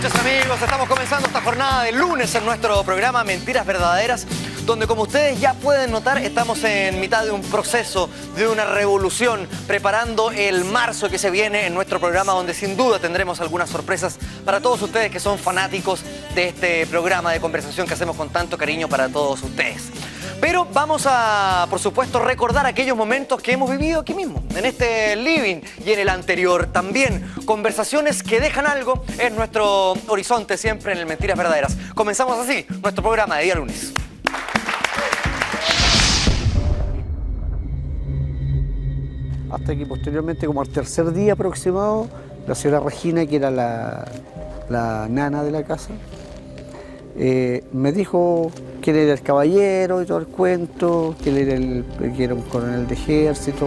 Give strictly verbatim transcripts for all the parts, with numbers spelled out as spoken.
noches, amigos. Estamos comenzando esta jornada de lunes en nuestro programa Mentiras Verdaderas, donde, como ustedes ya pueden notar, estamos en mitad de un proceso, de una revolución, preparando el marzo que se viene en nuestro programa, donde sin duda tendremos algunas sorpresas para todos ustedes que son fanáticos de este programa de conversación que hacemos con tanto cariño para todos ustedes. Pero vamos a, por supuesto, recordar aquellos momentos que hemos vivido aquí mismo, en este living y en el anterior también. Conversaciones que dejan algo en nuestro horizonte siempre en el Mentiras Verdaderas. Comenzamos así nuestro programa de día lunes. Hasta que posteriormente, como al tercer día aproximado, la señora Regina, que era la, la nana de la casa, eh, me dijo que él era el caballero y todo el cuento, que él era, el, que era un coronel de ejército.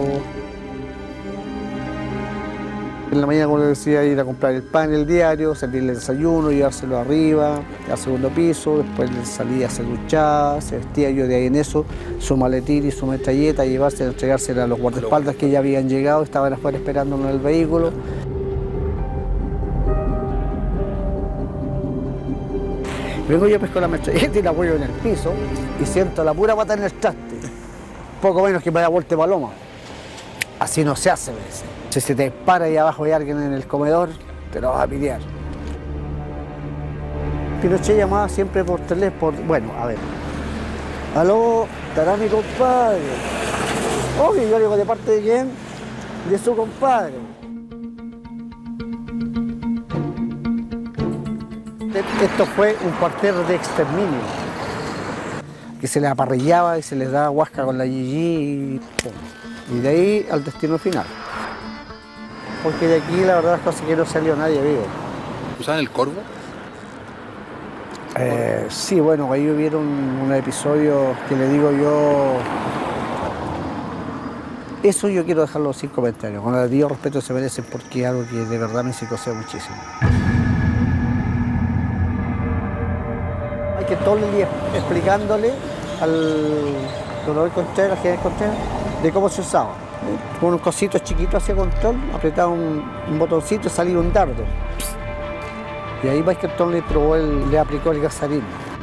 En la mañana, como le decía, ir a comprar el pan, el diario, servirle el desayuno, llevárselo arriba, al segundo piso, después salía a hacer duchada, se vestía yo de ahí en eso, su maletín y su metralleta, llevarse, entregársela a los guardaespaldas que ya habían llegado, estaban afuera esperándonos en el vehículo. Vengo yo, pesco la metralleta y la apoyo en el piso y siento la pura pata en el traste, poco menos que me da vuelta de paloma. Así no se hace, me dice. Si se te dispara ahí abajo hay alguien en el comedor, te lo vas a pitear. Pinochet llamaba siempre por teléfono, por... bueno, a ver. Aló, estará mi compadre. Oye, yo digo, ¿de parte de quién? De su compadre. Esto fue un cuartel de exterminio, que se les aparrillaba y se les daba huasca con la G G y, y de ahí al destino final. Porque de aquí la verdad es cosa que no salió nadie vivo. ¿Usaban el corvo? Eh, sí, bueno, ahí hubieron un episodio que le digo yo... Eso yo quiero dejarlo sin comentarios. Con el debido respeto se merecen porque es algo que de verdad me psicosea muchísimo. Hay que todo el día explicándole al coronel Contreras, general Contreras, de cómo se usaba. Con unos cositos chiquitos hacia control, apretaba un, un botoncito y salía un dardo. Y ahí Michael le probó, el, le aplicó el gasarín.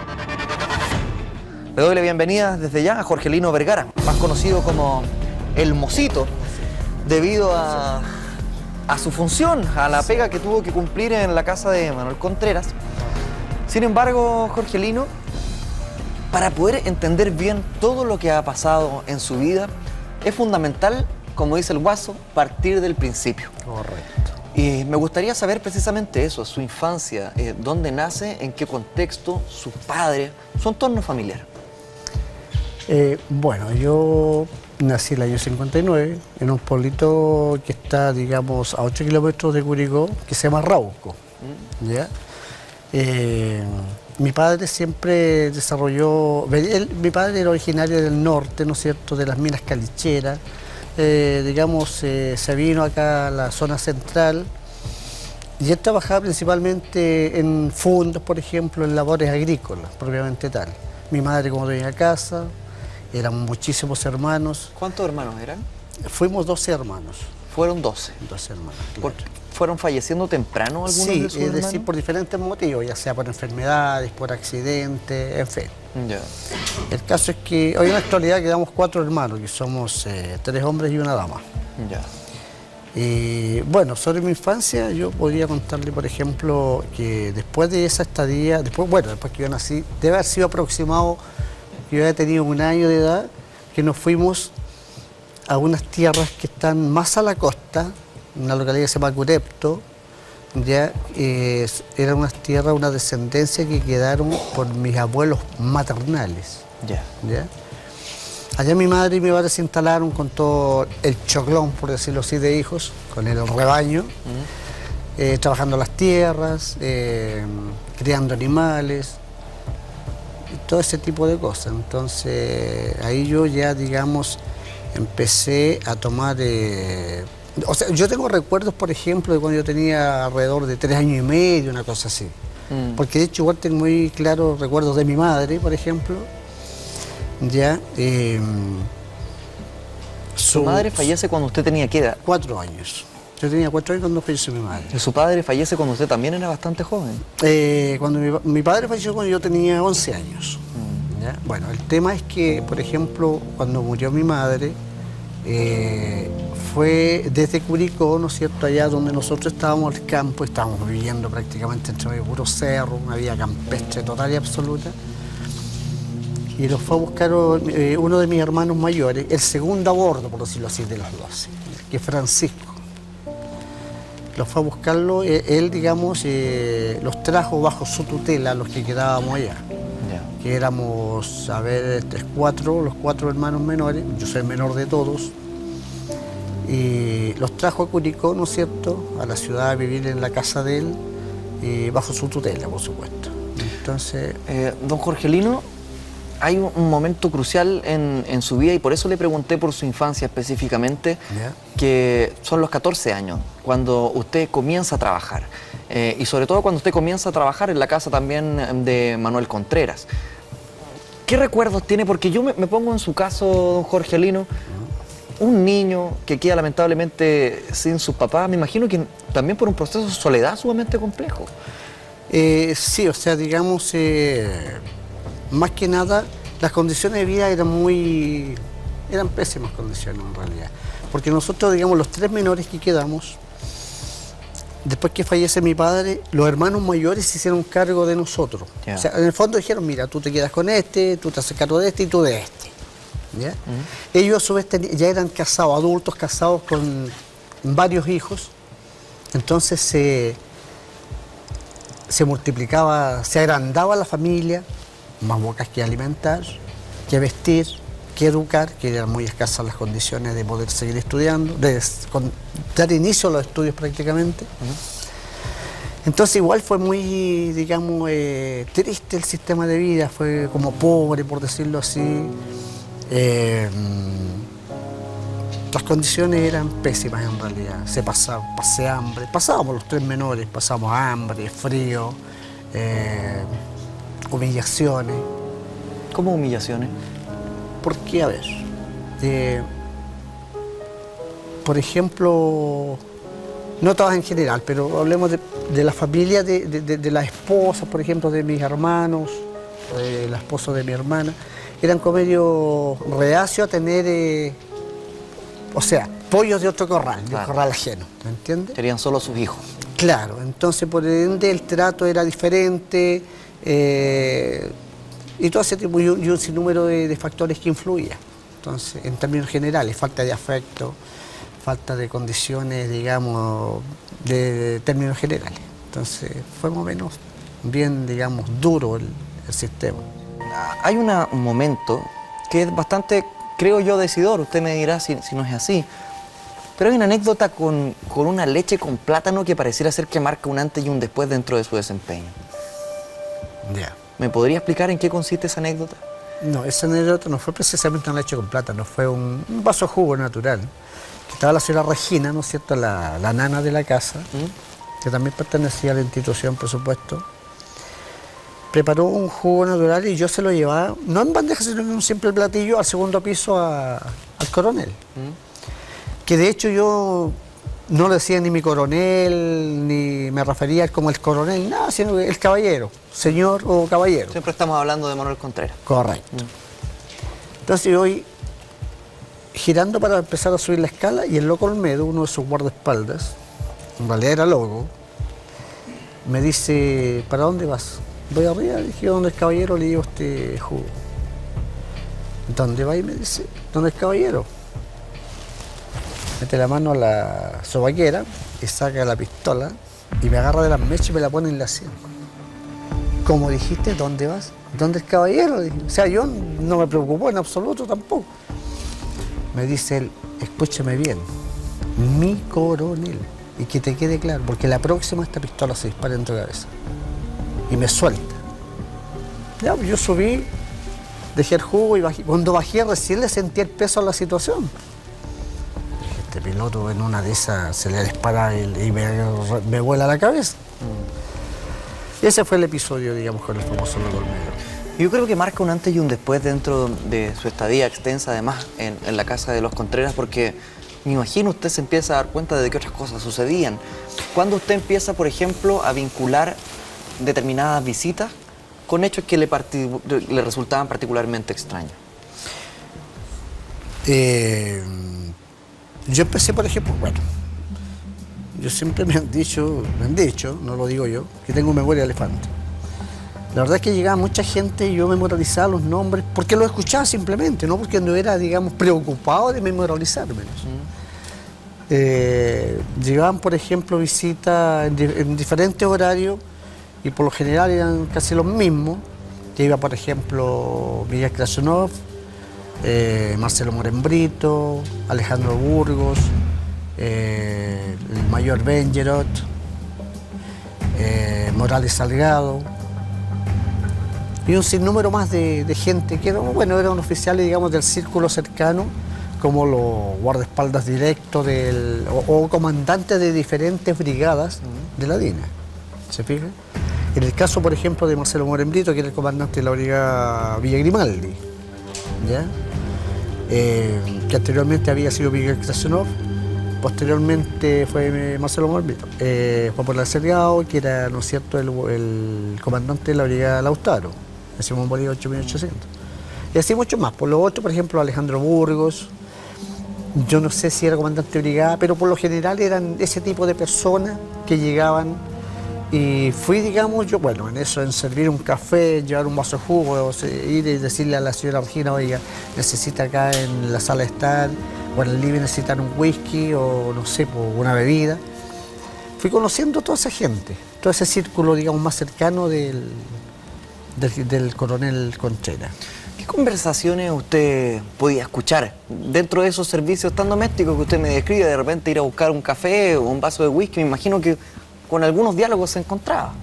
Le doy la bienvenida desde ya a Jorgelino Vergara, más conocido como El Mocito, debido a, a su función, a la pega que tuvo que cumplir en la casa de Manuel Contreras. Sin embargo, Jorgelino, para poder entender bien todo lo que ha pasado en su vida, es fundamental, como dice el Guaso, partir del principio. Correcto. Y me gustaría saber precisamente eso, su infancia, eh, dónde nace, en qué contexto, su padre, su entorno familiar. Eh, bueno, yo nací en el año cincuenta y nueve, en un pueblito que está, digamos, a ocho kilómetros de Curicó, que se llama Rauco. ¿Mm? ¿Ya? Eh, mi padre siempre desarrolló, él, mi padre era originario del norte, ¿no es cierto?, de las minas calicheras, eh, digamos, eh, se vino acá a la zona central y él trabajaba principalmente en fundos, por ejemplo, en labores agrícolas, propiamente tal. Mi madre como dueña de casa, eran muchísimos hermanos. ¿Cuántos hermanos eran? Fuimos doce hermanos. Fueron doce. doce hermanos, claro. ¿Por, ¿Fueron falleciendo temprano algunos sí, de sus es hermanos? decir, por diferentes motivos, ya sea por enfermedades, por accidentes, en fin. Ya. El caso es que hoy en la actualidad quedamos cuatro hermanos, que somos eh, tres hombres y una dama. Ya. Y bueno, sobre mi infancia yo podría contarle, por ejemplo, que después de esa estadía, después, bueno, después que yo nací, debe haber sido aproximado, que yo había tenido un año de edad, que nos fuimos a unas tierras que están más a la costa, una localidad que se llama Curepto, ya eh, eran unas tierras, una descendencia que quedaron por mis abuelos maternales. Ya. ¿Ya? Allá mi madre y mi padre se instalaron con todo el choclón, por decirlo así, de hijos, con el rebaño, uh-huh. eh, trabajando las tierras, eh, criando animales, y todo ese tipo de cosas. Entonces ahí yo ya, digamos, empecé a tomar... Eh, O sea, yo tengo recuerdos, por ejemplo, de cuando yo tenía alrededor de tres años y medio, una cosa así. Mm. Porque de hecho igual tengo muy claros recuerdos de mi madre, por ejemplo. Ya. Eh, ¿Su madre fallece cuando usted tenía qué edad? Cuatro años. Yo tenía cuatro años cuando falleció mi madre. ¿Y su padre fallece cuando usted también era bastante joven? Eh, cuando mi, mi padre falleció cuando yo tenía once años. Mm. ¿Ya? Bueno, el tema es que, por ejemplo, cuando murió mi madre, eh, fue desde Curicó, ¿no es cierto?, allá donde nosotros estábamos al campo, estábamos viviendo prácticamente entre puros cerros, una vida campestre total y absoluta. Y los fue a buscar eh, uno de mis hermanos mayores, el segundo a bordo, por decirlo así, de los doce, que es Francisco. Los fue a buscarlo, eh, él, digamos, eh, los trajo bajo su tutela, los que quedábamos allá. Yeah. Que éramos, a ver, tres, cuatro, los cuatro hermanos menores, yo soy el menor de todos. Y los trajo a Curicó, ¿no es cierto?, a la ciudad a vivir en la casa de él, y bajo su tutela, por supuesto. Entonces... Eh, don Jorgelino, hay un momento crucial en, en su vida, y por eso le pregunté por su infancia específicamente, yeah. que son los catorce años, cuando usted comienza a trabajar, eh, y sobre todo cuando usted comienza a trabajar en la casa también de Manuel Contreras. ¿Qué recuerdos tiene? Porque yo me, me pongo en su caso, don Jorgelino, un niño que queda lamentablemente sin sus papás, me imagino que también por un proceso de soledad sumamente complejo. Eh, sí, o sea, digamos, eh, más que nada, las condiciones de vida eran muy... eran pésimas condiciones en realidad. Porque nosotros, digamos, los tres menores que quedamos, después que fallece mi padre, los hermanos mayores se hicieron cargo de nosotros. Yeah. O sea, en el fondo dijeron, mira, tú te quedas con este, tú te haces cargo de este y tú de este. ¿Ya? Uh-huh. Ellos a su vez ya eran casados, adultos casados con varios hijos, entonces se, se multiplicaba, se agrandaba la familia, más bocas que alimentar, que vestir, que educar, que eran muy escasas las condiciones de poder seguir estudiando, de con, dar inicio a los estudios prácticamente. Uh-huh. Entonces igual fue muy, digamos, eh, triste el sistema de vida, fue como pobre, por decirlo así. Eh, las condiciones eran pésimas en realidad, se pasaba, pasé hambre, pasábamos los tres menores, pasábamos hambre, frío, eh, humillaciones. ¿Cómo humillaciones? Porque, a ver, eh, por ejemplo, no todas en general, pero hablemos de, de la familia de, de, de, de la esposa, por ejemplo, de mis hermanos, de la esposa de mi hermana. Eran como medio reacios a tener, eh, o sea, pollos de otro corral, de claro. un corral ajeno, ¿me entiendes? Serían solo sus hijos. Claro, entonces por ende el trato era diferente, eh, y todo ese tipo, y un, y un sinnúmero de, de factores que influían. Entonces, en términos generales, falta de afecto, falta de condiciones, digamos, de, de términos generales. Entonces, fue más o menos bien, digamos, duro el, el sistema. Hay una, un momento que es bastante, creo yo, decidor, usted me dirá si, si no es así, pero hay una anécdota con, con una leche con plátano que pareciera ser que marca un antes y un después dentro de su desempeño. Ya. Yeah. ¿Me podría explicar en qué consiste esa anécdota? No, esa anécdota no fue precisamente una leche con plátano, fue un, un vaso de jugo natural. Que estaba la señora Regina, ¿no es cierto?, la, la nana de la casa, ¿Mm? que también pertenecía a la institución, por supuesto. Preparó un jugo natural y yo se lo llevaba, no en bandeja, sino en un simple platillo, al segundo piso a, al coronel. ¿Mm? Que de hecho yo no le decía ni mi coronel, ni me refería como el coronel, nada, sino el caballero, señor o caballero. Siempre estamos hablando de Manuel Contreras. Correcto. ¿Mm? Entonces yo voy girando para empezar a subir la escala y el loco Olmedo, uno de sus guardaespaldas, en realidad era loco, me dice, ¿para dónde vas? Voy arriba, le dije, ¿dónde el caballero? Le digo este jugo. ¿Dónde va? Y me dice, ¿dónde el caballero? Mete la mano a la sobaquera y saca la pistola y me agarra de las mechas y me la pone en la sien. Como dijiste, ¿dónde vas? ¿Dónde el caballero? Le dije. O sea, yo no me preocupó en absoluto tampoco. Me dice él, escúchame bien, mi coronel. Y que te quede claro, porque la próxima esta pistola se dispara en tu cabeza. Y me suelta. Ya, yo subí, dejé el jugo y bajé. Cuando bajé recién le sentí el peso a la situación. Este piloto en una de esas se le dispara y, y me, me vuela la cabeza. Mm. Y ese fue el episodio, digamos, con el famoso loco Olmedo. Yo creo que marca un antes y un después dentro de su estadía extensa, además, en, en la casa de los Contreras, porque me imagino usted se empieza a dar cuenta de que otras cosas sucedían. ¿Cuándo usted empieza, por ejemplo, a vincular determinadas visitas con hechos que le, le resultaban particularmente extraños? Eh, yo empecé, por ejemplo, bueno, yo siempre me han dicho, me han dicho, no lo digo yo, que tengo memoria de elefante. La verdad es que llegaba mucha gente y yo memorizaba los nombres porque los escuchaba simplemente, no porque no era, digamos, preocupado de memorizármelos. Mm. Eh, llegaban, por ejemplo, visitas en, en diferentes horarios y por lo general eran casi los mismos. Que iba, por ejemplo, Miguel Krasnov, eh, Marcelo Morembrito, Alejandro Burgos, eh, el mayor Benjerot, eh, Morales Salgado y un sinnúmero más de, de gente que eran, bueno, eran oficiales, digamos, del círculo cercano, como los guardaespaldas directos del, o, o comandantes de diferentes brigadas de la D I N A. ¿Se fijan? En el caso, por ejemplo, de Marcelo Morembrito, que era el comandante de la brigada Villa Grimaldi, ¿ya? Eh, que anteriormente había sido Miguel Krasnov, posteriormente fue Marcelo Morembrito. Eh, Juan Pablo Salgado, que era, ¿no es cierto?, el, el comandante de la brigada Lautaro, en Simón Bolívar ocho mil ochocientos. Y así mucho más. Por lo otro, por ejemplo, Alejandro Burgos, yo no sé si era comandante de brigada, pero por lo general eran ese tipo de personas que llegaban. Y fui, digamos, yo, bueno, en eso, en servir un café, llevar un vaso de jugo, o sea, ir y decirle a la señora Regina, oiga, necesita acá en la sala de estar, o en el living necesitan un whisky, o no sé, una bebida. Fui conociendo a toda esa gente, todo ese círculo, digamos, más cercano del, del, del coronel Contreras. ¿Qué conversaciones usted podía escuchar dentro de esos servicios tan domésticos que usted me describe? De repente ir a buscar un café o un vaso de whisky, me imagino que con algunos diálogos se encontraba.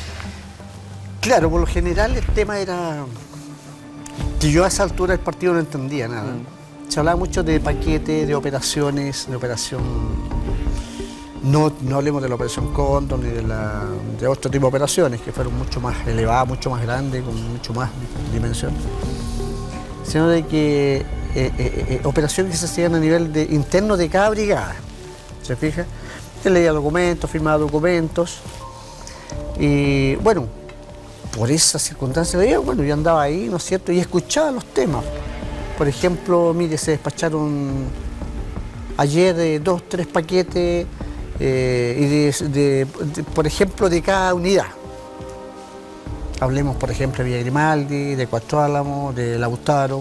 Claro, por lo general el tema era que yo a esa altura del partido no entendía nada. Mm. Se hablaba mucho de paquetes, de operaciones, de operación... No, no hablemos de la operación Cóndor ni de, la, de otro tipo de operaciones que fueron mucho más elevadas, mucho más grandes, con mucho más dimensión. Sino de que eh, eh, eh, operaciones que se hacían a nivel de, interno de cada brigada. ¿Se fija? Él leía documentos, firmaba documentos y bueno, por esas circunstancias de bueno, yo andaba ahí, ¿no es cierto? Y escuchaba los temas. Por ejemplo, mire, se despacharon ayer eh, dos, tres paquetes eh, y de, de, de, por ejemplo, de cada unidad. Hablemos, por ejemplo, de Villa Grimaldi, de Cuatro Álamos, de Lautaro,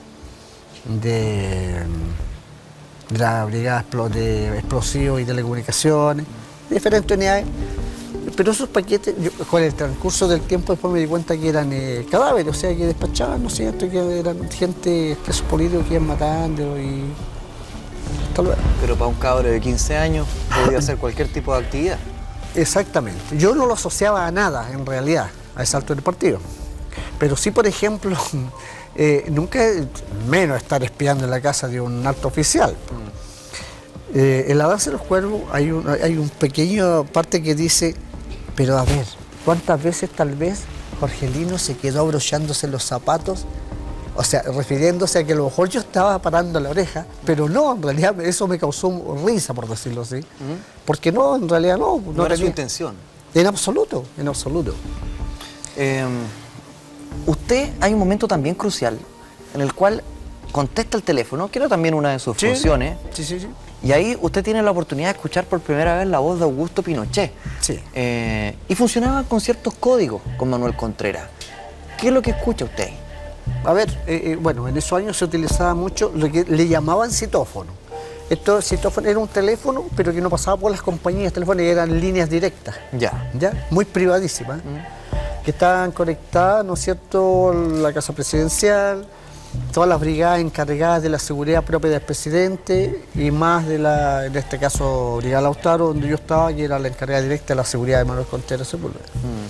de... de la brigada de explosivos y telecomunicaciones, diferentes unidades. Pero esos paquetes, yo, con el transcurso del tiempo después me di cuenta que eran eh, cadáveres, o sea, que despachaban, ¿no es cierto?, que eran gente, presos políticos que iban matando y tal vez. Pero para un cabro de quince años podía hacer cualquier tipo de actividad. Exactamente. Yo no lo asociaba a nada, en realidad, a ese alto del partido. Pero sí, por ejemplo, eh, nunca, menos estar espiando en la casa de un alto oficial. Mm. Eh, en la danza de los cuervos hay un, hay un pequeño parte que dice, pero a ver, ¿cuántas veces tal vez Jorgelino se quedó abrochándose los zapatos? O sea, refiriéndose a que a lo mejor yo estaba parando la oreja, pero no, en realidad eso me causó risa, por decirlo así. Mm. Porque no, en realidad no. No, no era su intención. En absoluto, en absoluto. Eh, usted, hay un momento también crucial en el cual contesta el teléfono, que era también una de sus sí, funciones. Sí, sí, sí. Y ahí usted tiene la oportunidad de escuchar por primera vez la voz de Augusto Pinochet. Sí. Eh, y funcionaba con ciertos códigos con Manuel Contreras. ¿Qué es lo que escucha usted? A ver, eh, eh, bueno, en esos años se utilizaba mucho lo que le llamaban citófono. Esto, citófono era un teléfono, pero que no pasaba por las compañías telefónicas, eran líneas directas. Ya. ¿Ya? Muy privadísimas. Mm. Que estaban conectadas, ¿no es cierto?, la Casa Presidencial, todas las brigadas encargadas de la seguridad propia del presidente y más de la, en este caso, Brigada Lautaro, donde yo estaba, que era la encargada directa de la seguridad de Manuel Contreras Sepúlveda.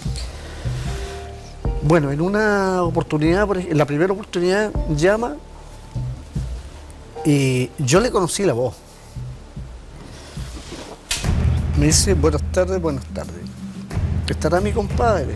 Mm. Bueno, en una oportunidad, en la primera oportunidad, llama y yo le conocí la voz. Me dice, buenas tardes, buenas tardes. ¿Estará mi compadre?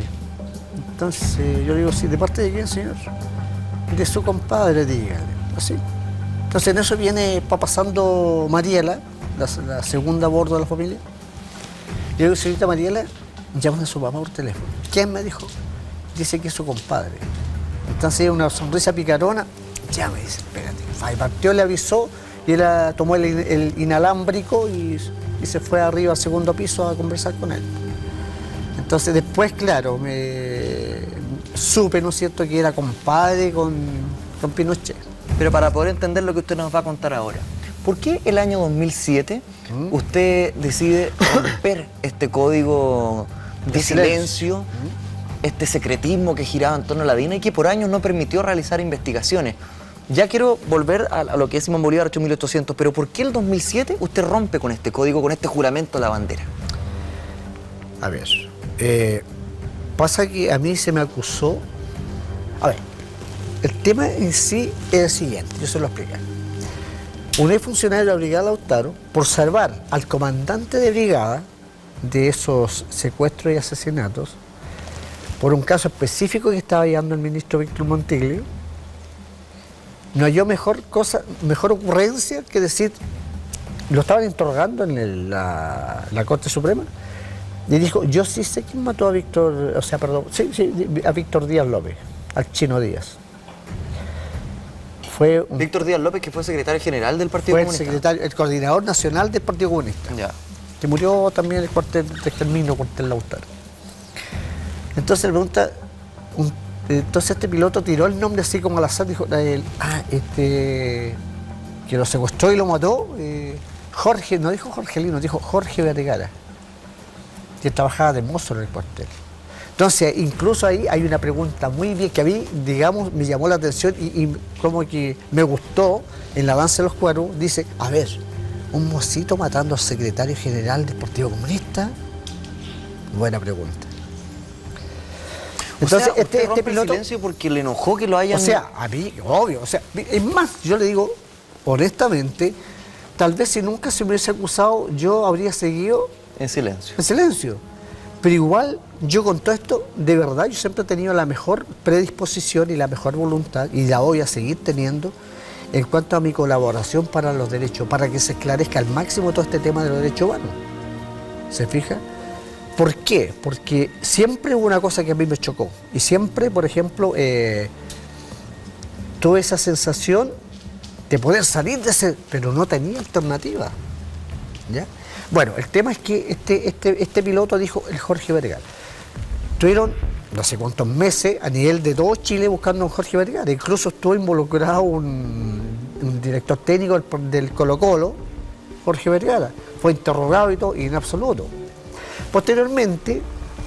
Entonces yo le digo, sí, ¿de parte de quién, señor? De su compadre, dígale. Así. Entonces en eso viene, va pasando Mariela, la, la segunda a bordo de la familia. Yo digo, señorita Mariela, llaman a su papá por teléfono. ¿Quién me dijo? Dice que es su compadre. Entonces una sonrisa picarona, ya me dice, espérate. Ahí partió, le avisó y él tomó el, el inalámbrico y, y se fue arriba al segundo piso a conversar con él. Entonces después, claro, me supe, ¿no es cierto?, que era compadre con, con Pinochet. Pero para poder entender lo que usted nos va a contar ahora, ¿por qué el año dos mil siete ¿Mm? usted decide romper este código de, de silencio, silencio ¿Mm? este secretismo que giraba en torno a la DINA y que por años no permitió realizar investigaciones? Ya quiero volver a, a lo que es Simón Bolívar ocho mil ochocientos, pero ¿por qué el dos mil siete usted rompe con este código, con este juramento a la bandera? A ver, eh, pasa que a mí se me acusó... A ver, el tema en sí es el siguiente, yo se lo explico. Un ex funcionario de la Brigada Lautaro, por salvar al comandante de brigada de esos secuestros y asesinatos, por un caso específico que estaba llevando el ministro Víctor Montiglio, no halló mejor cosa, mejor ocurrencia que decir, lo estaban interrogando en el, la, la Corte Suprema, y dijo, yo sí sé quién mató a Víctor, o sea, perdón, sí, sí, a Víctor Díaz López, al Chino Díaz. Fue un, Víctor Díaz López, que fue secretario general del Partido fue Comunista. El, secretario, el coordinador nacional del Partido Comunista. Ya. Que murió también en el cuartel de Germino, cuartel Lautaro. Entonces le pregunta, un, entonces este piloto tiró el nombre así como al azar, dijo, él, ah, este, que lo secuestró y lo mató, eh, Jorge, no dijo Jorgelino, dijo Jorge Vergara, que trabajaba de mozo en el cuartel. Entonces, incluso ahí hay una pregunta muy bien que a mí, digamos, me llamó la atención y, y como que me gustó en el avance de los cuadros. Dice, a ver, un mocito matando al secretario general del Partido Comunista. Buena pregunta. Entonces, o sea, este, este piloto... silencio porque le enojó que lo hayan... O sea, a mí, obvio, o sea, es más, yo le digo, honestamente, tal vez si nunca se me hubiese acusado, yo habría seguido... En silencio. En silencio. Pero igual, yo con todo esto, de verdad, yo siempre he tenido la mejor predisposición y la mejor voluntad, y la voy a seguir teniendo, en cuanto a mi colaboración para los derechos, para que se esclarezca al máximo todo este tema de los derechos humanos. ¿Se fija? ¿Por qué? Porque siempre hubo una cosa que a mí me chocó, y siempre, por ejemplo, eh, tuve esa sensación de poder salir de ese, pero no tenía alternativa, ¿ya? Bueno, el tema es que este, este, este piloto dijo, el Jorge Vergara. Tuvieron no sé cuántos meses a nivel de todo Chile buscando a un Jorge Vergara. Incluso estuvo involucrado un, un director técnico del, del Colo Colo, Jorge Vergara. Fue interrogado y todo, y en absoluto. Posteriormente,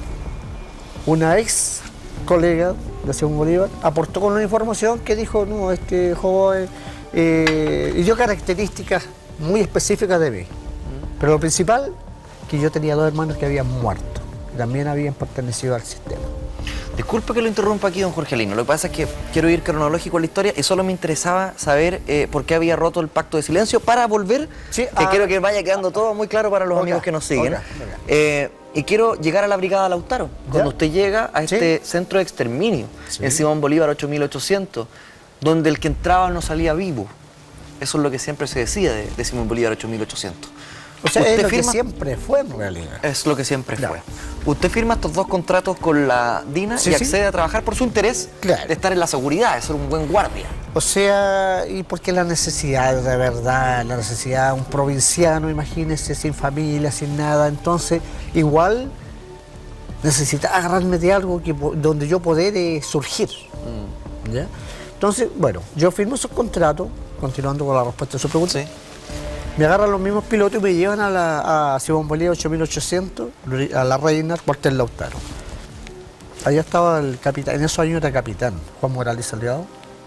una ex colega de Simón Bolívar aportó con una información que dijo, no, este joven, eh, y dio características muy específicas de mí. Pero lo principal, que yo tenía dos hermanos que habían muerto, que también habían pertenecido al sistema. Disculpe que lo interrumpa aquí, don Jorgelino. Lo que pasa es que quiero ir cronológico a la historia y solo me interesaba saber eh, por qué había roto el pacto de silencio para volver, sí, que a... quiero que vaya quedando todo muy claro para los oiga, amigos que nos siguen. Oiga, oiga. Eh, y quiero llegar a la Brigada Lautaro, ¿ya? Cuando usted llega a este ¿sí? centro de exterminio, sí. en Simón Bolívar ocho mil ochocientos, donde el que entraba no salía vivo. Eso es lo que siempre se decía de, de Simón Bolívar ocho mil ochocientos. O sea, es lo firma... que siempre fue en realidad. Es lo que siempre claro. fue. Usted firma estos dos contratos con la DINA sí, y accede sí. a trabajar por su interés claro. de estar en la seguridad, de ser un buen guardia. O sea, y porque la necesidad de verdad, la necesidad de un provinciano, imagínese, sin familia, sin nada, entonces igual necesita agarrarme de algo que, donde yo poder eh, surgir. Mm. ¿Ya? Entonces, bueno, yo firmo esos contratos, continuando con la respuesta de su pregunta. Sí. Me agarran los mismos pilotos y me llevan a, la, a Simón Bolívar ocho mil ochocientos, a la Reina, cuartel Lautaro. Allá estaba el capitán, en esos años era capitán, Juan Morales Salgado.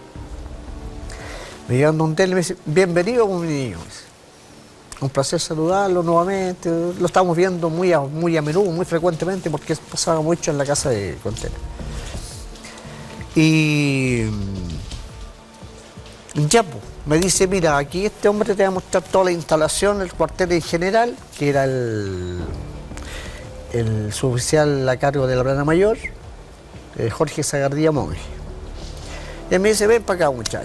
Me llevan donde él y me dice, bienvenido con mi niño. Un placer saludarlo nuevamente, lo estamos viendo muy a, muy a menudo, muy frecuentemente, porque pasaba mucho en la casa de Contreras. Y ya, pues. Me dice, mira, aquí este hombre te va a mostrar toda la instalación, el cuartel en general, que era el, el suboficial a cargo de la plana mayor, eh, Jorge Zagardía Monge. Y él me dice, ven para acá, muchacho.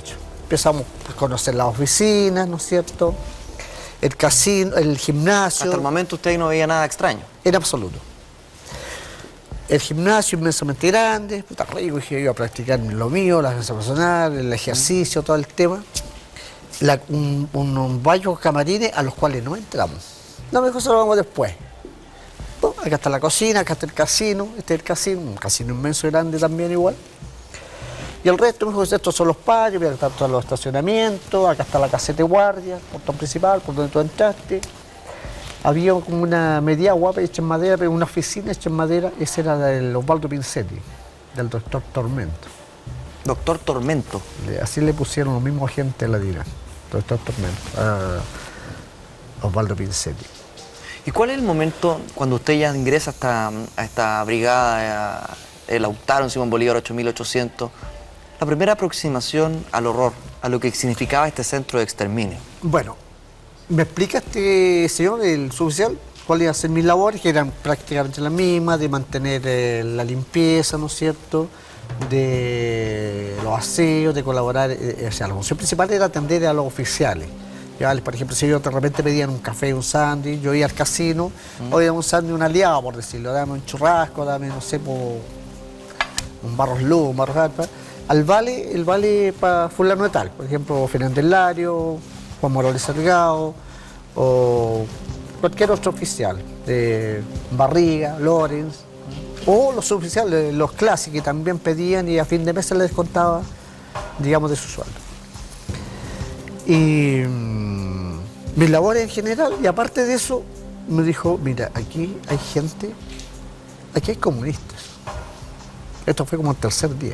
empezamos a conocer las oficinas, ¿no es cierto? El casino, el gimnasio. Hasta el momento usted no veía nada extraño. En absoluto. El gimnasio inmensamente grande, puta rico, dije, yo iba a practicar lo mío, la defensa personal, el ejercicio, todo el tema. La, un, un, un varios camarines a los cuales no entramos. No, mejor se lo vamos después. Bueno, acá está la cocina, acá está el casino, este es el casino, un casino inmenso y grande también igual. Y el resto, mejor, estos son los patios, acá están todos los estacionamientos, acá está la caseta de guardia, el portón principal, por donde tú entraste. Había como una media guapa hecha en madera, pero una oficina hecha en madera, esa era del Osvaldo Pincetti, del doctor Tormento. Doctor Tormento. Así le pusieron los mismos agentes de la DIRA, doctor Tormento, a Osvaldo Pincetti. ¿Y cuál es el momento cuando usted ya ingresa a esta, a esta brigada, a el Lautaro, Simón Bolívar ocho mil ochocientos, la primera aproximación al horror, a lo que significaba este centro de exterminio? Bueno, me explica este señor, el suboficial, cuáles iban a ser mis labores, que eran prácticamente las mismas, de mantener eh, la limpieza, ¿no es cierto?, de los aseos, de colaborar, eh, o sea, la función principal era atender a los oficiales. Ya, por ejemplo, si ellos de repente pedían un café, un sándwich, yo iba al casino, mm. o iba un sándwich, un aliado, por decirlo, dame un churrasco, dame, no sé, po, un barros luz, un barros alpa. Al vale, el vale para fulano de tal, por ejemplo, Fernández Lario, Juan Morales Salgado, o cualquier otro oficial, de Barriga, Lorenz, o los suboficiales, los clásicos, que también pedían y a fin de mes se les descontaba, digamos, de su sueldo. Y mmm, mis labores en general, y aparte de eso, me dijo, mira, aquí hay gente, aquí hay comunistas. Esto fue como el tercer día.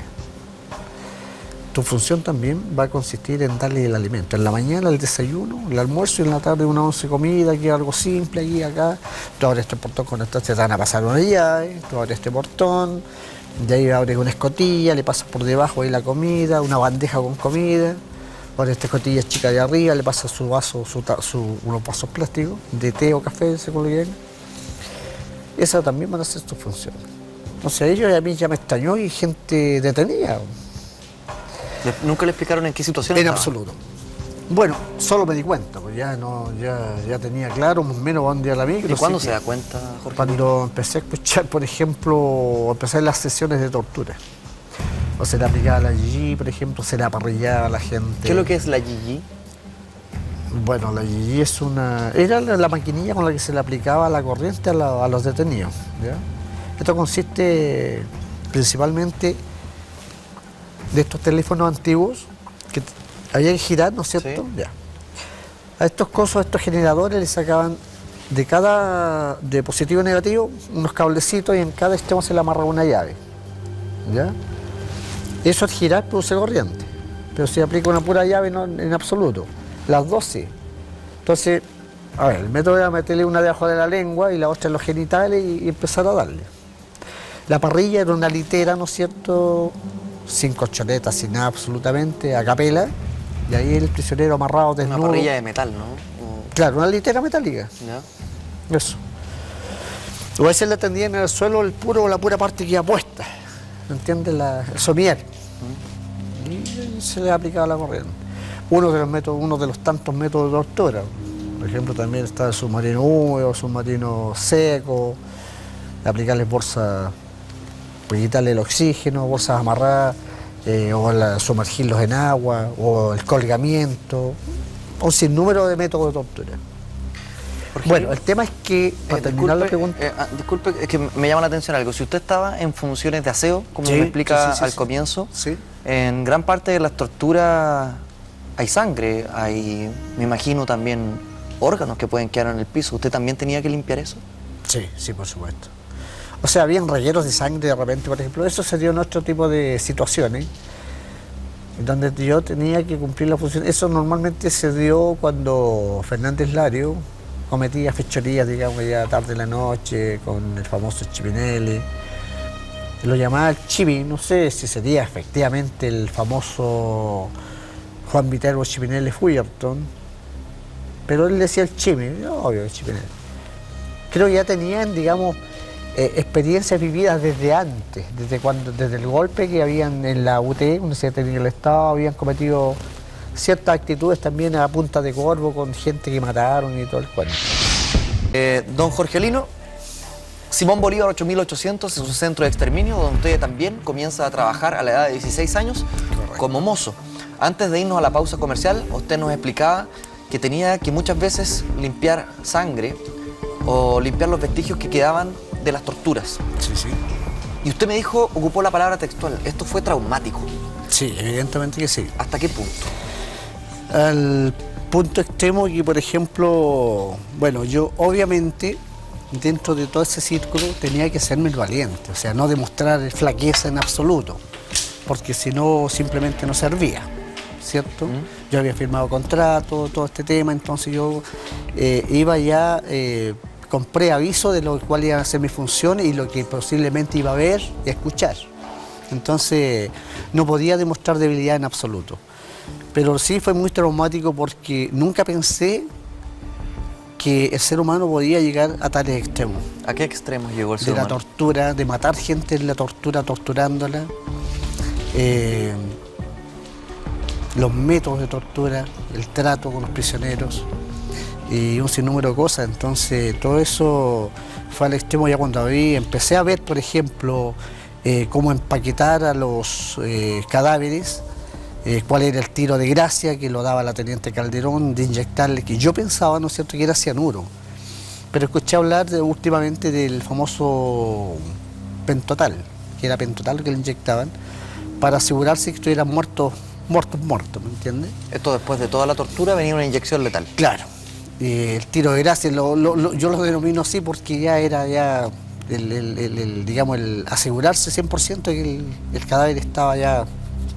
Tu función también va a consistir en darle el alimento. En la mañana el desayuno, el almuerzo, y en la tarde una once comida, aquí algo simple, aquí, acá. Tú abres este portón con esto, te van a pasar una llave, tú abres este portón, de ahí abres una escotilla, le pasas por debajo ahí la comida, una bandeja con comida, abres esta escotilla chica de arriba, le pasas su vaso, su, su, unos vasos plásticos, de té o café, según lo que quieran. Esas también van a ser tus funciones. Entonces a ellos y a mí ya me extrañó y gente detenida. ¿Nunca le explicaron en qué situación En estaba? absoluto. Bueno, solo me di cuenta, pues ya no, ya, ya tenía claro, más o menos dónde iba la micro. ¿Y cuándo se da cuenta, Jorge? Cuando empecé a escuchar, por ejemplo, empecé las sesiones de tortura. O se le aplicaba la G G, por ejemplo, se le aparrillaba a la gente. ¿Qué es lo que es la G G? Bueno, la G G es una... Era la, la maquinilla con la que se le aplicaba la corriente a, la, a los detenidos, ¿ya? Esto consiste principalmente de estos teléfonos antiguos que había que girar, ¿no es cierto? Sí. Ya. A estos cosos, a estos generadores, les sacaban de cada de positivo y negativo unos cablecitos y en cada extremo se le amarraba una llave. ¿Ya? Eso al girar produce corriente, pero si aplica una pura llave no en absoluto. Las dos sí. Entonces, a ver, el método era meterle una debajo de la lengua y la otra en los genitales y, y empezar a darle. La parrilla era una litera, ¿no es cierto?, sin colchonetas, sin nada absolutamente, a capela, y ahí el prisionero amarrado desnudo. Una parrilla de metal, ¿no? O... Claro, una litera metálica. ¿Ya? Eso. O a veces le tendían en el suelo el puro o la pura parte que iba puesta, ¿entiendes? La, el somier. ¿Mm? Y se le aplicaba la corriente. Uno de los métodos, uno de los tantos métodos de tortura. Por ejemplo, también está el submarino húmedo, el submarino seco, aplicarles bolsas, pues quitarle el oxígeno, bolsas amarradas, eh, o la, sumergirlos en agua, o el colgamiento, un sinnúmero de métodos de tortura. Jorge, bueno, el tema es que, para eh, terminar la pregunta... Eh, ah, disculpe, es que me llama la atención algo. Si usted estaba en funciones de aseo, como sí, me explica sí, sí, sí, al sí. comienzo, sí. en gran parte de las torturas hay sangre, hay, me imagino, también órganos que pueden quedar en el piso. ¿Usted también tenía que limpiar eso? Sí, sí, por supuesto. O sea, habían regueros de sangre de repente, por ejemplo. Eso se dio en otro tipo de situaciones, donde yo tenía que cumplir la función. Eso normalmente se dio cuando Fernández Lario cometía fechorías, digamos, ya tarde en la noche, con el famoso Chipinelli. Lo llamaba el Chipi, no sé si sería efectivamente el famoso Juan Viterbo Chipinelli Fullerton, pero él decía el Chipi, obvio el Chipinelli. Creo que ya tenían, digamos, Eh, experiencias vividas desde antes, desde cuando, desde el golpe que habían en la U T, Universidad Técnica del Estado, habían cometido ciertas actitudes también a punta de corvo con gente que mataron y todo el cuento. Eh, don Jorgelino, Simón Bolívar ocho mil ochocientos es un centro de exterminio donde usted también comienza a trabajar a la edad de dieciséis años. Correcto. Como mozo. Antes de irnos a la pausa comercial, usted nos explicaba que tenía que muchas veces limpiar sangre o limpiar los vestigios que quedaban de las torturas. Sí, sí. Y usted me dijo, ocupó la palabra textual, esto fue traumático. Sí, evidentemente que sí. ¿Hasta qué punto? Al punto extremo que, por ejemplo, bueno, yo obviamente dentro de todo ese círculo tenía que serme el valiente, o sea, no demostrar flaqueza en absoluto, porque si no simplemente no servía, ¿cierto? Mm. Yo había firmado contrato, todo este tema, entonces yo eh, iba ya eh, con preaviso de lo cual iban a ser mis funciones y lo que posiblemente iba a ver y a escuchar. Entonces no podía demostrar debilidad en absoluto. Pero sí fue muy traumático porque nunca pensé que el ser humano podía llegar a tales extremos. ¿A qué extremos llegó el ser humano? De la tortura, de matar gente en la tortura, torturándola. Eh, los métodos de tortura, el trato con los prisioneros y un sinnúmero de cosas. Entonces todo eso fue al extremo ya cuando vi, empecé a ver, por ejemplo, eh, cómo empaquetar a los eh, cadáveres, eh, cuál era el tiro de gracia que lo daba la teniente Calderón, de inyectarle, que yo pensaba, ¿no es cierto?, que era cianuro. Pero escuché hablar de, últimamente del famoso pentotal, que era pentotal que le inyectaban, para asegurarse que estuvieran muertos, muertos, muertos, ¿me entiendes? Esto después de toda la tortura venía una inyección letal. Claro. Eh, el tiro de gracia, lo, lo, lo, yo lo denomino así porque ya era ya el, el, el, el, digamos, el asegurarse cien por ciento que el, el cadáver estaba ya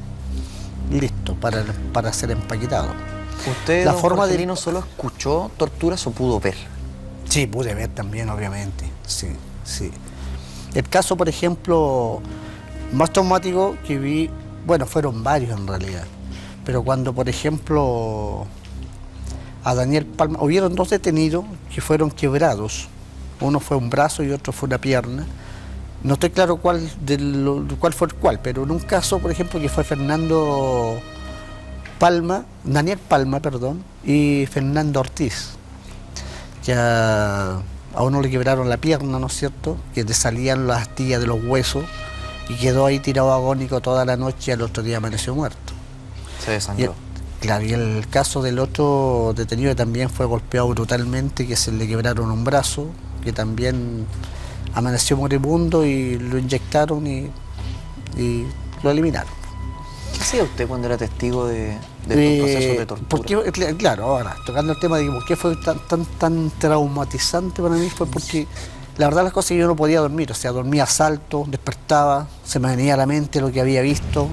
listo para, para ser empaquetado. ¿Usted, la don forma Jorgelino, de... solo escuchó torturas o pudo ver? Sí, pude ver también, obviamente, sí, sí. El caso, por ejemplo, más traumático que vi, bueno, fueron varios en realidad, pero cuando, por ejemplo, a Daniel Palma, hubieron dos detenidos que fueron quebrados, uno fue un brazo y otro fue una pierna, no estoy claro cuál, de lo, cuál fue el cuál, pero en un caso, por ejemplo, que fue Fernando Palma, Daniel Palma, perdón, y Fernando Ortiz, que a, a uno le quebraron la pierna, ¿no es cierto?, que le salían las astillas de los huesos y quedó ahí tirado agónico toda la noche y al otro día amaneció muerto. Se desangró. Y, claro, y el caso del otro detenido que también fue golpeado brutalmente, que se le quebraron un brazo, que también amaneció moribundo y lo inyectaron y, y lo eliminaron. ¿Qué hacía usted cuando era testigo de, de estos procesos de tortura? Porque, claro, ahora, tocando el tema de por qué fue tan, tan, tan traumatizante para mí, fue porque la verdad las cosas que yo no podía dormir, o sea, dormía a salto, despertaba, se me venía a la mente lo que había visto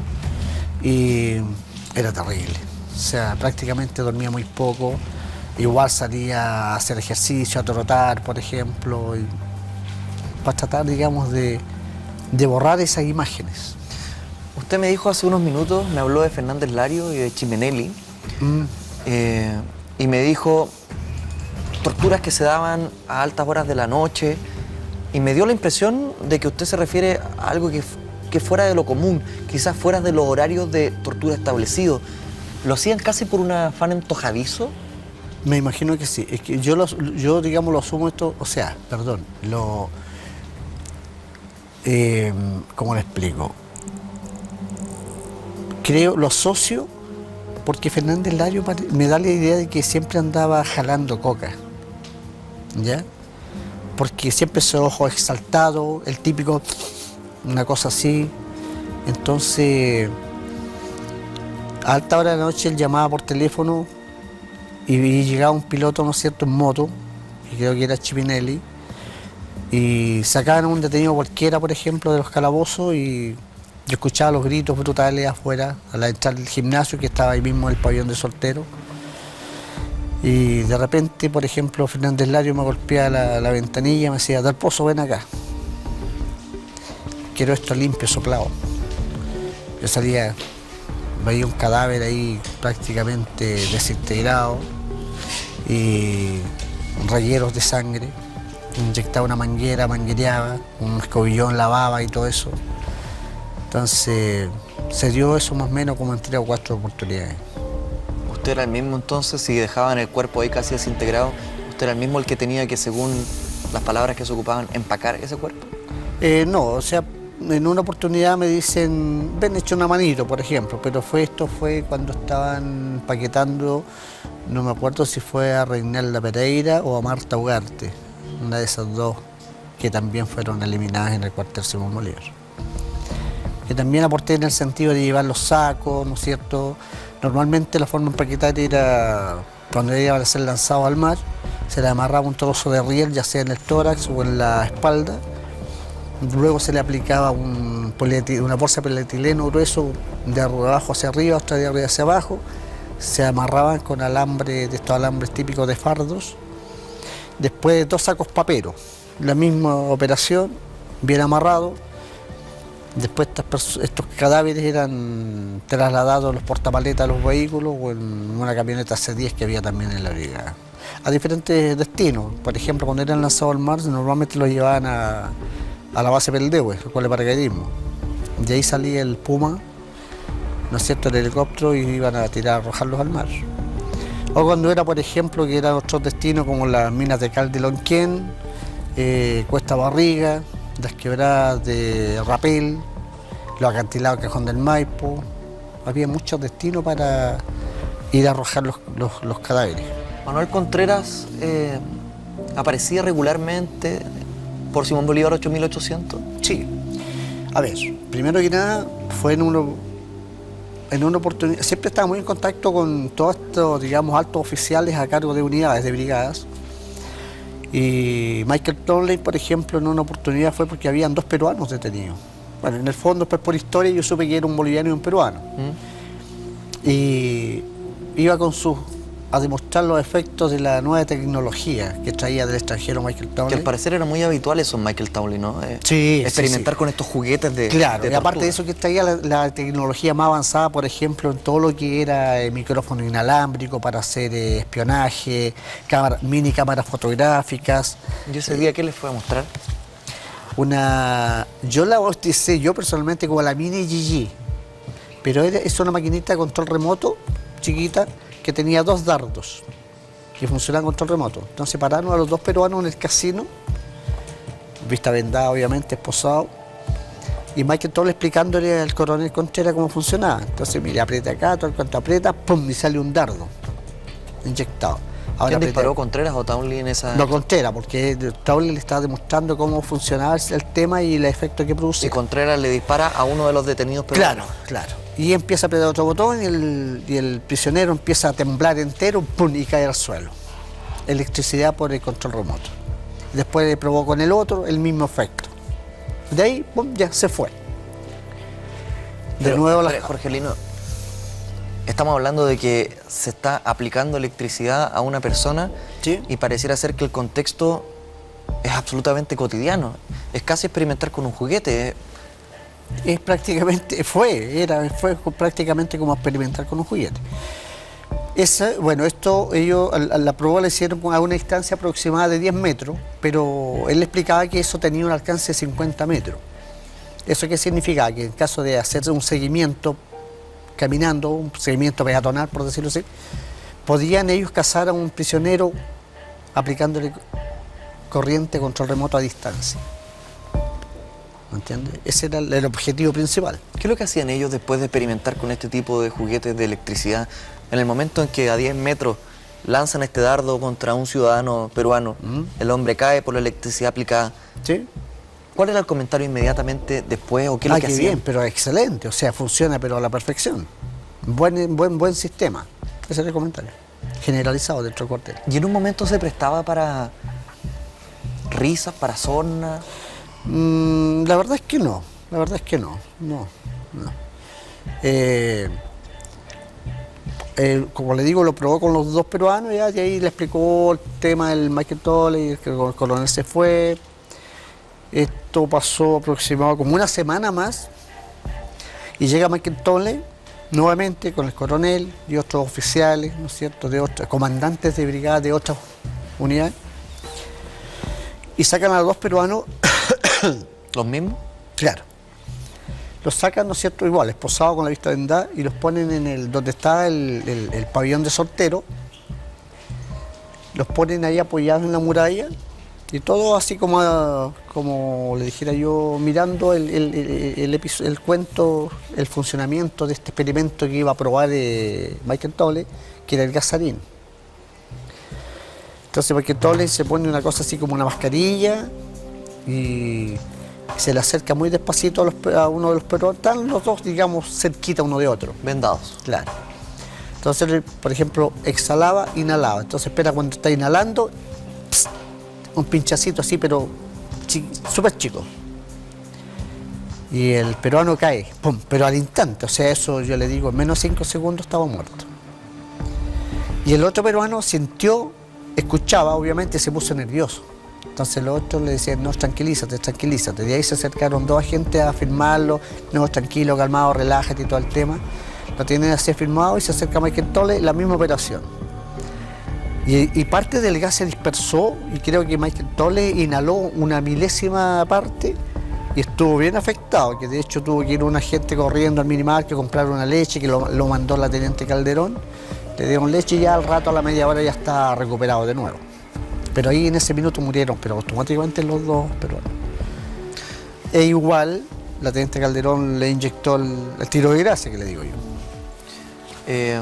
y era terrible. O sea, prácticamente dormía muy poco, igual salía a hacer ejercicio, a trotar, por ejemplo, y para tratar, digamos, de, de borrar esas imágenes. Usted me dijo hace unos minutos, me habló de Fernández Lario y de Chimenelli, mm. eh, y me dijo torturas que se daban a altas horas de la noche, y me dio la impresión de que usted se refiere a algo que, que fuera de lo común, quizás fuera de los horarios de tortura establecidos. ¿Lo hacían casi por un afán antojadizo? Me imagino que sí. Es que yo, lo, yo digamos, lo asumo esto, o sea, perdón, lo... Eh, ¿cómo le explico? Creo, lo asocio porque Fernández Lario me da la idea de que siempre andaba jalando coca, ¿ya? Porque siempre ese ojo exaltado, el típico, una cosa así. Entonces, a alta hora de la noche él llamaba por teléfono y, y llegaba un piloto, ¿no es cierto?, en moto, que creo que era Chimenelli, y sacaban a un detenido cualquiera, por ejemplo, de los calabozos, y yo escuchaba los gritos brutales afuera, a la entrada del gimnasio, que estaba ahí mismo en el pabellón de soltero. Y de repente, por ejemplo, Fernández Lario me golpeaba la, la ventanilla y me decía: Del Pozo, ven acá. Quiero esto limpio, soplado. Yo salía, veía un cadáver ahí prácticamente desintegrado y rayeros de sangre. Inyectaba una manguera, manguereaba, un escobillón lavaba y todo eso. Entonces, se dio eso más o menos como en tres o cuatro oportunidades. ¿Usted era el mismo entonces, si dejaban el cuerpo ahí casi desintegrado, usted era el mismo el que tenía que, según las palabras que se ocupaban, empacar ese cuerpo? Eh, no, o sea, en una oportunidad me dicen, ven, hecho una manito, por ejemplo, pero fue esto fue cuando estaban paquetando, no me acuerdo si fue a Reinalda Pereira o a Marta Ugarte, una de esas dos que también fueron eliminadas en el cuartel Simón Bolívar. Que también aporté en el sentido de llevar los sacos, ¿no es cierto? Normalmente la forma de empaquetar era, cuando iban a ser lanzados al mar, se le amarraba un trozo de riel, ya sea en el tórax o en la espalda. Luego se le aplicaba un una bolsa de polietileno grueso de abajo hacia arriba, otra de arriba hacia abajo. Se amarraban con alambre, de estos alambres típicos de fardos. Después dos sacos paperos, la misma operación, bien amarrado. Después estos, estos cadáveres eran trasladados a los portapaletas de los vehículos o en una camioneta C diez que había también en la brigada. A diferentes destinos. Por ejemplo, cuando eran lanzados al mar, normalmente los llevaban a, a la base Peldehue, el de paracaidismo. De ahí salía el Puma, ¿no es cierto?, el helicóptero, y iban a tirar, a arrojarlos al mar. O cuando era, por ejemplo, que eran otros destinos como las minas de Cal de Lonquén, eh, Cuesta Barriga, las quebradas de Rapel, los acantilados de Cajón del Maipo. Había muchos destinos para ir a arrojar los, los, los cadáveres. Manuel Contreras eh, aparecía regularmente por Simón Bolívar ocho mil ochocientos. Sí. A ver, primero que nada, fue en uno, en una oportunidad, siempre estaba muy en contacto con todos estos, digamos, altos oficiales a cargo de unidades, de brigadas. Y Michael Townley, por ejemplo, en una oportunidad fue porque habían dos peruanos detenidos. Bueno, en el fondo, pues por historia, yo supe que era un boliviano y un peruano. ¿Mm? Y iba con sus a demostrar los efectos de la nueva tecnología que traía del extranjero Michael Townley. Que al parecer era muy habitual eso en Michael Townley, ¿no? Eh, sí, experimentar sí, sí. con estos juguetes de Claro, de y aparte de eso que traía la, la tecnología más avanzada, por ejemplo, en todo lo que era eh, micrófono inalámbrico para hacer eh, espionaje, cámara, mini cámaras fotográficas. ¿Y ese día qué les fue a mostrar? Una... Yo la bauticé yo personalmente como la mini G G, pero era, es una maquinita de control remoto, chiquita, que tenía dos dardos que funcionaban con control remoto. Entonces pararon a los dos peruanos en el casino, vista vendada obviamente, esposado, y Michael Townley explicándole al coronel Contreras cómo funcionaba. Entonces, mire, aprieta acá, todo el cuanto aprieta, pum, y sale un dardo inyectado. Ahora ¿Quién apreté. disparó, Contreras o Townley en esa...? No, Contreras, porque Townley le estaba demostrando cómo funcionaba el tema y el efecto que producía. Y Contreras le dispara a uno de los detenidos peruanos. Claro, claro. Y empieza a apretar otro botón y el, y el prisionero empieza a temblar entero, pum, y cae al suelo. Electricidad por el control remoto. Después le probó con el otro el mismo efecto. De ahí, pum, ya se fue. De Pero, nuevo la... Jorgelino, estamos hablando de que se está aplicando electricidad a una persona, ¿sí? Y pareciera ser que el contexto es absolutamente cotidiano. Es casi experimentar con un juguete. Es prácticamente, fue, era, fue prácticamente como experimentar con un juguete. Esa, bueno, esto ellos a la prueba le hicieron a una distancia aproximada de diez metros, pero él le explicaba que eso tenía un alcance de cincuenta metros. ¿Eso qué significa? Que en caso de hacer un seguimiento caminando, un seguimiento peatonal, por decirlo así, podían ellos cazar a un prisionero aplicándole corriente control remoto a distancia. ¿Me entiendes? Ese era el, el objetivo principal. ¿Qué es lo que hacían ellos después de experimentar con este tipo de juguetes de electricidad? En el momento en que a diez metros lanzan este dardo contra un ciudadano peruano, ¿Mm? El hombre cae por la electricidad aplicada. ¿Sí? ¿Cuál era el comentario inmediatamente después o qué es ah, lo que qué hacían? Bien, pero excelente, o sea, funciona pero a la perfección. Buen, buen, buen sistema. Ese era el comentario. Generalizado dentro del cuartel. ¿Y en un momento se prestaba para risas, para sorna? Mm, la verdad es que no, la verdad es que no, no, no. Eh, eh, como le digo, lo probó con los dos peruanos ya, y ahí le explicó el tema del Michael Townley, que el coronel se fue. Esto pasó aproximadamente como una semana más y llega Michael Townley nuevamente con el coronel y otros oficiales, ¿no es cierto?, de otros comandantes de brigada de otras unidades, y sacan a los dos peruanos. ¿Los mismos? Claro. los sacan, ¿no es cierto?, igual, esposados con la vista vendada, y los ponen en el donde está el, el, el pabellón de soltero, los ponen ahí apoyados en la muralla, y todo así como, como le dijera yo, mirando el, el, el, el, el cuento, el funcionamiento de este experimento que iba a probar eh, Michael Tolley, que era el gasarín. Entonces Michael Tolley se pone una cosa así como una mascarilla y se le acerca muy despacito a, los, a uno de los peruanos, están los dos, digamos, cerquita uno de otro. Vendados. Claro. Entonces, por ejemplo, exhalaba, inhalaba. Entonces espera cuando está inhalando, pss, un pinchacito así, pero súper chico. Y el peruano cae, pum, pero al instante, o sea, eso yo le digo, en menos de cinco segundos estaba muerto. Y el otro peruano sintió, escuchaba, obviamente, se puso nervioso. Entonces los otros le decían, no, tranquilízate, tranquilízate. De ahí se acercaron dos agentes a firmarlo, no, tranquilo, calmado, relájate y todo el tema. Lo tienen así firmado y se acerca Michael Tolley, la misma operación. Y, y parte del gas se dispersó y creo que Michael Tolley inhaló una milésima parte y estuvo bien afectado, que de hecho tuvo que ir un agente corriendo al Minimarket a comprar una leche que lo, lo mandó la teniente Calderón. Le dieron leche y ya al rato, a la media hora, ya está recuperado de nuevo. Pero ahí en ese minuto murieron, pero automáticamente los dos peruanos. E igual, la teniente Calderón le inyectó el, el tiro de gracia, que le digo yo. Eh,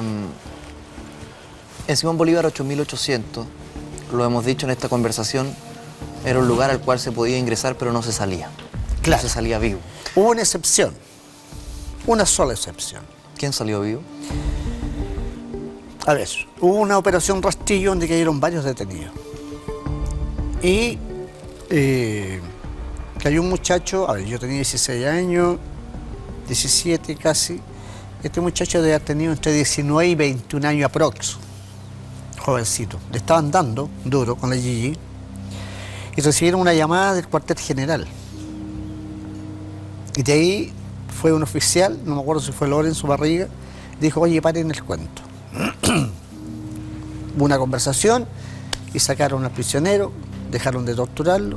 en Simón Bolívar ocho mil ochocientos, lo hemos dicho en esta conversación, era un lugar al cual se podía ingresar, pero no se salía. Claro. No se salía vivo. Hubo una excepción, una sola excepción. ¿Quién salió vivo? A ver, hubo una operación Rastrillo donde cayeron varios detenidos. Y eh, cayó un muchacho, a ver, yo tenía dieciséis años, diecisiete casi. Este muchacho debe haber tenido entre diecinueve y veintiún años aprox, jovencito. Le estaban dando duro con la G G y recibieron una llamada del cuartel general. Y de ahí fue un oficial, no me acuerdo si fue Lorenzo Barriga, dijo, oye, paren el cuento. Hubo una conversación y sacaron al prisionero, dejaron de torturarlo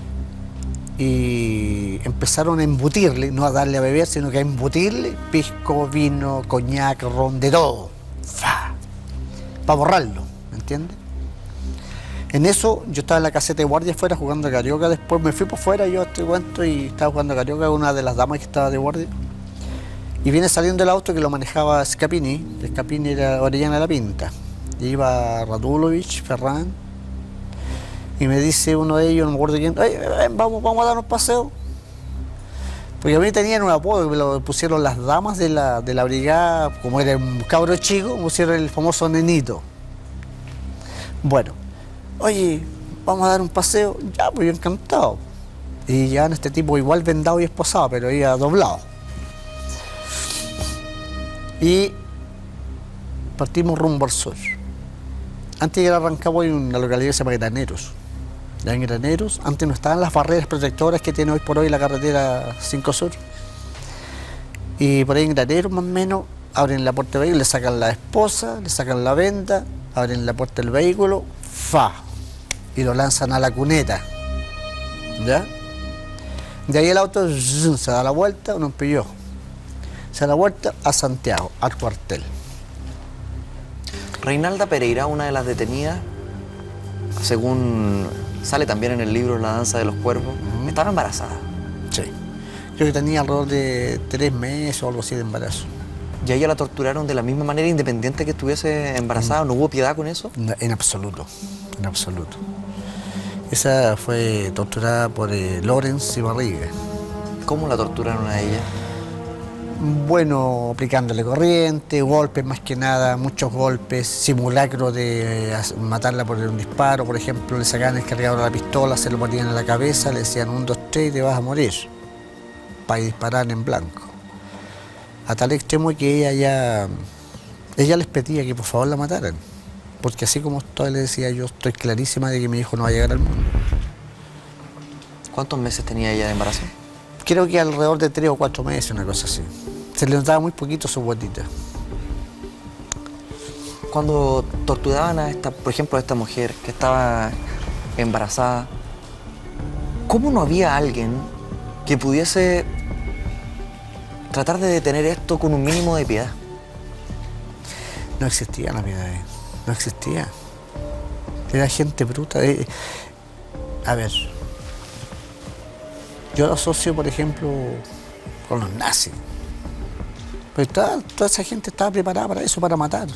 y empezaron a embutirle, no a darle a beber, sino que a embutirle pisco, vino, coñac, ron, de todo, para borrarlo, ¿me entiendes? En eso yo estaba en la caseta de guardia afuera jugando a carioca, después me fui por fuera, yo este cuento, y estaba jugando a carioca con una de las damas que estaba de guardia. Y viene saliendo el auto que lo manejaba Scapini, Scapini era Orellana de la Pinta. Y iba Radulovich, Ferran, y me dice uno de ellos, no me acuerdo quién, hey, vamos, vamos a dar un paseo. Porque a mí tenían un apodo que me lo pusieron las damas de la, de la brigada, como era un cabro chico, me pusieron el famoso nenito. Bueno, oye, vamos a dar un paseo, ya, pues yo encantado. Y ya en este tipo igual vendado y esposado, pero iba doblado. Y partimos rumbo al sur. Antes de llegar a Rancagua hay una localidad que se llama Graneros. Ya en Graneros, antes no estaban las barreras protectoras que tiene hoy por hoy la carretera cinco Sur. Y por ahí en Graneros más o menos abren la puerta del vehículo, le sacan la esposa, le sacan la venda, abren la puerta del vehículo, ¡fa! Y lo lanzan a la cuneta. ¿Ya? De ahí el auto se da la vuelta, uno empilló. Se da la vuelta a Santiago, al cuartel. Reinalda Pereira, una de las detenidas, según sale también en el libro La danza de los cuervos, uh-huh. estaba embarazada. Sí. Creo que tenía alrededor de tres meses o algo así de embarazo. ¿Y a ella la torturaron de la misma manera, independiente que estuviese embarazada? ¿No hubo piedad con eso? No, en absoluto, en absoluto. Esa fue torturada por eh, Lorenzo y Barriga. ¿Cómo la torturaron a ella? Bueno, aplicándole corriente, golpes más que nada, muchos golpes, simulacro de matarla por un disparo, por ejemplo, le sacaban el cargador de la pistola, se lo ponían en la cabeza, le decían un, dos, tres y te vas a morir, para disparar en blanco. A tal extremo que ella ya, ella les pedía que por favor la mataran, porque así como estoy, le decía yo, estoy clarísima de que mi hijo no va a llegar al mundo. ¿Cuántos meses tenía ella de embarazo? Creo que alrededor de tres o cuatro meses, una cosa así. Se le notaba muy poquito su guatita. Cuando torturaban a esta, por ejemplo, a esta mujer que estaba embarazada, ¿cómo no había alguien que pudiese tratar de detener esto con un mínimo de piedad. No existía la piedad, eh. no existía. Era gente bruta. Eh. A ver, yo lo asocio, por ejemplo, con los nazis. Pero toda, toda esa gente estaba preparada para eso, para matar.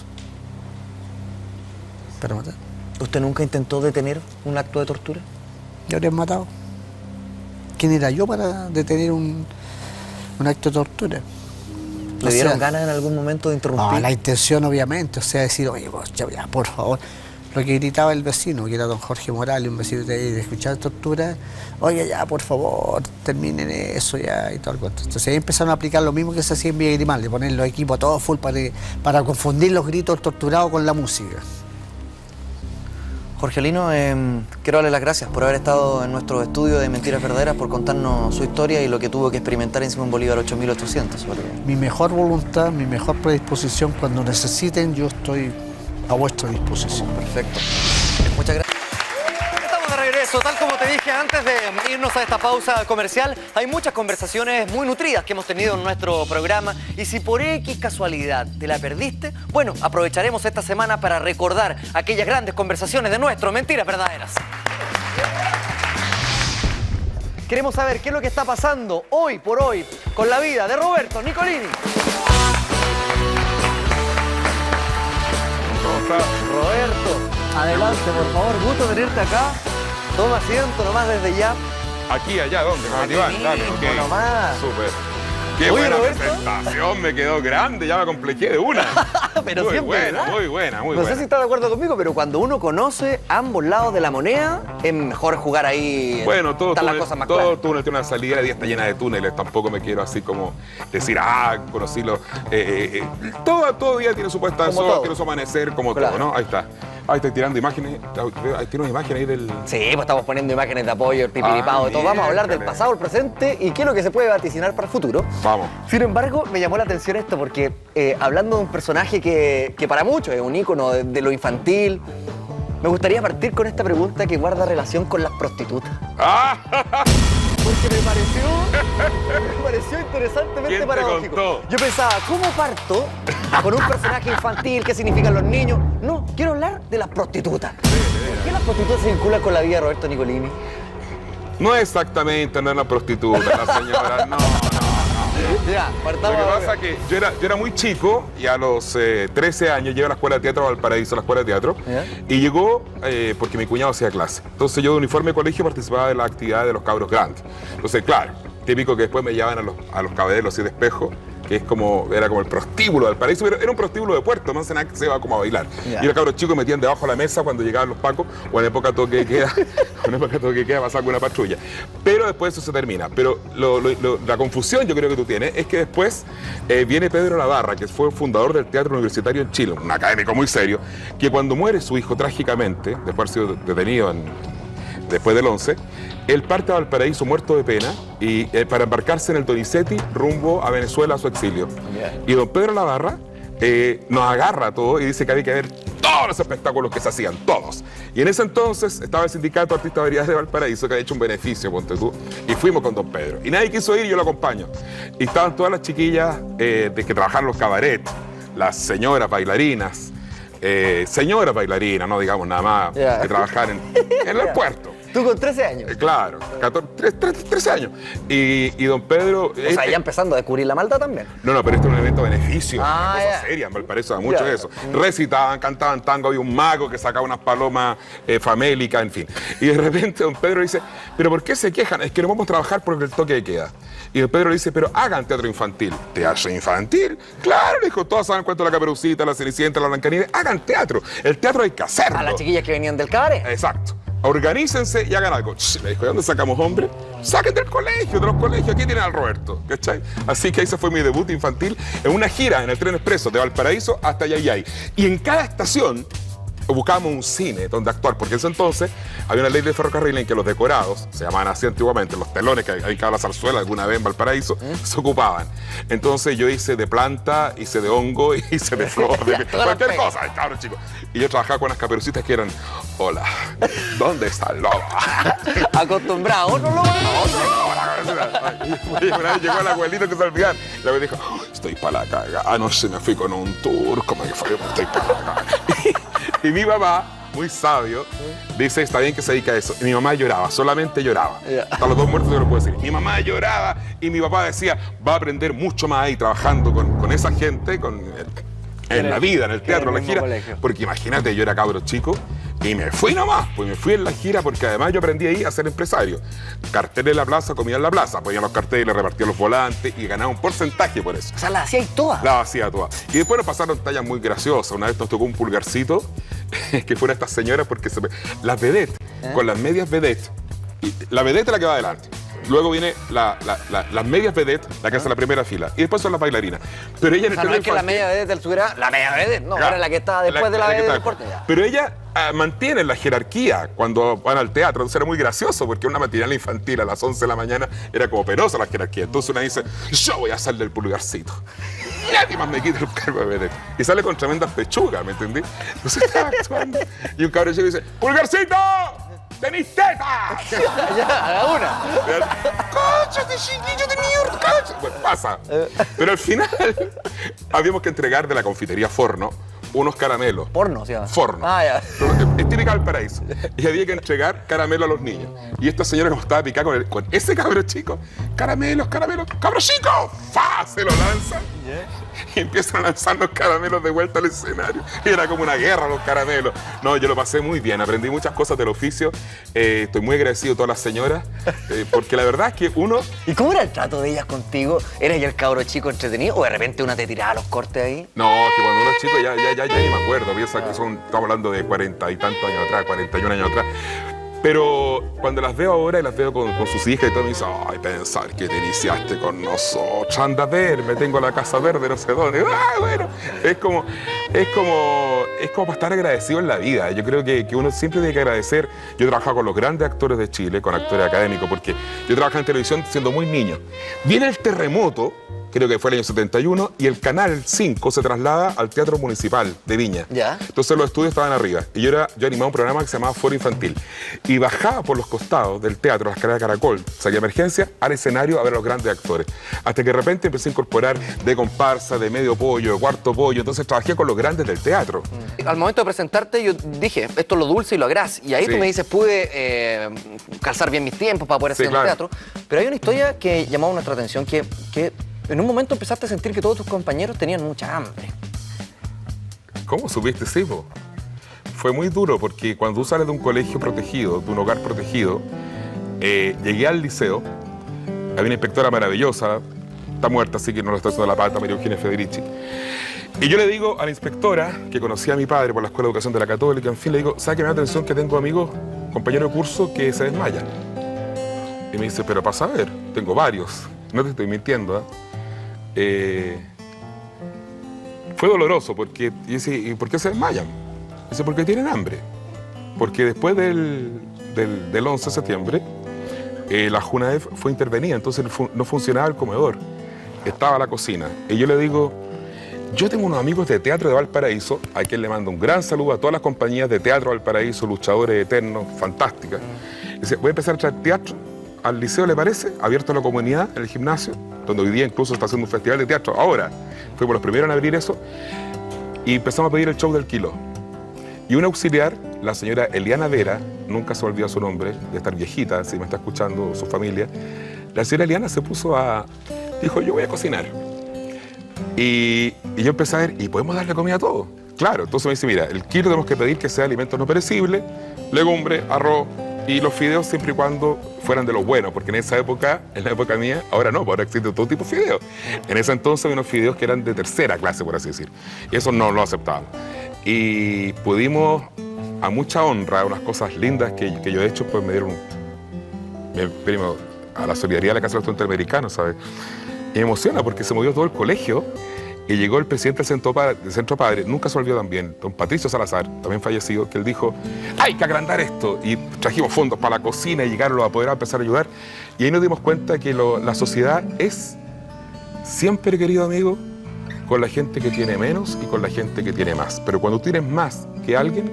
Para matar. ¿Usted nunca intentó detener un acto de tortura? Yo habría matado. ¿Quién era yo para detener un, un acto de tortura? ¿Le O dieron sea, ganas en algún momento de interrumpir? No, la intención obviamente, o sea, decir, oye, pues, ya, ya, por favor. Lo que gritaba el vecino, que era don Jorge Morales, un vecino de ahí, de escuchar tortura, oye, ya, por favor, terminen eso ya y todo el cuento. Entonces ahí empezaron a aplicar lo mismo que se hacía en Villa Grimaldi, poner los equipos todos full para, para confundir los gritos torturados con la música. Jorgelino, eh, quiero darle las gracias por haber estado en nuestro estudio de Mentiras Verdaderas, por contarnos su historia y lo que tuvo que experimentar en Simón Bolívar ocho mil ochocientos. Mi mejor voluntad, mi mejor predisposición, cuando necesiten, yo estoy a vuestra disposición. Perfecto. Muchas gracias. Estamos de regreso. Tal como te dije antes de irnos a esta pausa comercial, hay muchas conversaciones muy nutridas que hemos tenido en nuestro programa. Y si por X casualidad te la perdiste, bueno, aprovecharemos esta semana para recordar aquellas grandes conversaciones de nuestro Mentiras Verdaderas. Queremos saber qué es lo que está pasando hoy por hoy con la vida de Roberto Nicolini. Roberto, adelante, por favor, gusto tenerte acá. Toma asiento nomás desde ya. Aquí, allá, ¿dónde? Aquí Iván, dale, mismo, ok. nomás. Súper. Qué Oye, buena Roberto. presentación, me quedó grande, ya me complejé de una. Pero muy siempre, buena, ¿verdad? muy buena, muy No buena. sé si estás de acuerdo conmigo, pero cuando uno conoce ambos lados de la moneda, es mejor jugar ahí. Bueno, todo están las túnel, cosas más todo claras. túnel tiene una salida, la día está llena de túneles, tampoco me quiero así como decir, ah, conocí lo... Eh, eh, eh, todo, todo día tiene su puesta de Como sol, todo. tiene su amanecer, como Claro. todo, ¿no? Ahí está. Ahí estoy tirando imágenes, ahí tiene una imagen ahí del... Sí, pues estamos poniendo imágenes de apoyo, el pipiripao, Ah, y todo. Vamos a hablar del miércoles. pasado, el presente y qué es lo que se puede vaticinar para el futuro. Vamos. Sin embargo, me llamó la atención esto porque eh, hablando de un personaje que, que para muchos es un ícono de, de lo infantil, me gustaría partir con esta pregunta que guarda relación con las prostitutas. ¡Ah! Porque me pareció, me pareció interesantemente ¿Quién te paradójico. contó? Yo pensaba, ¿cómo parto con un personaje infantil? ¿Qué significan los niños? No, quiero hablar de las prostitutas. ¿Por qué las prostitutas se vinculan con la vida de Roberto Nicolini? No exactamente, no es una prostituta, la señora, no, no, no. Ya, Lo partamos. que a pasa ver. es que yo era, yo era muy chico y a los eh, trece años llegué a la Escuela de Teatro Valparaíso, a la Escuela de Teatro, ¿Ya? y llegó eh, porque mi cuñado hacía clase. Entonces yo de uniforme de colegio participaba de la actividad de los cabros grandes. Entonces, claro, típico que después me llevaban a los, a los caballeros los siete espejos, que es como, era como el prostíbulo del paraíso, pero era un prostíbulo de puerto, no sé nada que se va como a bailar. Ya. Y los cabros chicos metían debajo de la mesa cuando llegaban los pacos, o en época toque de queda, en época toque de queda pasaba con una patrulla. Pero después eso se termina. Pero lo- lo- lo- la confusión yo creo que tú tienes es que después eh, viene Pedro Navarra, que fue fundador del Teatro Universitario en Chile, un académico muy serio, que cuando muere su hijo trágicamente, después de haber sido detenido en, después del once, él parte a Valparaíso muerto de pena y eh, para embarcarse en el Donizetti rumbo a Venezuela a su exilio. Ya. Y don Pedro Navarra eh, nos agarra a todo y dice que había que ver todos los espectáculos que se hacían, todos. Y en ese entonces estaba el Sindicato de Artistas de Variedades de Valparaíso, que había hecho un beneficio, ponte tú, y fuimos con don Pedro. Y nadie quiso ir y yo lo acompaño. Y estaban todas las chiquillas eh, de que trabajaban en los cabarets, las señoras bailarinas, eh, señoras bailarinas, no digamos nada más, Ya. que trabajaban en, en el puerto. Tú con trece años. Eh, Claro, catorce, tre- tre- trece años. Y, y don Pedro... O sea, ya empezando a descubrir la maldad también. No, no, pero este es un evento de beneficio, Ah, una cosa ya. seria, en Valparaíso da mucho Ya. eso. Recitaban, cantaban tango, había un mago que sacaba unas palomas eh, famélicas, en fin. Y de repente don Pedro dice, ¿pero por qué se quejan? Es que no vamos a trabajar por el toque de queda. Y don Pedro le dice, pero hagan teatro infantil. ¿Teatro infantil? Claro, le dijo, todos saben cuento de la Caperucita, la Cenicienta, la Blancanieves. Hagan teatro. El teatro hay que hacerlo. A las chiquillas que venían del cabaret. Exacto. Organícense y hagan algo. Ch, le dijo, ¿de dónde sacamos hombres? Saquen del colegio, de los colegios. Aquí tienen al Roberto, ¿cachai? Así que ese fue mi debut infantil en una gira en el tren expreso de Valparaíso hasta Yayay. Y en cada estación buscábamos un cine donde actuar, porque en ese entonces había una ley de ferrocarril en que los decorados, se llamaban así antiguamente, los telones que hay en cada zarzuela alguna vez en Valparaíso, ¿Mm? se ocupaban. Entonces yo hice de planta, hice de hongo, hice de flor, de cualquier cosa, cabrón, chicos. Y yo trabajaba con unas caperucitas que eran, hola, ¿dónde está el lobo? Acostumbrado, otro lobo. Y una vez llegó el abuelito que se olvidaba. Y la dijo, oh, estoy para la caga. Anoche me fui con un tour, como que fue, estoy para la caga. Y mi mamá, muy sabio, dice, está bien que se dedica a eso. Y mi mamá lloraba, solamente lloraba. Yeah. Hasta los dos muertos yo lo puedo decir. Mi mamá lloraba y mi papá decía, va a aprender mucho más ahí trabajando con, con esa gente, con, en, en la vida, en el teatro, en la gira. Colegio. Porque imagínate, yo era cabro chico y me fui nomás, pues me fui en la gira porque además yo aprendí ahí a ser empresario. Cartel en la plaza, comía en la plaza, ponían los carteles, repartía los volantes y ganaba un porcentaje por eso. O sea, las hacía todas. Las hacía todas. Y después nos pasaron tallas muy graciosas. Una vez nos tocó un pulgarcito, que fueron estas señoras porque se... las vedettes, ¿eh? Con las medias vedettes. Y la vedette es la que va adelante. Luego viene la, la, la, las medias vedettes, la que hace la primera fila. Y después son las bailarinas. Pero ella en el o sea, no es que la media vedette estuviera la media vedette, no, claro, era la que estaba después la, de la, la vedette del deporte. Pero ella uh, mantiene la jerarquía cuando van al teatro. Entonces era muy gracioso porque una matinal infantil a las once de la mañana era como penosa la jerarquía. Entonces una dice, yo voy a salir del pulgarcito. Nadie más me quita el cargo de vedette. Y sale con tremendas pechugas, ¿me entendí? Entonces estaba actuando. Y un cabrón chico dice, ¡Pulgarcito! ¡Tenís teta! Ya, a la una. ¡Cállate, chiquillo de mierda! ¡Cállate! Bueno, pasa. Pero al final habíamos que entregar de la confitería Forno unos caramelos. ¿Porno se llama? Forno. Ah, ya. Es típica del paraíso. Y había que entregar caramelo a los niños. Y esta señora, como estaba picada con, el, con ese cabro chico, caramelos, caramelos, ¡cabro chico! ¡Fa! Se lo lanzan. Yeah. Y empiezan a lanzar los caramelos de vuelta al escenario. Y era como una guerra los caramelos. No, yo lo pasé muy bien. Aprendí muchas cosas del oficio. Eh, estoy muy agradecido a todas las señoras. Eh, porque la verdad es que uno... ¿Y cómo era el trato de ellas contigo? ¿Eras ya el cabro chico entretenido o de repente una te tiraba los cortes ahí? No, que cuando uno es chico ya, ya, ya, ya ni me acuerdo. Piensa que son, estamos hablando de cuarenta y tantos años atrás, cuarenta y un años atrás. Pero cuando las veo ahora y las veo con, con sus hijas y todo, me dicen, ay, pensar que te iniciaste con nosotros, anda a ver, me tengo la casa verde, no sé dónde. Ah, bueno, es como, es como, es como para estar agradecido en la vida. Yo creo que, que uno siempre tiene que agradecer. Yo he trabajado con los grandes actores de Chile, con actores académicos, porque yo trabajé en televisión siendo muy niño. Viene el terremoto, creo que fue el año setenta y uno, y el Canal cinco se traslada al Teatro Municipal de Viña. ¿Ya? Entonces los estudios estaban arriba. Y yo, era, yo animaba un programa que se llamaba Foro Infantil. Y bajaba por los costados del teatro, las escaleras de caracol, salía emergencia, al escenario a ver a los grandes actores. Hasta que de repente empecé a incorporar de comparsa, de medio pollo, de cuarto pollo. Entonces trabajé con los grandes del teatro. Mm. Al momento de presentarte, yo dije, esto es lo dulce y lo gras. Y ahí sí. Tú me dices, pude eh, calzar bien mis tiempos para poder hacer sí, claro. el teatro. Pero hay una historia que llamó nuestra atención, que... que en un momento empezaste a sentir que todos tus compañeros tenían mucha hambre. ¿Cómo supiste, sí, po? Fue muy duro porque cuando tú sales de un colegio protegido, de un hogar protegido, eh, llegué al liceo, había una inspectora maravillosa, está muerta, así que no lo está haciendo la pata, María Eugenia Federici. Y yo le digo a la inspectora, que conocía a mi padre por la Escuela de Educación de la Católica, en fin, le digo, ¿sabe que me da atención que tengo amigos, compañeros de curso, que se desmayan? Y me dice, pero pasa a ver, tengo varios, no te estoy mintiendo, ¿eh? Eh, fue doloroso porque y dice, ¿y por qué se desmayan? Dice, porque tienen hambre. Porque después del, del, del once de septiembre, eh, la JUNAEF fue intervenida, entonces no funcionaba el comedor, estaba la cocina. Y yo le digo, yo tengo unos amigos de Teatro de Valparaíso, a quien le mando un gran saludo a todas las compañías de Teatro de Valparaíso, luchadores eternos, fantásticas. Dice, voy a empezar a traer teatro al liceo, ¿le parece? Abierto a la comunidad, en el gimnasio, donde hoy día incluso está haciendo un festival de teatro. Ahora, fuimos los primeros en abrir eso y empezamos a pedir el show del kilo. Y una auxiliar, la señora Eliana Vera, nunca se olvida su nombre, de estar viejita, si me está escuchando su familia, la señora Eliana se puso a... dijo, yo voy a cocinar. Y, y yo empecé a ver, ¿y podemos darle comida a todo? Claro, entonces me dice, mira, el kilo tenemos que pedir que sea alimentos no perecibles, legumbre, arroz, y los fideos siempre y cuando fueran de los buenos, porque en esa época, en la época mía, ahora no, ahora existen todo tipo de fideos. En ese entonces había unos fideos que eran de tercera clase, por así decir. Y eso no lo aceptábamos. Y pudimos, a mucha honra, unas cosas lindas que, que yo he hecho, pues me dieron, me, primero, a la solidaridad de la Casa de los Estudiantes Americanos, ¿sabes? Y me emociona porque se movió todo el colegio Y llegó el presidente del Centro Padre, del Centro Padre, nunca se olvidó también, don Patricio Salazar, también fallecido, que él dijo, hay que agrandar esto. Y trajimos fondos para la cocina y llegaron los apoderados a empezar a ayudar. Y ahí nos dimos cuenta que lo, la sociedad es siempre, querido amigo, con la gente que tiene menos y con la gente que tiene más. Pero cuando tienes más que alguien,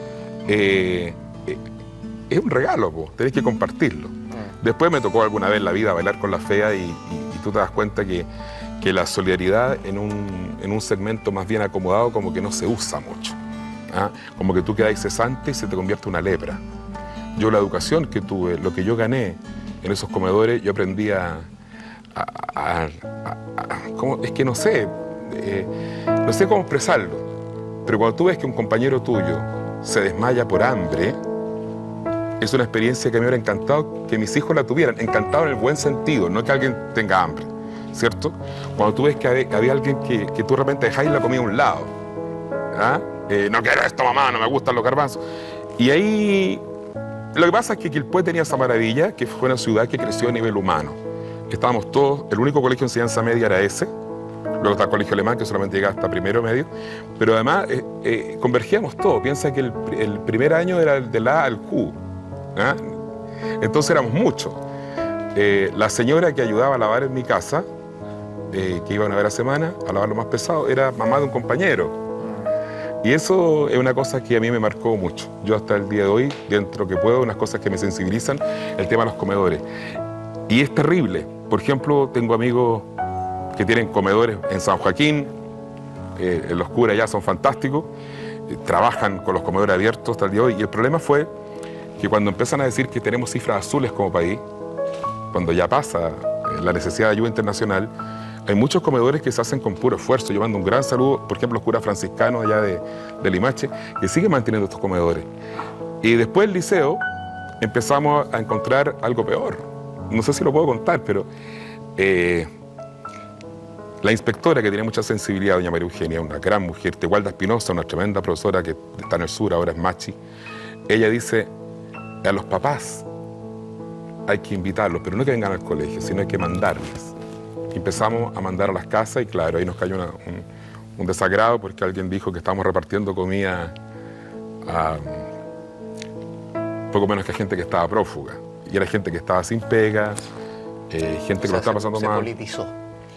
eh, eh, es un regalo, po, tenés que compartirlo. Después me tocó alguna vez en la vida bailar con la fea y, y, y tú te das cuenta que, que la solidaridad en un, en un segmento más bien acomodado como que no se usa mucho. ¿Ah? Como que tú quedas cesante y se te convierte en una lepra. Yo la educación que tuve, lo que yo gané en esos comedores, yo aprendí a... a, a, a, a ¿cómo? Es que no sé, eh, no sé cómo expresarlo, pero cuando tú ves que un compañero tuyo se desmaya por hambre, es una experiencia que a mí me hubiera encantado que mis hijos la tuvieran, encantado en el buen sentido, no que alguien tenga hambre, ¿cierto? Cuando tú ves que había, había alguien que, que tú de repente dejáis la comida a un lado, ¿ah? eh, no quiero esto, mamá, no me gustan los garbanzos, y ahí lo que pasa es que Quilpué tenía esa maravilla, que fue una ciudad que creció a nivel humano. Estábamos todos, el único colegio de enseñanza media era ese, luego está el colegio alemán, que solamente llegaba hasta primero medio, pero además eh, eh, convergíamos todos. Piensa que el, el primer año era de la A al Q, ¿ah? Entonces éramos muchos. Eh, la señora que ayudaba a lavar en mi casa, eh, que iba una vez a la semana a lavar lo más pesado, era mamá de un compañero. Y eso es una cosa que a mí me marcó mucho. Yo hasta el día de hoy, dentro que puedo, unas cosas que me sensibilizan, el tema de los comedores. Y es terrible. Por ejemplo, tengo amigos que tienen comedores en San Joaquín, eh, los curas ya son fantásticos, eh, trabajan con los comedores abiertos hasta el día de hoy. Y el problema fue que cuando empiezan a decir que tenemos cifras azules como país, cuando ya pasa eh, la necesidad de ayuda internacional, hay muchos comedores que se hacen con puro esfuerzo. Yo mando un gran saludo, por ejemplo, los curas franciscanos allá de, de Limache, que siguen manteniendo estos comedores. Y después del liceo empezamos a encontrar algo peor. No sé si lo puedo contar, pero eh, la inspectora, que tenía mucha sensibilidad, doña María Eugenia, una gran mujer, Tegualda Espinosa, una tremenda profesora que está en el sur, ahora es Machi, ella dice, a los papás hay que invitarlos, pero no que vengan al colegio, sino hay que mandarles. Empezamos a mandar a las casas y claro, ahí nos cayó una, un, un desagrado porque alguien dijo que estábamos repartiendo comida a poco menos que a gente que estaba prófuga. Y era gente que estaba sin pega, eh, gente que O sea, lo estaba pasando se, mal. Se politizó.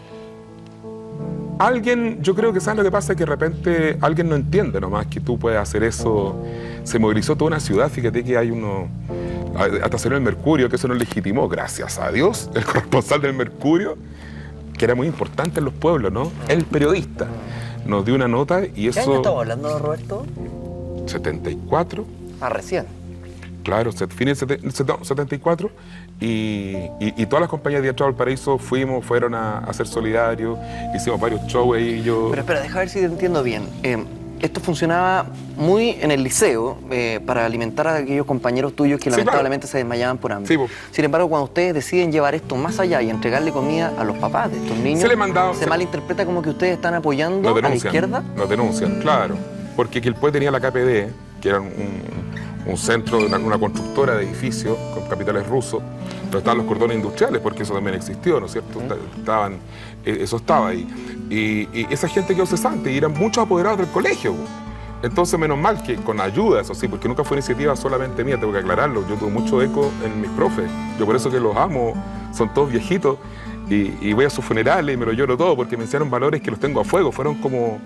Alguien, yo creo que ¿sabes lo que pasa? Es que de repente alguien no entiende nomás que tú puedes hacer eso. Se movilizó toda una ciudad, fíjate que hay uno... Hasta salió el Mercurio, que eso no legitimó, gracias a Dios, el corresponsal del Mercurio, que era muy importante en los pueblos, ¿no? El periodista nos dio una nota y eso... ¿Qué año estamos hablando, Roberto? setenta y cuatro. Ah, recién. Claro, fines del setenta y cuatro, y, y, y todas las compañías de Teatro Valparaíso fuimos, fueron a, a ser solidarios, hicimos varios shows ahí. Yo... Pero espera, deja ver si te entiendo bien. Eh, esto funcionaba muy en el liceo eh, para alimentar a aquellos compañeros tuyos que sí, lamentablemente claro. se desmayaban por hambre. Sí, pues. Sin embargo, cuando ustedes deciden llevar esto más allá y entregarle comida a los papás de estos niños, se, le mandaba, se se... malinterpreta como que ustedes están apoyando a la izquierda. Nos denuncian, claro. Porque Quilpué tenía la K P D, que era un, un centro, una, una constructora de edificios con capitales rusos, donde estaban los cordones industriales, porque eso también existió, ¿no es cierto? Estaban, eso estaba ahí. Y, y esa gente quedó cesante y eran muchos apoderados del colegio. Entonces, menos mal que con ayuda, eso sí, porque nunca fue iniciativa solamente mía, tengo que aclararlo. Yo tuve mucho eco en mis profes. Yo por eso que los amo, son todos viejitos. Y, y voy a sus funerales y me lo lloro todo porque me enseñaron valores que los tengo a fuego. Fueron como...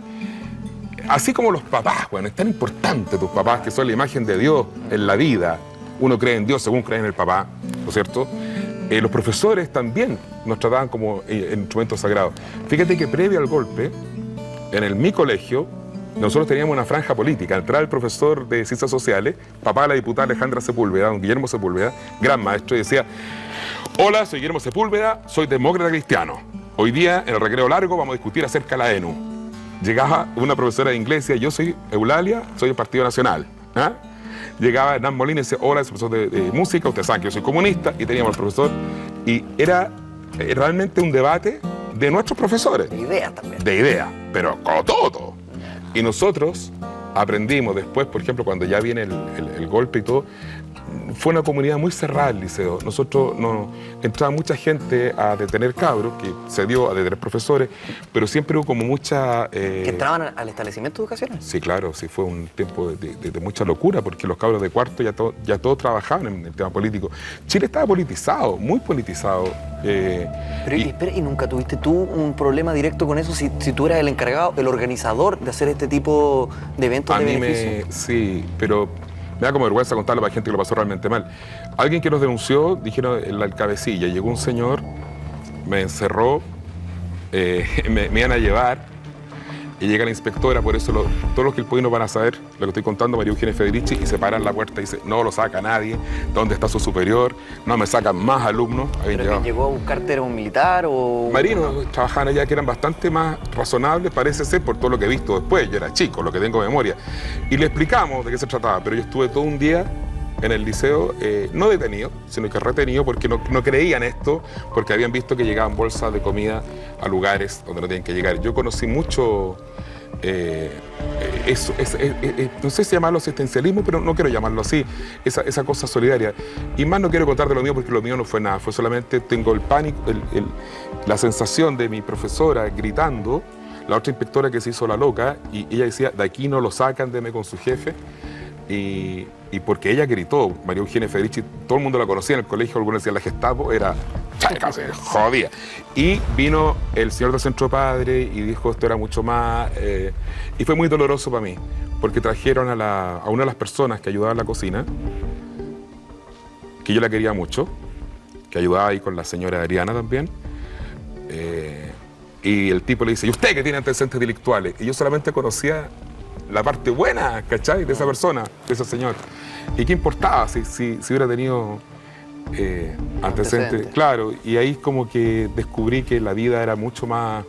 Así como los papás, bueno, es tan importante tus papás, que son la imagen de Dios en la vida. Uno cree en Dios según cree en el papá, ¿no es cierto? Eh, los profesores también nos trataban como eh, instrumentos sagrados. Fíjate que previo al golpe, en el mi colegio, nosotros teníamos una franja política. Entraba el profesor de Ciencias Sociales, papá de la diputada Alejandra Sepúlveda, don Guillermo Sepúlveda, gran maestro, y decía: hola, soy Guillermo Sepúlveda, soy demócrata cristiano. Hoy día, en el recreo largo, vamos a discutir acerca de la E N U. Llegaba una profesora de inglés y decía: yo soy Eulalia, soy del Partido Nacional. ¿Ah? Llegaba Hernán Molina y decía: hola, soy profesor de, de música, ustedes saben que yo soy comunista, y teníamos al profesor. Y era eh, realmente un debate de nuestros profesores. De ideas también. De ideas, pero con todo. Y nosotros aprendimos después, por ejemplo, cuando ya viene el, el, el golpe y todo, fue una comunidad muy cerrada el liceo. Nosotros no, entraba mucha gente a detener cabros, que se dio a detener profesores, pero siempre hubo como mucha... Eh... ¿Que entraban al establecimiento educacional? Sí, claro, sí, fue un tiempo de, de, de mucha locura, porque los cabros de cuarto ya, to, ya todos trabajaban en el tema político. Chile estaba politizado, muy politizado. Eh, pero, y, espera, ¿y nunca tuviste tú un problema directo con eso si, si tú eras el encargado, el organizador de hacer este tipo de eventos a de mí beneficio? Me, sí, pero... Me da como vergüenza contarlo para gente que lo pasó realmente mal. Alguien que nos denunció, dijeron en la cabecilla, llegó un señor, me encerró, eh, me, me iban a llevar, y llega la inspectora, por eso lo, todos los quilpuinos van a saber lo que estoy contando, María Eugenia Federici, y se para en la puerta y dice, no lo saca nadie, ¿dónde está su superior? No me sacan más alumnos. ¿Pero que llegó a buscarte era un militar o...? Marinos, trabajaban allá que eran bastante más razonables, parece ser, por todo lo que he visto después, yo era chico, lo que tengo de memoria. Y le explicamos de qué se trataba, pero yo estuve todo un día en el liceo, eh, no detenido, sino que retenido porque no, no creían esto, porque habían visto que llegaban bolsas de comida a lugares donde no tienen que llegar. Yo conocí mucho, eh, eso, es, es, es, no sé si llamarlo asistencialismo, pero no quiero llamarlo así, esa, esa cosa solidaria. Y más no quiero contar de lo mío porque lo mío no fue nada, fue solamente tengo el pánico, el, el, la sensación de mi profesora gritando, la otra inspectora que se hizo la loca, y ella decía, de aquí no lo sacan, deme con su jefe. Y, y porque ella gritó, María Eugenia Federici, todo el mundo la conocía en el colegio, algunos decían la Gestapo, era chaca, se jodía. Y vino el señor del Centro Padre y dijo esto era mucho más, eh, y fue muy doloroso para mí, porque trajeron a, la, a una de las personas que ayudaba en la cocina, que yo la quería mucho, que ayudaba ahí con la señora Adriana también, eh, y el tipo le dice, ¿y usted que tiene antecedentes delictuales? Y yo solamente conocía la parte buena, ¿cachai? De esa persona, de ese señor. ¿Y qué importaba si, si, si hubiera tenido eh, antecedentes? Antecedente. Claro, y ahí como que descubrí que la vida era mucho más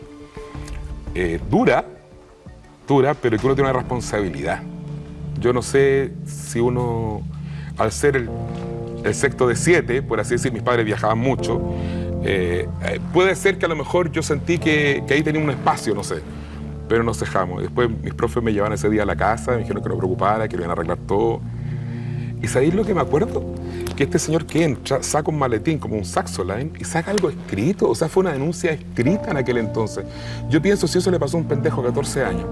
eh, dura, dura, pero que uno tiene una responsabilidad. Yo no sé si uno, al ser el, el sexto de siete, por así decir, mis padres viajaban mucho, eh, eh, puede ser que a lo mejor yo sentí que, que ahí tenía un espacio, no sé. Pero nos dejamos. Después mis profes me llevaban ese día a la casa, me dijeron que no me preocupara, que lo iban a arreglar todo. ¿Y sabéis lo que me acuerdo? Que este señor que entra, saca un maletín como un Saxoline y saca algo escrito. O sea, fue una denuncia escrita en aquel entonces. Yo pienso si eso le pasó a un pendejo de catorce años.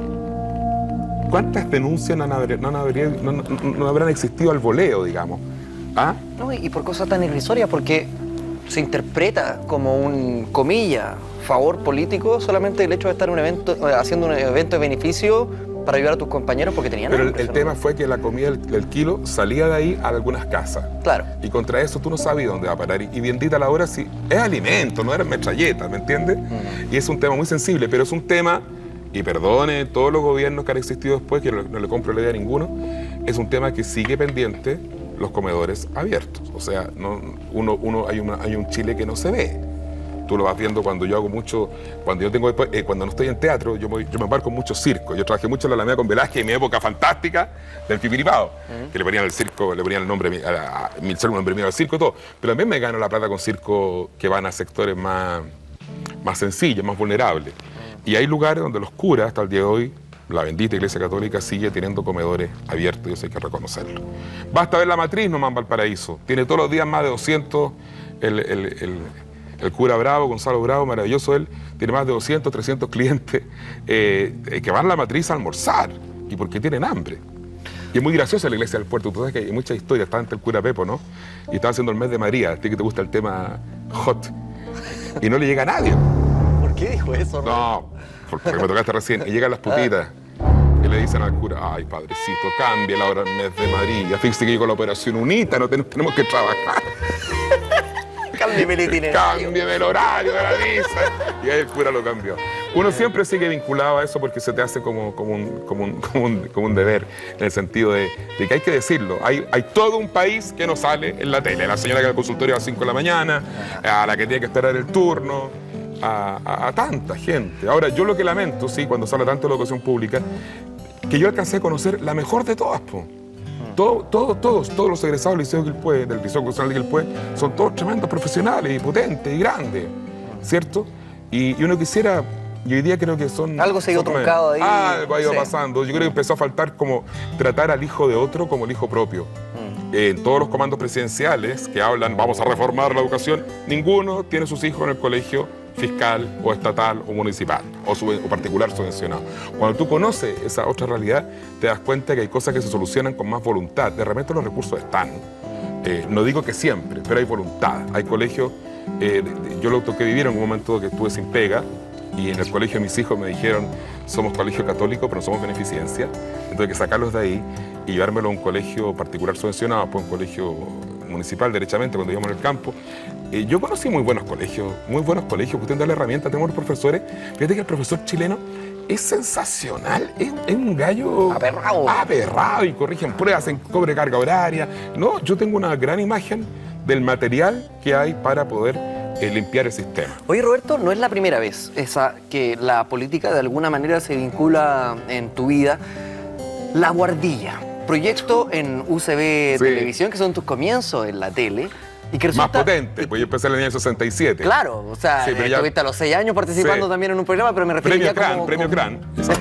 ¿Cuántas denuncias no, no, no, no, no habrán existido al voleo, digamos? ¿Ah? No, y por cosas tan irrisorias, porque se interpreta como un, comilla, favor político solamente el hecho de estar en un evento, haciendo un evento de beneficio para ayudar a tus compañeros porque tenían Pero hambre, el, el tema fue que la comida del, del kilo salía de ahí a algunas casas. Claro. Y contra eso tú no sabes dónde va a parar. Y, y bendita la hora si es alimento, no eran metralletas, ¿me entiendes? Mm. Y es un tema muy sensible, pero es un tema, y perdone todos los gobiernos que han existido después, que no, no le compro la idea a ninguno, es un tema que sigue pendiente los comedores abiertos. O sea, no, uno, uno, hay, una, hay un Chile que no se ve. Tú lo vas viendo cuando yo hago mucho, cuando yo tengo después, eh, cuando no estoy en teatro, yo me, yo me embarco en muchos circos. Yo trabajé mucho en la Alameda con Velázquez en mi época fantástica del Pipiripao, uh-huh. que le ponían el circo, le ponían el nombre, a, a, a, mi nombre mío al circo y todo. Pero también me gano la plata con circos que van a sectores más, más sencillos, más vulnerables. Uh-huh. Y hay lugares donde los curas, hasta el día de hoy, la bendita Iglesia Católica sigue teniendo comedores abiertos y eso hay que reconocerlo. Basta ver la matriz nomás en Valparaíso. Tiene todos los días más de doscientos el, el, el El cura Bravo, Gonzalo Bravo, maravilloso él, tiene más de doscientos, trescientos clientes eh, que van a la matriz a almorzar y porque tienen hambre. Y es muy graciosa la iglesia del puerto, tú sabes que hay muchas historias, está ante el cura Pepo, ¿no? Y estaba haciendo el mes de María, a ti que te gusta el tema hot, y no le llega a nadie. ¿Por qué dijo eso? No, porque me tocaste recién, y llegan las putitas. Y le dicen al cura, ay, padrecito, cambia la hora del mes de María, fíjese que yo con la operación UNITA no ten tenemos que trabajar. Cámbiame el itinerario. Cámbiame el horario de la misa. Y ahí el cura lo cambió. Uno siempre sigue vinculado a eso porque se te hace como, como, un, como, un, como, un, como un deber, en el sentido de, de que hay que decirlo. Hay, hay todo un país que no sale en la tele. La señora que va al consultorio a las cinco de la mañana, a la que tiene que esperar el turno, a, a, a tanta gente. Ahora, yo lo que lamento, sí, cuando se habla tanto de la educación pública, que yo alcancé a conocer la mejor de todas, po. Todo, todo, todos, todos los egresados del Liceo Quilpué, del Liceo Cultural de Quilpué, son todos tremendos profesionales y potentes y grandes, ¿cierto? Y, y uno quisiera, y hoy día creo que son... Algo se ha ido truncado ahí. Algo ha ido sí. pasando. Yo creo que empezó a faltar como tratar al hijo de otro como el hijo propio. Mm. en todos los comandos presidenciales que hablan vamos a reformar la educación, ninguno tiene sus hijos en el colegio fiscal o estatal o municipal o, sub, o particular subvencionado. Cuando tú conoces esa otra realidad, te das cuenta que hay cosas que se solucionan con más voluntad. De repente los recursos están. Eh, no digo que siempre, pero hay voluntad. Hay colegios, eh, yo lo toqué vivir en un momento que estuve sin pega y en el colegio de mis hijos me dijeron somos colegio católico pero no somos beneficencia, entonces hay que sacarlos de ahí y llevármelo a un colegio particular subvencionado, pues un colegio municipal derechamente cuando íbamos en el campo. Eh, yo conocí muy buenos colegios, muy buenos colegios, que usted da la herramienta, tenemos los profesores, fíjate que el profesor chileno es sensacional, es, es un gallo aberrado. aberrado y corrigen pruebas, en cobre carga horaria. No, yo tengo una gran imagen del material que hay para poder eh, limpiar el sistema. Oye, Roberto, no es la primera vez esa que la política de alguna manera se vincula en tu vida. La Guardilla, proyecto en U C B Sí. Televisión, que son tus comienzos en la tele. Y que resulta, Más potente, pues yo empecé en el año sesenta y siete. Claro, o sea, Sí, pero eh, ya- estuviste a los seis años participando Sí. también en un programa, pero me refiero Premio ya Cran, como... premio como- Cran.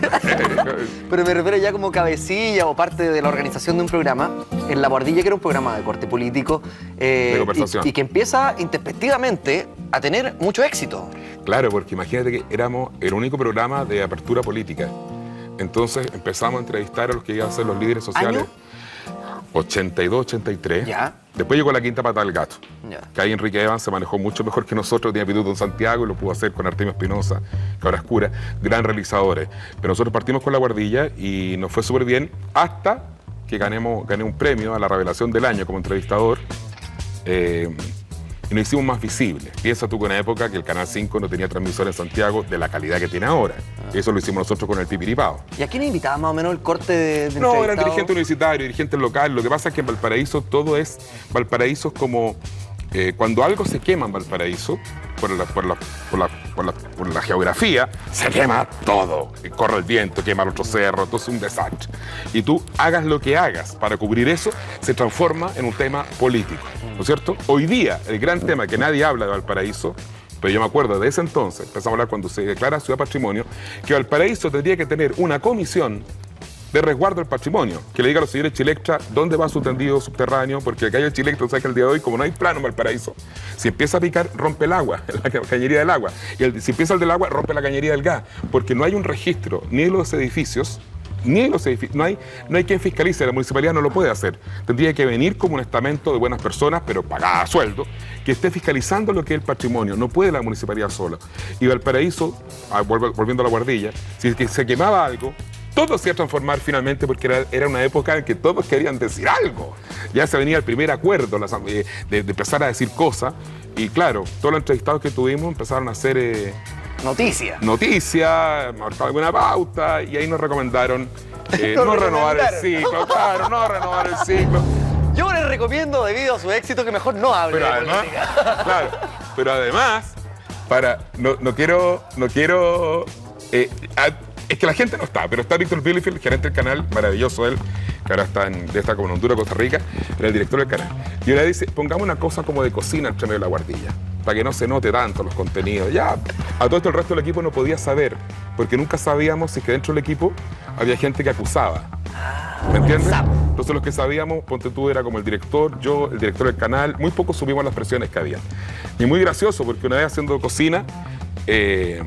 Pero me refiero ya como cabecilla o parte de la organización de un programa, en La Guardilla, que era un programa de corte político, eh, De conversación. y, y que empieza intempestivamente a tener mucho éxito. Claro, porque imagínate que éramos el único programa de apertura política. Entonces empezamos a entrevistar a los que iban a ser los líderes sociales. ¿Año? ochenta y dos, ochenta y tres. Ya. Después llegó la quinta pata del gato. Ya. Que ahí Enrique Evans se manejó mucho mejor que nosotros, tenía aptitud en Santiago y lo pudo hacer con Artemio Espinosa, Cabra Oscura, gran realizadores. Pero nosotros partimos con La Guardilla y nos fue súper bien hasta que ganemos, gané un premio a la revelación del año como entrevistador. Eh, y nos hicimos más visibles. Piensa tú que en una época que el Canal cinco no tenía transmisor en Santiago de la calidad que tiene ahora. Eso lo hicimos nosotros con el Pipiripao. ¿Y a quién invitaba más o menos el corte de, de No, eran entrevistado? dirigentes universitarios, dirigentes locales. Lo que pasa es que en Valparaíso todo es... Valparaíso es como... eh, cuando algo se quema en Valparaíso, por la, por la, por la, por la, por la geografía, se quema todo. Y corre el viento, quema el otro cerro, todo es un desastre. Y tú hagas lo que hagas para cubrir eso, se transforma en un tema político, ¿no es cierto? Hoy día, el gran tema que nadie habla de Valparaíso, pero yo me acuerdo de ese entonces, empezamos a hablar cuando se declara ciudad patrimonio, que Valparaíso tendría que tener una comisión de resguardo del patrimonio, que le diga a los señores Chilectra dónde va su tendido subterráneo, porque acá hay el Chilectra, sabe que el día de hoy, como no hay plano en Valparaíso, si empieza a picar, rompe el agua, la cañería del agua, y el, si empieza el del agua, rompe la cañería del gas, porque no hay un registro ni de los edificios, ni de los edificios, no hay, no hay quien fiscalice, la municipalidad no lo puede hacer. Tendría que venir como un estamento de buenas personas, pero pagada a sueldo, que esté fiscalizando lo que es el patrimonio. No puede la municipalidad sola. Y Valparaíso, ah, volv- volviendo a La Guardilla, si es que se quemaba algo, todo se iba a transformar finalmente porque era, era una época en que todos querían decir algo. Ya se venía el primer acuerdo las- eh, de, de empezar a decir cosas. Y claro, todos los entrevistados que tuvimos empezaron a hacer... eh, Noticia. noticias, marcaba alguna pauta y ahí nos recomendaron eh, Nos no renovar el recomendaron. ciclo, claro, no renovar el ciclo. Yo les recomiendo, debido a su éxito, que mejor no hable Pero de además, política. claro, pero además, para, no, no quiero, no quiero, eh, a- es que la gente no está, pero está Víctor Bielefeld, el gerente del canal, maravilloso él, que ahora está en, está como en Honduras, Costa Rica, era el director del canal. Y ahora dice, pongamos una cosa como de cocina entre medio de La Guardilla, para que no se note tanto los contenidos. Ya, a todo esto el resto del equipo no podía saber, porque nunca sabíamos si es que dentro del equipo había gente que acusaba. ¿Me entiendes? sapo. Entonces los que sabíamos, ponte tú, era como el director, yo, el director del canal, muy poco subimos las presiones que había. Y muy gracioso, porque una vez haciendo cocina, eh,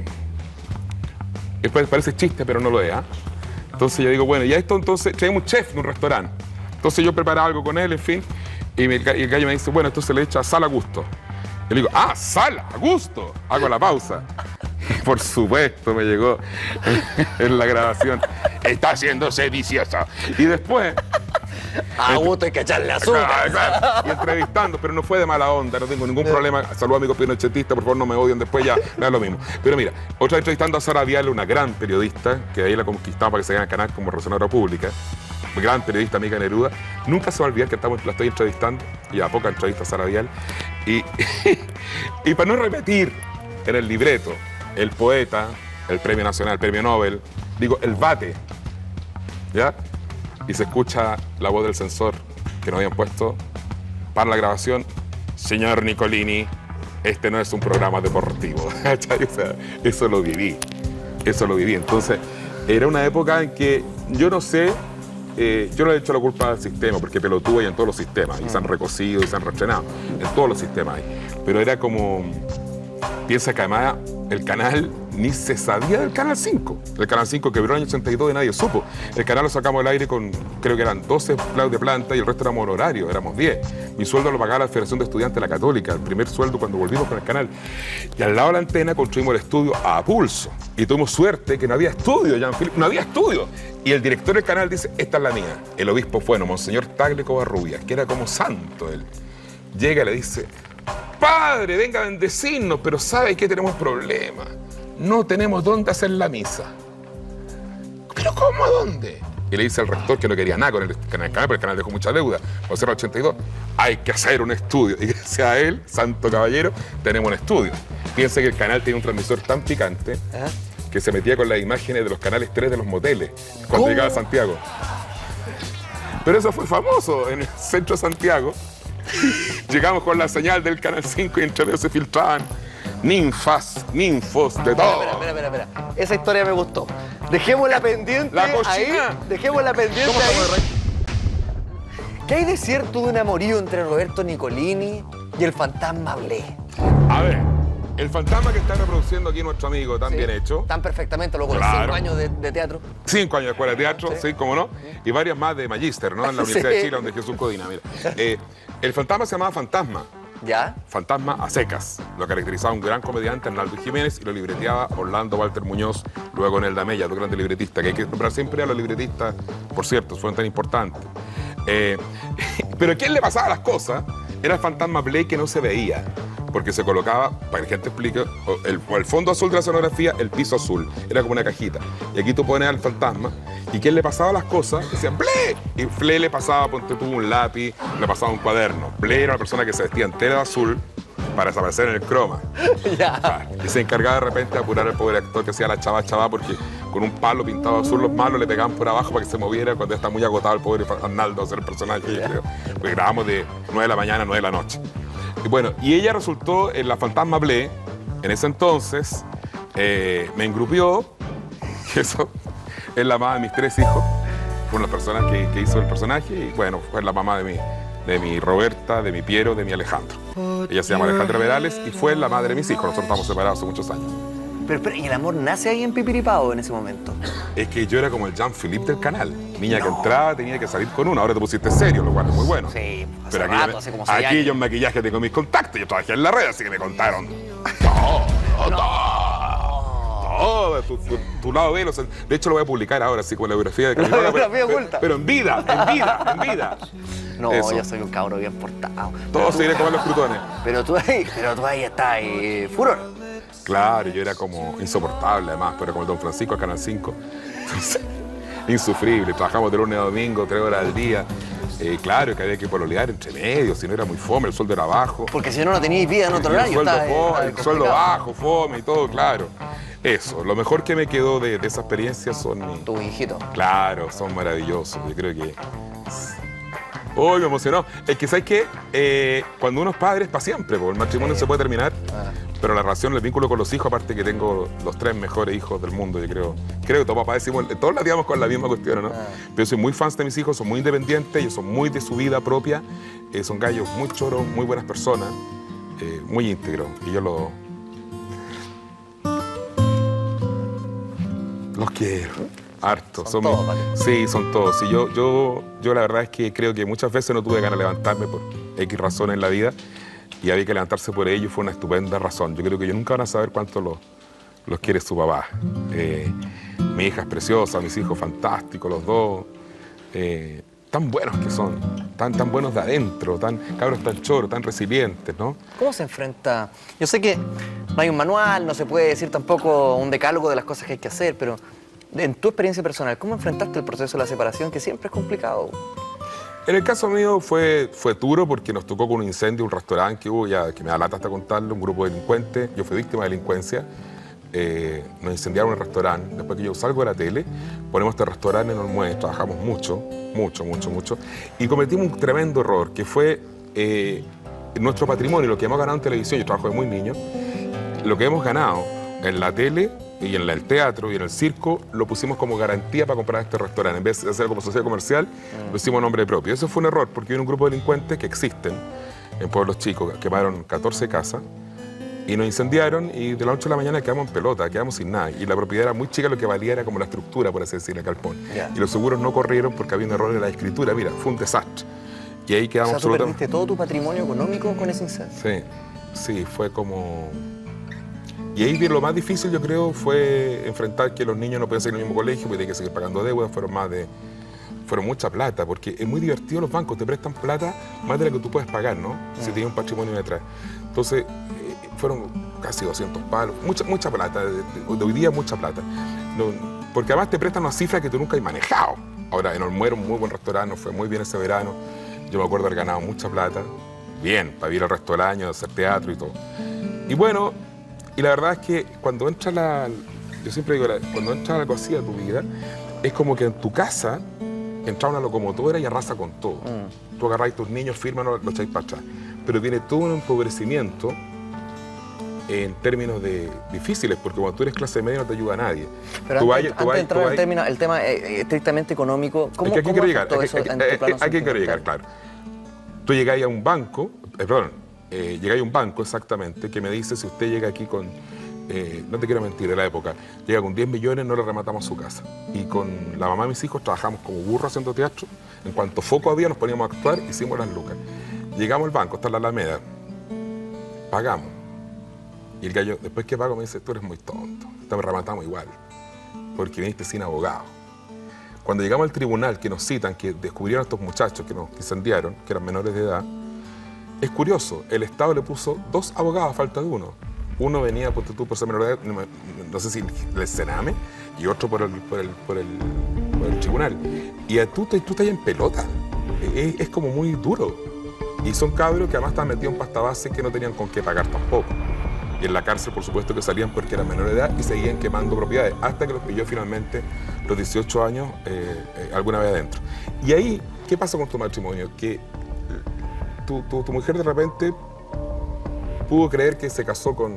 después parece chiste, pero no lo es, ¿ah? Entonces yo digo, bueno, ya esto entonces, traemos un chef de un restaurante. Entonces yo preparaba algo con él, en fin, y, me- y el gallo me dice, bueno, esto se le echa sal a gusto. Yo le digo, ah, sal a gusto. Hago la pausa. Por supuesto, me llegó en la grabación. Está siendo sediciosa. Y después... A gusto hay que echarle azúcar. Claro, claro. Y entrevistando, pero no fue de mala onda, no tengo ningún problema. Saludos amigos pinochetistas, por favor no me odien después, ya, no es lo mismo. Pero mira, otra vez entrevistando a Sara Viale, una gran periodista, que de ahí la conquistamos para que se gane el canal como relacionadora pública. Gran periodista, amiga Neruda. Nunca se va a olvidar que estamos, la estoy entrevistando, y a poca entrevista a Sara Viale. Y, y para no repetir en el libreto, el poeta, el premio nacional, el premio Nobel, digo, el bate, ¿ya? Y se escucha la voz del censor que nos habían puesto para la grabación. Señor Nicolini, este no es un programa deportivo. ¿Cachai? O sea, eso lo viví, eso lo viví. Entonces, era una época en que yo no sé eh, yo no le he hecho la culpa al sistema, porque pelotudo hay en todos los sistemas, y se han recocido y se han restrenado, en todos los sistemas hay. Pero era como, piensa que además el canal ni se sabía del Canal cinco. El Canal cinco quebró en el año ochenta y dos y nadie supo. El canal lo sacamos al aire con, creo que eran doce empleados de planta y el resto éramos honorarios, éramos diez. Mi sueldo lo pagaba la Federación de Estudiantes de la Católica, el primer sueldo cuando volvimos con el canal. Y al lado de la antena construimos el estudio a pulso. Y tuvimos suerte que no había estudio, Jean-Philippe, no había estudio. Y el director del canal dice, esta es la mía. El obispo fue, no, Monseñor Tagle Covarrubias, que era como santo él. Llega y le dice, padre, venga a bendecirnos, pero ¿sabe que tenemos problemas? No tenemos dónde hacer la misa. ¿Pero cómo? ¿A dónde? Y le dice al rector que no quería nada con el canal, porque el canal dejó mucha deuda. O sea, en el ochenta y dos, hay que hacer un estudio. Y gracias a él, santo caballero, tenemos un estudio. Piensa que el canal tiene un transmisor tan picante ¿Ah? que se metía con las imágenes de los canales tres de los moteles cuando ¿Cómo? llegaba a Santiago. Pero eso fue famoso en el centro de Santiago. Llegamos con la señal del Canal cinco y entre ellos se filtraban ninfas, ninfos, de todo. Espera, espera, espera, espera. Esa historia me gustó. Dejémosla pendiente la ahí. Dejémosla pendiente ahí. ¿Qué hay de cierto de un amorío entre Roberto Nicolini y el fantasma Blé? A ver, el fantasma que está reproduciendo aquí nuestro amigo, tan sí, bien hecho. Tan perfectamente, luego claro. cinco años de, de teatro. Cinco años de escuela de teatro, sí, sí cómo no. Y varias más de Magíster, ¿no? En la Universidad sí. de Chile, donde Jesús Codina, mira. Eh, el fantasma se llamaba Fantasma. ¿Ya? Fantasma a secas. Lo caracterizaba un gran comediante, Arnaldo Jiménez, y lo libreteaba Orlando Walter Muñoz, luego Nelda Mella, dos grandes libretistas, que hay que nombrar siempre a los libretistas, por cierto, fueron tan importantes. Eh, pero ¿quién le pasaba las cosas? Era el fantasma Blake que no se veía, porque se colocaba, para que la gente explique, el, el fondo azul de la escenografía, el piso azul, era como una cajita. Y aquí tú pones al fantasma, y ¿quién le pasaba las cosas? Decían ¡Blé! Y Blé le pasaba, ponte tú, un lápiz, le pasaba un cuaderno. Blé era una persona que se vestía entera de azul para desaparecer en el croma. Ya. Y se encargaba de repente de apurar al pobre actor que hacía la chava chava, porque con un palo pintado azul los malos le pegaban por abajo para que se moviera cuando ya está muy agotado el pobre Arnaldo a hacer el personaje, yo creo. Porque grabamos de nueve de la mañana a nueve de la noche. Y bueno, y ella resultó en la fantasma Blé. En ese entonces eh, me engrupió, que eso es la mamá de mis tres hijos, fue una persona que, que hizo el personaje, y bueno, fue la mamá de mi, de mi Roberta, de mi Piero, de mi Alejandro. Ella se llama Alejandra Verales y fue la madre de mis hijos. Nosotros estamos separados hace muchos años. Pero, pero ¿y el amor nace ahí en Pipiripao en ese momento? Es que yo era como el Jean-Philippe del canal. Niña no. que entraba tenía que salir con uno. Ahora te pusiste serio, lo cual es muy bueno. Sí, hace pero aquí, rato, hace como seis aquí años. yo en maquillaje tengo mis contactos. Yo trabajé en la red, así que me contaron todo, todo, no. todo. Tu, tu, tu lado B, de hecho lo voy a publicar ahora, así como la biografía de Camilo. La biografía oculta. Pero en vida, en vida, en vida. No, Eso. yo soy un cabro bien portado. Todos se irán a comer los crutones. Pero tú ahí, pero tú ahí estás, eh, furor. Claro, yo era como insoportable además, pero como el Don Francisco a Canal cinco. Entonces, insufrible. Trabajamos de lunes a domingo, tres horas al día. Eh, claro, que había que pololear entre medios, si no era muy fome, el sueldo era bajo. Porque si no, no teníais vida en otro el horario. Sueldo está, fome, está el sueldo bajo, fome y todo, claro. Eso, lo mejor que me quedó de, de esa experiencia son mis... Tus hijitos. Claro, son maravillosos. Yo creo que... Uy, me emocionó. Es que, ¿sabes qué? Eh, cuando uno es padre es para siempre, porque el matrimonio sí. se puede terminar, ah. pero la relación, el vínculo con los hijos, aparte que tengo los tres mejores hijos del mundo, yo creo. Creo que todos papás decimos, todos la digamos con la misma cuestión, ¿no? Ah. Pero yo soy muy fan de mis hijos, son muy independientes, ellos son muy de su vida propia, eh, son gallos muy choros, muy buenas personas, eh, muy íntegros. Y yo los... los quiero. Harto. Son son todos, ¿vale? Sí, son todos. Sí, yo, yo, yo la verdad es que creo que muchas veces no tuve ganas de levantarme por X razones en la vida y había que levantarse por ello, fue una estupenda razón. Yo creo que ellos nunca van a saber cuánto los, los quiere su papá. Eh, mi hija es preciosa, mis hijos fantásticos, los dos. Eh, tan buenos que son, tan, tan buenos de adentro, tan cabros tan choros, tan resilientes, ¿no? ¿Cómo se enfrenta? Yo sé que no hay un manual, no se puede decir tampoco un decálogo de las cosas que hay que hacer, pero... En tu experiencia personal, ¿cómo enfrentaste el proceso de la separación, que siempre es complicado? En el caso mío fue, fue duro porque nos tocó con un incendio, un restaurante que hubo, ya, que me da lata hasta contarlo, un grupo de delincuentes, yo fui víctima de delincuencia, eh, nos incendiaron el restaurante, después que yo salgo de la tele, ponemos este restaurante en Olmué, trabajamos mucho, mucho, mucho, mucho, y cometimos un tremendo error, que fue eh, nuestro patrimonio, lo que hemos ganado en televisión, yo trabajo de muy niño, lo que hemos ganado en la tele, y en el teatro y en el circo lo pusimos como garantía para comprar este restaurante. En vez de hacerlo como sociedad comercial, mm. lo hicimos a nombre propio. Eso fue un error, porque hay un grupo de delincuentes que existen en pueblos chicos, quemaron catorce casas y nos incendiaron, y de la noche a la mañana quedamos en pelota, quedamos sin nada. Y la propiedad era muy chica, lo que valía era como la estructura, por así decirlo, el galpón. Yeah. Y los seguros no corrieron porque había un error en la escritura. Mira, fue un desastre. Y ahí quedamos. O sea, ¿tú perdiste todo tu patrimonio económico con ese incendio? Sí, sí, fue como... Y ahí lo más difícil, yo creo, fue enfrentar que los niños no pueden seguir en el mismo colegio, porque tienen que seguir pagando deudas. Fueron más de... Fueron mucha plata, porque es muy divertido los bancos, te prestan plata más de la que tú puedes pagar, ¿no? Si tienes un patrimonio detrás. Entonces, eh, fueron casi doscientos palos, mucha, mucha plata, de, de, de hoy día mucha plata. No, porque además te prestan una cifra que tú nunca has manejado. Ahora, en Olmuero, un muy buen restaurante, nos fue muy bien ese verano. Yo me acuerdo haber ganado mucha plata, bien, para ir al resto del año, hacer teatro y todo. Y bueno, y la verdad es que cuando entra la... Yo siempre digo, cuando entra algo así a tu vida, es como que en tu casa entra una locomotora y arrasa con todo. Mm. Tú agarráis tus niños, firman, los echáis para atrás. Pero viene todo un empobrecimiento en términos de difíciles, porque cuando tú eres clase media no te ayuda a nadie. Pero tú antes, vayas, antes vayas, de entrar vayas, en términos, el tema eh, estrictamente económico, ¿cómo, es que ¿cómo quiero llegar, afectó eso es que, en tu eh, plano Aquí quiero llegar, claro. Tú llegáis a un banco, eh, perdón, eh, llegáis a un banco exactamente, que me dice si usted llega aquí con, eh, no te quiero mentir, de la época, llega con diez millones, no le rematamos su casa. Y con la mamá de mis hijos trabajamos como burros haciendo teatro. En cuanto foco había, nos poníamos a actuar, hicimos las lucas. Llegamos al banco, está en la Alameda, pagamos. Y el gallo, después que pago, me dice, tú eres muy tonto, te rematamos igual, porque viniste sin abogado. Cuando llegamos al tribunal, que nos citan, que descubrieron a estos muchachos que nos incendiaron, que eran menores de edad, es curioso, el Estado le puso dos abogados a falta de uno. Uno venía, por, tú, por ser menor de edad, no, no sé si el Sename, y otro por el, por el, por el, por el tribunal. Y tú, tú estás ahí en pelota, es, es como muy duro. Y son cabros que además están metidos en pasta base que no tenían con qué pagar tampoco. Y en la cárcel, por supuesto, que salían porque eran menores de edad y seguían quemando propiedades, hasta que los pilló finalmente los dieciocho años eh, eh, alguna vez adentro. Y ahí, ¿qué pasa con tu matrimonio? Que tu, tu, tu mujer de repente pudo creer que se casó con,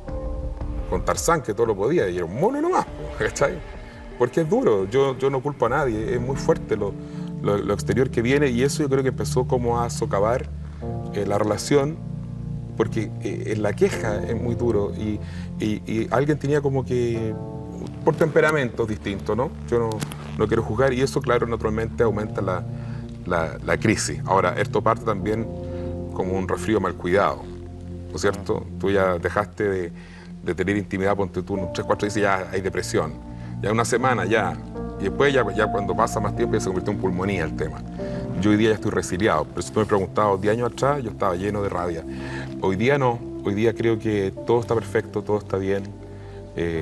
con Tarzán, que todo lo podía, y era un mono nomás, ¿cachai? Porque es duro, yo, yo no culpo a nadie, es muy fuerte lo, lo, lo exterior que viene, y eso yo creo que empezó como a socavar eh, la relación, porque eh, la queja es muy duro y, y, y alguien tenía como que, por temperamentos distintos, ¿no? Yo no, no quiero juzgar y eso, claro, naturalmente aumenta la, la, la crisis. Ahora, esto parte también como un resfrío mal cuidado, ¿no es cierto? Tú ya dejaste de, de tener intimidad, ponte tú, tres, cuatro dices ya hay depresión, ya una semana ya, y después ya, ya cuando pasa más tiempo ya se convierte en pulmonía el tema. Yo hoy día ya estoy resiliado, pero si tú me preguntabas diez años atrás, yo estaba lleno de rabia. Hoy día no, hoy día creo que todo está perfecto, todo está bien. Eh,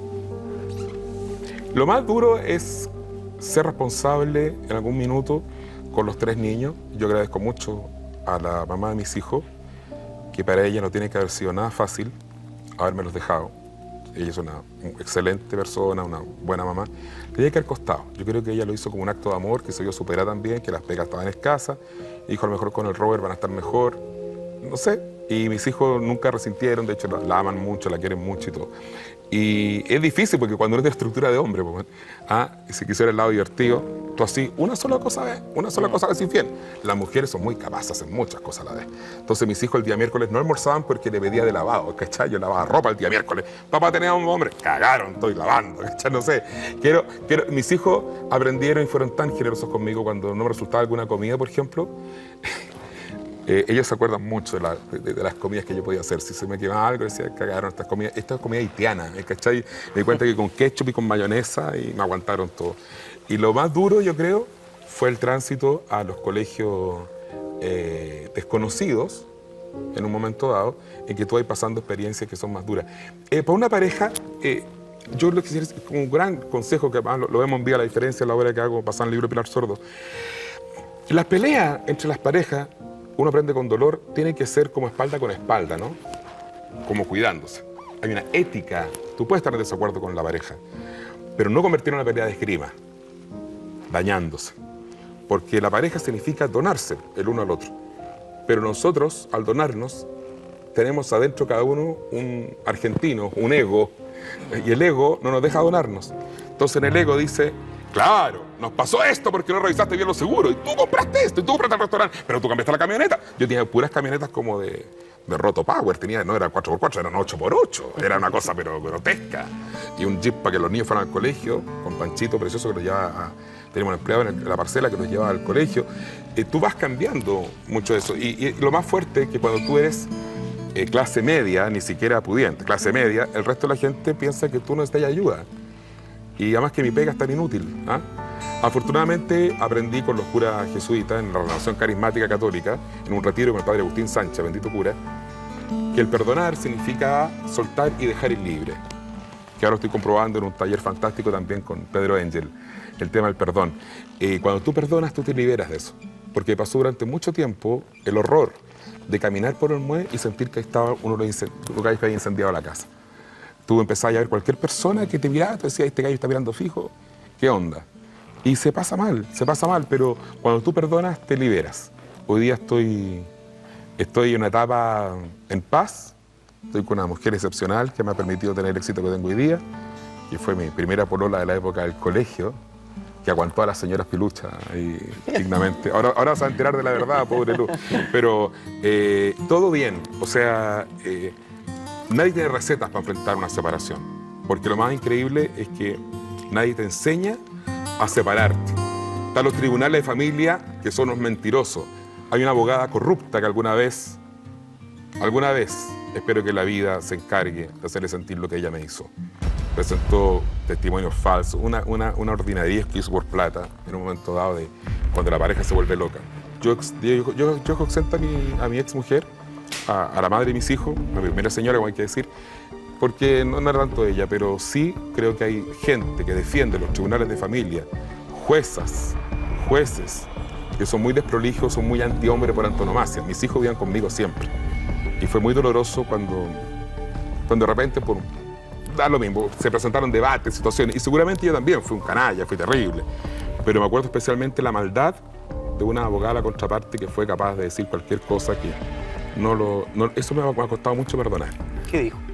lo más duro es ser responsable en algún minuto con los tres niños. Yo agradezco mucho a la mamá de mis hijos, que para ella no tiene que haber sido nada fácil habérmelos dejado. Ella es una excelente persona, una buena mamá. Tenía que haber costado. Yo creo que ella lo hizo como un acto de amor, que se vio superar también, que las pegas estaban escasas. Y dijo, a lo mejor con el Robert van a estar mejor. No sé. Y mis hijos nunca resintieron, de hecho la, la aman mucho, la quieren mucho y todo. Y es difícil porque cuando uno tiene estructura de hombre, pues, ah, si quisiera el lado divertido, tú así, una sola cosa ves, una sola cosa ves infiel. Las mujeres son muy capaces, hacen muchas cosas a la vez. Entonces mis hijos el día miércoles no almorzaban porque le pedía de lavado, ¿cachai? Yo lavaba ropa el día miércoles. Papá tenía un hombre, cagaron, estoy lavando, ¿cachai? No sé. Quiero, quiero, mis hijos aprendieron y fueron tan generosos conmigo cuando no me resultaba alguna comida, por ejemplo. Eh, ellos se acuerdan mucho de, la, de, de las comidas que yo podía hacer. Si se me quemaba algo, decía, cagaron estas comidas. Esta es comida haitiana, ¿cachai? Me di cuenta que con ketchup y con mayonesa y me aguantaron todo. Y lo más duro, yo creo, fue el tránsito a los colegios eh, desconocidos, en un momento dado, en que tú vas pasando experiencias que son más duras. Eh, para una pareja, eh, yo lo que quisiera decir, como un gran consejo, que además lo, lo vemos en Vía la Diferencia, la obra que hago, pasando el libro de Pilar Sordo. Las peleas entre las parejas, uno aprende con dolor, tiene que ser como espalda con espalda, ¿no? Como cuidándose. Hay una ética. Tú puedes estar en desacuerdo con la pareja, pero no convertir en una pelea de esgrima, dañándose. Porque la pareja significa donarse el uno al otro. Pero nosotros, al donarnos, tenemos adentro cada uno un argentino, un ego, Y el ego no nos deja donarnos. Entonces en el ego dice, claro, nos pasó esto porque no revisaste bien los seguros. Y tú compraste esto, y tú compraste el restaurante, pero tú cambiaste la camioneta. Yo tenía puras camionetas como de, de Roto Power. Tenía, no eran cuatro por cuatro, eran ocho por ocho. Era una cosa pero grotesca. Y un jeep para que los niños fueran al colegio, con Panchito precioso que nos lleva a... Tenemos un empleado en la parcela que nos lleva al colegio. Eh, tú vas cambiando mucho eso. Y, y lo más fuerte es que cuando tú eres eh, clase media, ni siquiera pudiente, clase media, el resto de la gente piensa que tú no necesitas ayuda. Y además que mi pega es tan inútil. ¿ah? Afortunadamente aprendí con los curas jesuitas en la renovación carismática católica, en un retiro con el padre Agustín Sánchez, bendito cura, que el perdonar significa soltar y dejar ir libre. Que ahora estoy comprobando en un taller fantástico también con Pedro Engel, el tema del perdón. Eh, cuando tú perdonas, tú te liberas de eso. Porque pasó durante mucho tiempo el horror de caminar por el muelle y sentir que estaba uno de los gallos que había incendiado la casa. Tú empezabas a ver cualquier persona que te miraba, te decía, este gallo está mirando fijo, ¿qué onda? Y se pasa mal, se pasa mal, pero cuando tú perdonas, te liberas. Hoy día estoy, estoy en una etapa en paz, estoy con una mujer excepcional que me ha permitido tener el éxito que tengo hoy día, que fue mi primera polola de la época del colegio, que aguantó a las señoras piluchas ahí dignamente. Ahora, ahora se va a enterar de la verdad, pobre Lu. Pero eh, todo bien, o sea... Eh, Nadie tiene recetas para enfrentar una separación, porque lo más increíble es que nadie te enseña a separarte. Están los tribunales de familia, que son unos mentirosos. Hay una abogada corrupta que alguna vez, alguna vez, espero que la vida se encargue de hacerle sentir lo que ella me hizo. Presentó testimonios falsos, una, una, una ordinariedad que hizo por plata en un momento dado de cuando la pareja se vuelve loca. Yo, yo, yo, yo exento a mi, a mi ex mujer, A, a la madre de mis hijos, a mi primera señora, como hay que decir, porque no, no era tanto ella, pero sí creo que hay gente que defiende los tribunales de familia, juezas, jueces, que son muy desprolijos, son muy antihombres por antonomasia. Mis hijos vivían conmigo siempre. Y fue muy doloroso cuando, cuando de repente, por dar lo mismo, se presentaron debates, situaciones, y seguramente yo también fui un canalla, fui terrible, pero me acuerdo especialmente la maldad de una abogada a la contraparte que fue capaz de decir cualquier cosa que... No lo, no, eso me ha, me ha costado mucho perdonar. ¿Qué dijo?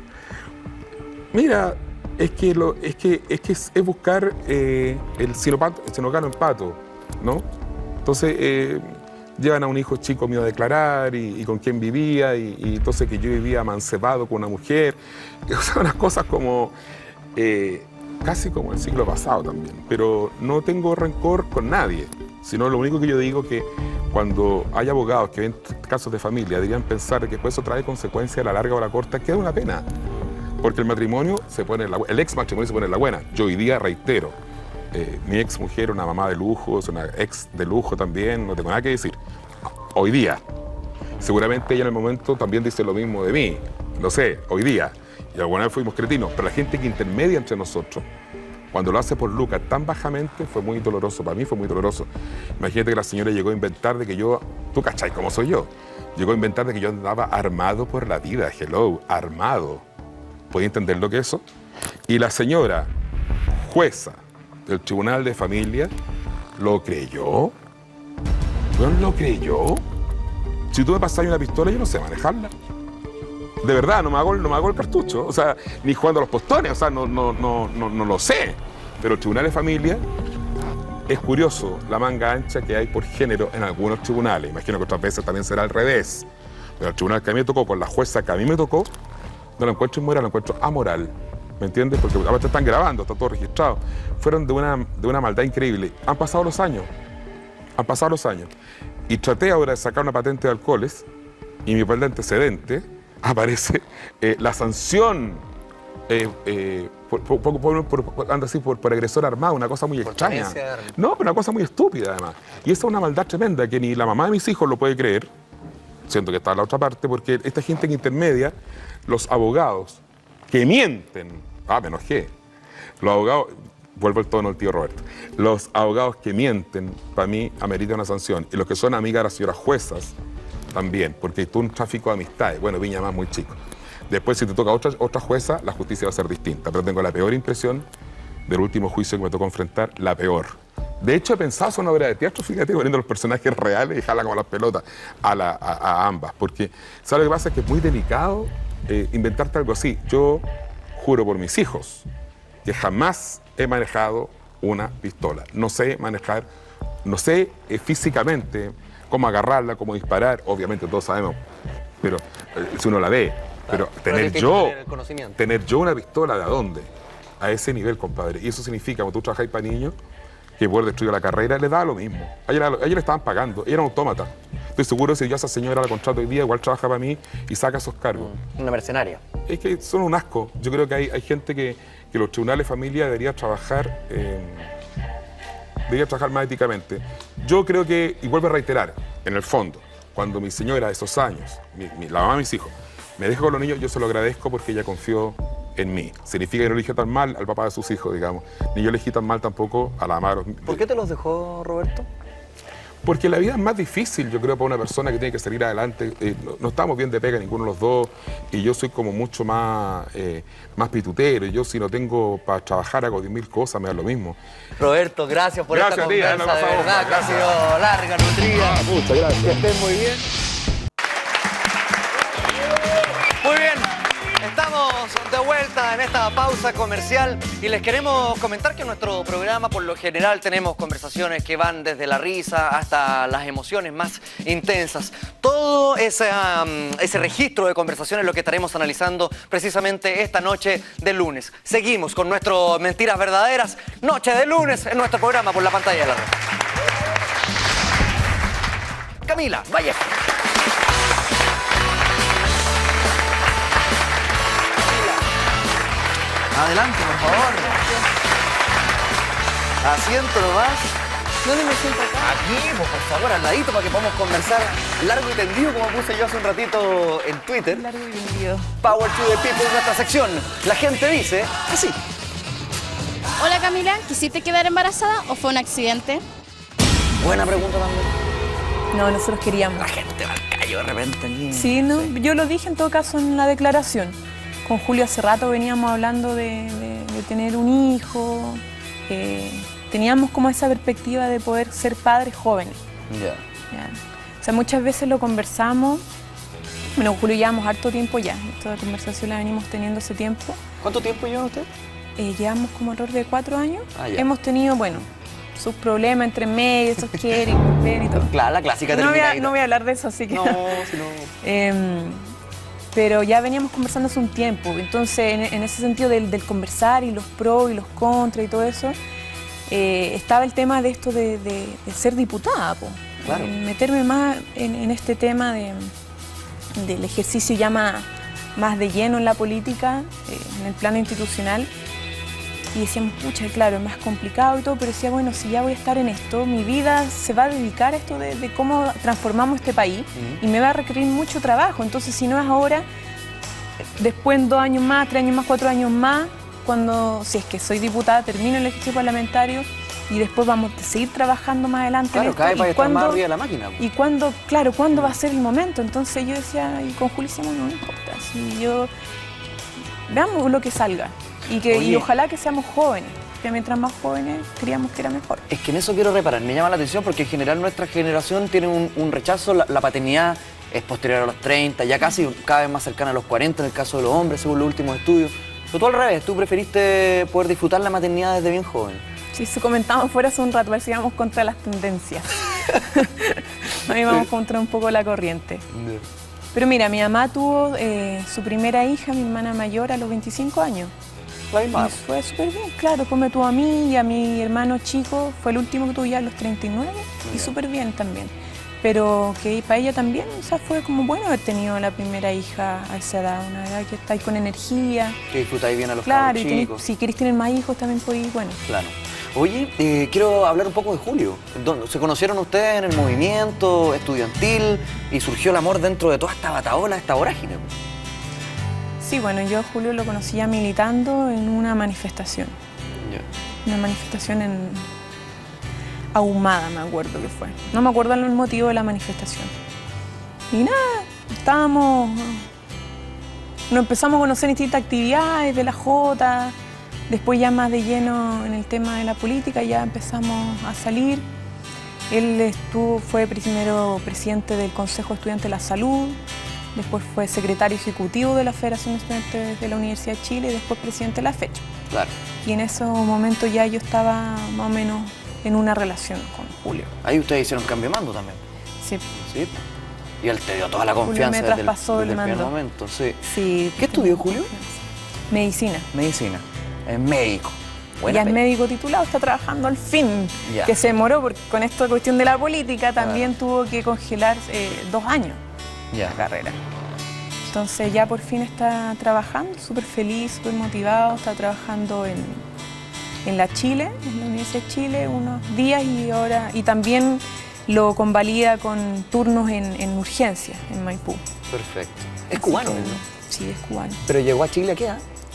Mira, es que, lo, es, que, es, que es, es buscar eh, el sinocano en pato, ¿no? Entonces, eh, llevan a un hijo chico mío a declarar y, y con quién vivía, y, y entonces que yo vivía amancebado con una mujer. O sea, unas cosas como... Eh, casi como el siglo pasado también. Pero no tengo rencor con nadie, sino lo único que yo digo que cuando hay abogados que ven casos de familia, deberían pensar que pues eso trae consecuencias a la larga o a la corta, que es una pena. Porque el matrimonio se pone en la, el ex matrimonio se pone en la buena. Yo hoy día reitero, eh, mi ex mujer, una mamá de lujo, es una ex de lujo también, no tengo nada que decir. Hoy día. Seguramente ella en el momento también dice lo mismo de mí, lo sé, hoy día. Y alguna vez fuimos cretinos, pero la gente que intermedia entre nosotros, cuando lo hace por lucas tan bajamente, fue muy doloroso. Para mí fue muy doloroso. Imagínate que la señora llegó a inventar de que yo... Tú cachai cómo soy yo. Llegó a inventar de que yo andaba armado por la vida. Hello, armado. ¿Podía entender lo que es eso? Y la señora jueza del Tribunal de Familia lo creyó. ¿No lo creyó? Si tú me pasas una pistola, yo no sé manejarla. De verdad, no me hago, no me hago el cartucho, o sea, ni jugando a los postones, o sea, no, no, no, no, no lo sé. Pero el Tribunal de Familia, es curioso la manga ancha que hay por género en algunos tribunales. Imagino que otras veces también será al revés. Pero el tribunal que a mí me tocó, con la jueza que a mí me tocó, no lo encuentro inmoral, lo encuentro amoral. ¿Me entiendes? Porque ahora te están grabando, está todo registrado. Fueron de una, de una maldad increíble. Han pasado los años, han pasado los años. Y traté ahora de sacar una patente de alcoholes, y mi papel de antecedente aparece eh, la sanción eh, eh, por, por, por, por, por, anda así, por, por agresor armado, una cosa muy por extraña. No, pero una cosa muy estúpida además. Y esa es una maldad tremenda que ni la mamá de mis hijos lo puede creer, siento que está en la otra parte, porque esta gente que intermedia, los abogados que mienten, ah, me enojé, los abogados, vuelvo al tono del tío Roberto, los abogados que mienten, para mí, ameritan una sanción, y los que son amigas de las señoras juezas, también, porque tú un tráfico de amistades, bueno, Viña más muy chico. Después, si te toca otra, otra jueza, la justicia va a ser distinta, pero tengo la peor impresión del último juicio que me tocó enfrentar, la peor. De hecho, he pensado hacer una obra de teatro, fíjate, poniendo los personajes reales y jala como las pelotas a, la, a, a ambas, porque, ¿sabes lo que pasa? Es que es muy delicado eh, inventarte algo así. Yo juro por mis hijos que jamás he manejado una pistola. No sé manejar, no sé eh, físicamente cómo agarrarla, cómo disparar, obviamente todos sabemos, pero eh, si uno la ve, pero Claro, pero tener hay que yo, tener el conocimiento. tener yo una pistola, ¿de dónde? A ese nivel, compadre. Y eso significa, cuando tú trabajas para niños, que poder destruir la carrera, le da lo mismo. A ella, a ella le estaban pagando, ella era un autómata. Estoy seguro que si yo a esa señora la contrato hoy día, igual trabaja para mí y saca esos cargos. Una mercenaria. Es que son un asco. Yo creo que hay, hay gente que, que los tribunales de familia deberían trabajar, eh, deberían trabajar más éticamente. Yo creo que, y vuelvo a reiterar, en el fondo, cuando mi señora de esos años, mi, mi, la mamá de mis hijos, me deja con los niños, yo se lo agradezco porque ella confió en mí. Significa que no elegí tan mal al papá de sus hijos, digamos. Ni yo elegí tan mal tampoco a la mamá. ¿Por qué te los dejó, Roberto? Porque la vida es más difícil, yo creo, para una persona que tiene que salir adelante. Eh, no, no estamos bien de pega ninguno de los dos, y yo soy como mucho más, eh, más pitutero. Y yo, si no tengo para trabajar, hago diez mil cosas, me da lo mismo. Roberto, gracias por Gracias esta a ti, conversa, Ana, de por favor, verdad, que ha gracias. sido larga, nutrida. Ah, muchas gracias. Que estén muy bien. Muy bien, estamos de vuelta en esta pausa comercial y les queremos comentar que en nuestro programa por lo general tenemos conversaciones que van desde la risa hasta las emociones más intensas. Todo ese, um, ese registro de conversaciones es lo que estaremos analizando precisamente esta noche de lunes. Seguimos con nuestro Mentiras Verdaderas, noche de lunes en nuestro programa por la pantalla de la red. Camila Vallejo. Adelante, por favor. Asiento nomás. ¿Dónde me siento acá? Aquí, pues, por favor, al ladito para que podamos conversar largo y tendido, como puse yo hace un ratito en Twitter. Largo y tendido. Power to the people, nuestra sección. La gente dice así. Hola Camila, ¿quisiste quedar embarazada o fue un accidente? Buena pregunta también. No, nosotros queríamos. La gente va al callo de repente aquí. Sí, no, yo lo dije en todo caso en la declaración. Con Julio hace rato veníamos hablando de, de- de tener un hijo. eh, teníamos como esa perspectiva de poder ser padres jóvenes. Ya. ¿Ya? O sea, muchas veces lo conversamos. Bueno, con Julio llevamos harto tiempo ya. Esta conversación la venimos teniendo hace tiempo. ¿Cuánto tiempo lleva usted? Eh, llevamos como alrededor de cuatro años. Ah, ya. Hemos tenido, bueno, sus problemas entre medio, esos quiere y volver y todo. Claro, la clásica No voy, a, terminadita. no voy a hablar de eso, así que... No, si no... Em, pero ya veníamos conversando hace un tiempo, entonces en, en ese sentido del, del conversar y los pros y los contras y todo eso, eh, estaba el tema de esto de, de- de ser diputada, po. Claro. Eh, meterme más en, en este tema de, del ejercicio ya más, más de lleno en la política, eh, en el plano institucional. Y decíamos, pucha, claro, es más complicado y todo, pero decía, bueno, si ya voy a estar en esto, mi vida se va a dedicar a esto de, de cómo transformamos este país y me va a requerir mucho trabajo. Entonces, si no es ahora, después en dos años más, tres años más, cuatro años más, cuando, si es que soy diputada, termino el ejercicio parlamentario y después vamos a seguir trabajando más adelante. Claro, en esto. cae ¿Y para estar más cuándo- arriba de la máquina. y cuándo, claro, ¿cuándo va a ser el momento? Entonces yo decía, y con Julio decíamos, no, no importa, si yo, veamos lo que salga. Y, que, Oye. y ojalá que seamos jóvenes, que mientras más jóvenes creíamos que era mejor. Es que en eso quiero reparar, me llama la atención porque en general nuestra generación tiene un, un rechazo, la, la paternidad es posterior a los treinta, ya casi cada vez más cercana a los cuarenta en el caso de los hombres, según los últimos estudios. Pero tú al revés, tú preferiste poder disfrutar la maternidad desde bien joven. Si se comentamos fuera hace un rato, a ver si íbamos contra las tendencias. No íbamos contra un poco la corriente. Pero mira, mi mamá tuvo eh, su primera hija, mi hermana mayor, a los veinticinco años. La misma. Y fue súper bien, claro. Después me tuvo a mí y a mi hermano chico, fue el último que tuvo ya a los treinta y nueve, y Ya. súper bien también. Pero que para ella también, o sea, fue como bueno haber tenido la primera hija a esa edad, una edad que estáis con energía. Que disfrutáis bien a los Claro, cabros y tenés- chicos. si queréis tener más hijos también podéis, bueno. Claro. Oye, eh, quiero hablar un poco de Julio. ¿Dónde- ¿Se conocieron ustedes en el movimiento estudiantil y surgió el amor dentro de toda esta bataola, esta vorágine? Sí, bueno, yo a Julio lo conocí ya militando en una manifestación. Una manifestación en Ahumada, me acuerdo que fue. No me acuerdo el motivo de la manifestación. Y nada, estábamos... Nos empezamos a conocer en distintas actividades de la Jota, después ya más de lleno en el tema de la política, ya empezamos a salir. Él estuvo, fue primero presidente del Consejo Estudiante de la Salud, después fue secretario ejecutivo de la Federación de Estudiantes de la Universidad de Chile y después presidente de la fecha. Claro. Y en ese momento ya yo estaba más o menos en una relación con Julio. Ahí ustedes hicieron cambio de mando también. Sí. Sí. Y él te dio toda la Julio confianza me desde el, traspasó desde el el primer mando. momento. Sí. Sí. ¿Qué estudió Julio? Medicina. Medicina. Es médico. Buena Ya es pega. médico titulado, está trabajando al fin. Ya. Que se demoró porque con esta cuestión de la política también Claro. tuvo que congelar eh, dos años Ya. la carrera. Entonces ya por fin está trabajando, súper feliz, súper motivado, está trabajando en, en la Chile, en la Universidad de Chile, unos días y ahora y también lo convalida con turnos en, en urgencia en Maipú. Perfecto. Es Así cubano, que, ¿no? Sí, es cubano. Pero llegó a Chile, ¿a qué edad?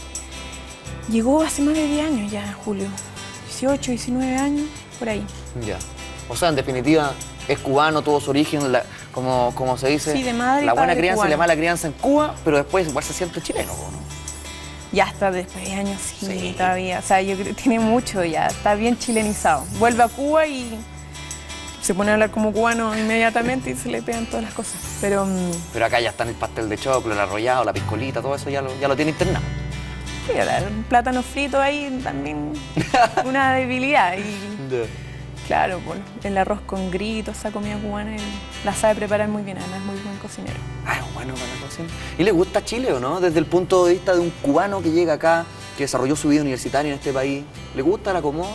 Llegó hace más de diez años ya, Julio. dieciocho, diecinueve años, por ahí. Ya. O sea, en definitiva, es cubano, tuvo su origen, la- como, como se dice, Sí, de madre y la buena padre crianza y la cubano. mala crianza en Cuba, pero después igual se siente chileno, ¿no? Ya está después de años, sí, Sí. todavía. O sea, yo creo que tiene mucho ya, está bien chilenizado. Vuelve a Cuba y se pone a hablar como cubano inmediatamente y se le pegan todas las cosas. Pero mm, Pero acá ya están el pastel de choclo, el arrollado, la piscolita, todo eso ya lo, ya lo tiene internado. sí, ahora, un plátano frito ahí también una debilidad. Y claro, bueno, el arroz con grito, esa comida cubana, él la sabe preparar muy bien, además es muy buen cocinero. Ah, bueno, para la cocina. ¿Y le gusta Chile o no? Desde el punto de vista de un cubano que llega acá, que desarrolló su vida universitaria en este país, ¿le gusta, la acomoda?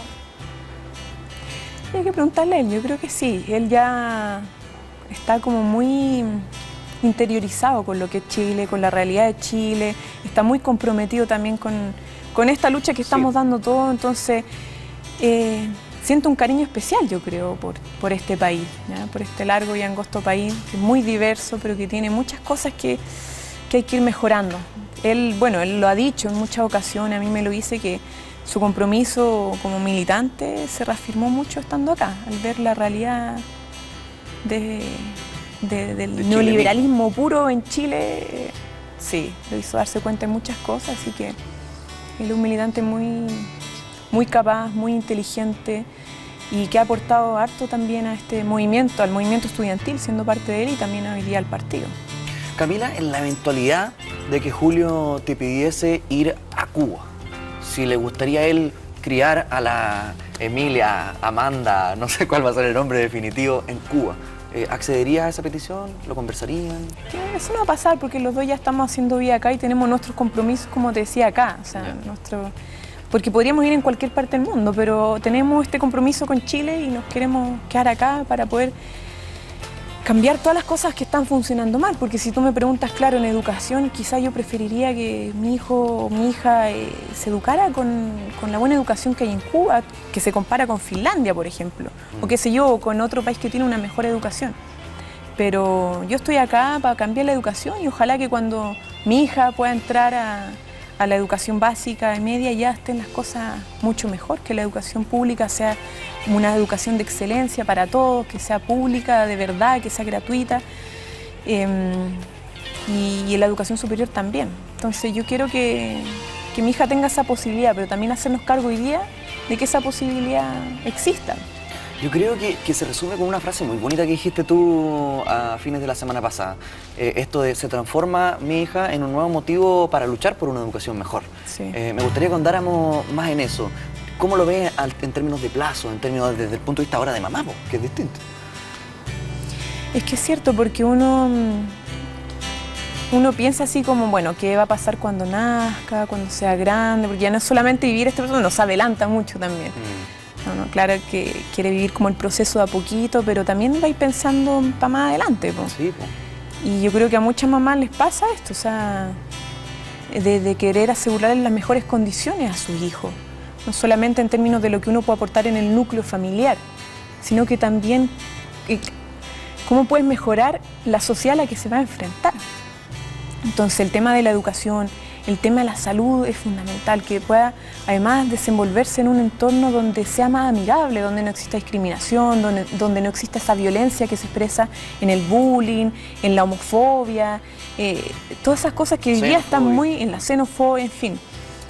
Hay que preguntarle a él, yo creo que sí. Él ya está como muy interiorizado con lo que es Chile, con la realidad de Chile, está muy comprometido también con, con esta lucha que estamos Sí. dando todos, entonces eh, siento un cariño especial, yo creo, por, por este país, ¿ya? Por este largo y angosto país, que es muy diverso, pero que tiene muchas cosas que, que hay que ir mejorando. Él, bueno, él lo ha dicho en muchas ocasiones, a mí me lo dice, que su compromiso como militante se reafirmó mucho estando acá, al ver la realidad de, de- del De Chile neoliberalismo puro en Chile. Sí, lo hizo darse cuenta de muchas cosas, así que él es un militante muy, muy capaz, muy inteligente y que ha aportado harto también a este movimiento, al movimiento estudiantil, siendo parte de él y también hoy día al partido. Camila, en la eventualidad de que Julio te pidiese ir a Cuba, si le gustaría a él criar a la Emilia, Amanda, no sé cuál va a ser el nombre definitivo, en Cuba, eh, ¿accederías a esa petición? ¿Lo conversarían? Que eso no va a pasar porque los dos ya estamos haciendo vida acá y tenemos nuestros compromisos, como te decía, acá. O sea, Ya. nuestro... Porque podríamos ir en cualquier parte del mundo, pero tenemos este compromiso con Chile y nos queremos quedar acá para poder cambiar todas las cosas que están funcionando mal. Porque si tú me preguntas, claro, en educación, quizá yo preferiría que mi hijo o mi hija eh, se educara con, con la buena educación que hay en Cuba, que se compara con Finlandia, por ejemplo, o qué sé yo, o con otro país que tiene una mejor educación. Pero yo estoy acá para cambiar la educación y ojalá que cuando mi hija pueda entrar a, a la educación básica y media ya estén las cosas mucho mejor, que la educación pública sea una educación de excelencia para todos, que sea pública de verdad, que sea gratuita, eh, y, y en la educación superior también. Entonces yo quiero que, que mi hija tenga esa posibilidad, pero también hacernos cargo hoy día de que esa posibilidad exista. Yo creo que, que se resume con una frase muy bonita que dijiste tú a fines de la semana pasada. Eh, esto de se transforma mi hija en un nuevo motivo para luchar por una educación mejor. Sí. Eh, me gustaría que andáramos más en eso. ¿Cómo lo ves al- en términos de plazo, en términos desde el punto de vista ahora de mamá, po, que es distinto? Es que es cierto, porque uno, uno piensa así como, bueno, ¿qué va a pasar cuando nazca, cuando sea grande? Porque ya no es solamente vivir este proceso, nos adelanta mucho también. No, no, claro que quiere vivir como el proceso de a poquito, pero también va a ir pensando para más adelante, po. Sí, po. Y yo creo que a muchas mamás les pasa esto, o sea, de, de querer asegurarles las mejores condiciones a sus hijos. No solamente en términos de lo que uno puede aportar en el núcleo familiar, sino que también eh, cómo puedes mejorar la sociedad a la que se va a enfrentar. Entonces el tema de la educación, el tema de la salud es fundamental, que pueda además desenvolverse en un entorno donde sea más amigable, donde no exista discriminación, donde, donde no exista esa violencia que se expresa en el bullying, en la homofobia, eh, todas esas cosas que hoy día están Xenofobia. muy en la xenofobia, en fin.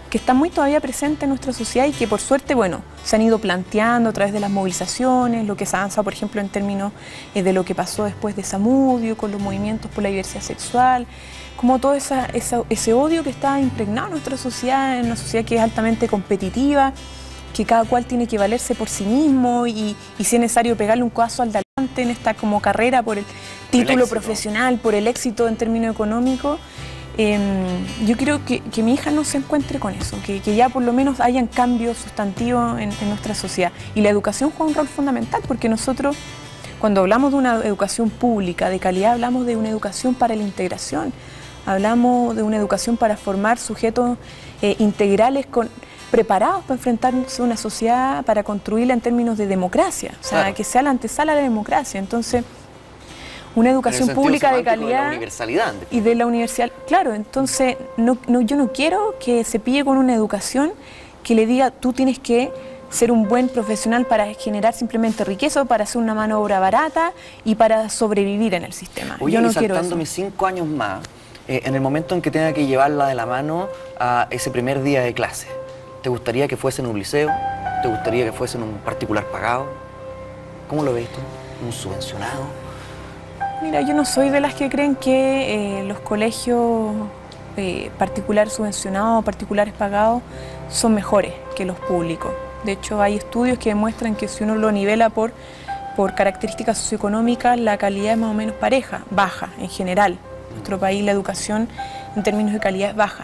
que están muy todavía presentes en nuestra sociedad y que por suerte, bueno, se han ido planteando a través de las movilizaciones, lo que se avanza, por ejemplo, en términos eh, de lo que pasó después de Zamudio, con los movimientos por la diversidad sexual, como todo esa, esa, ese odio que está impregnado en nuestra sociedad, en una sociedad que es altamente competitiva, que cada cual tiene que valerse por sí mismo y, y si es necesario pegarle un codazo al de adelante en esta como carrera por el título el profesional, por el éxito en términos económicos. Eh, yo creo que, que mi hija no se encuentre con eso, que, que ya por lo menos hayan cambios sustantivos en, en nuestra sociedad. Y la educación juega un rol fundamental porque nosotros, cuando hablamos de una educación pública de calidad, hablamos de una educación para la integración, hablamos de una educación para formar sujetos eh, integrales con, preparados para enfrentarse a una sociedad, para construirla en términos de democracia, o sea, claro, que sea la antesala de la democracia. Entonces, una educación pública de calidad de la universalidad, y de la universidad, claro, entonces no, no, yo no quiero que se pille con una educación que le diga tú tienes que ser un buen profesional para generar simplemente riqueza, para hacer una mano de obra barata y para sobrevivir en el sistema. Oye, yo no y quiero saltando eso. mis cinco años más, eh, en el momento en que tenga que llevarla de la mano a ese primer día de clase, ¿te gustaría que fuese en un liceo? ¿Te gustaría que fuese en un particular pagado? ¿Cómo lo ves tú? ¿Un subvencionado? Mira, yo no soy de las que creen que eh, los colegios eh, particulares subvencionados o particulares pagados son mejores que los públicos. De hecho, hay estudios que demuestran que si uno lo nivela por, por características socioeconómicas, la calidad es más o menos pareja, baja en general. En nuestro país la educación en términos de calidad es baja.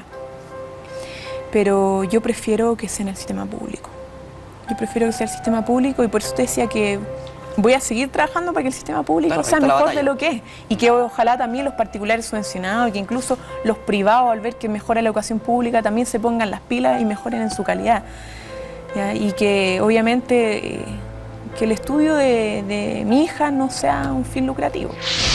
Pero yo prefiero que sea en el sistema público. Yo prefiero que sea el sistema público y por eso te decía que voy a seguir trabajando para que el sistema público claro, sea mejor de lo que es y que ojalá también los particulares subvencionados y que incluso los privados al ver que mejora la educación pública también se pongan las pilas y mejoren en su calidad. ¿Ya? Y que obviamente eh, que el estudio de, de mi hija no sea un fin lucrativo.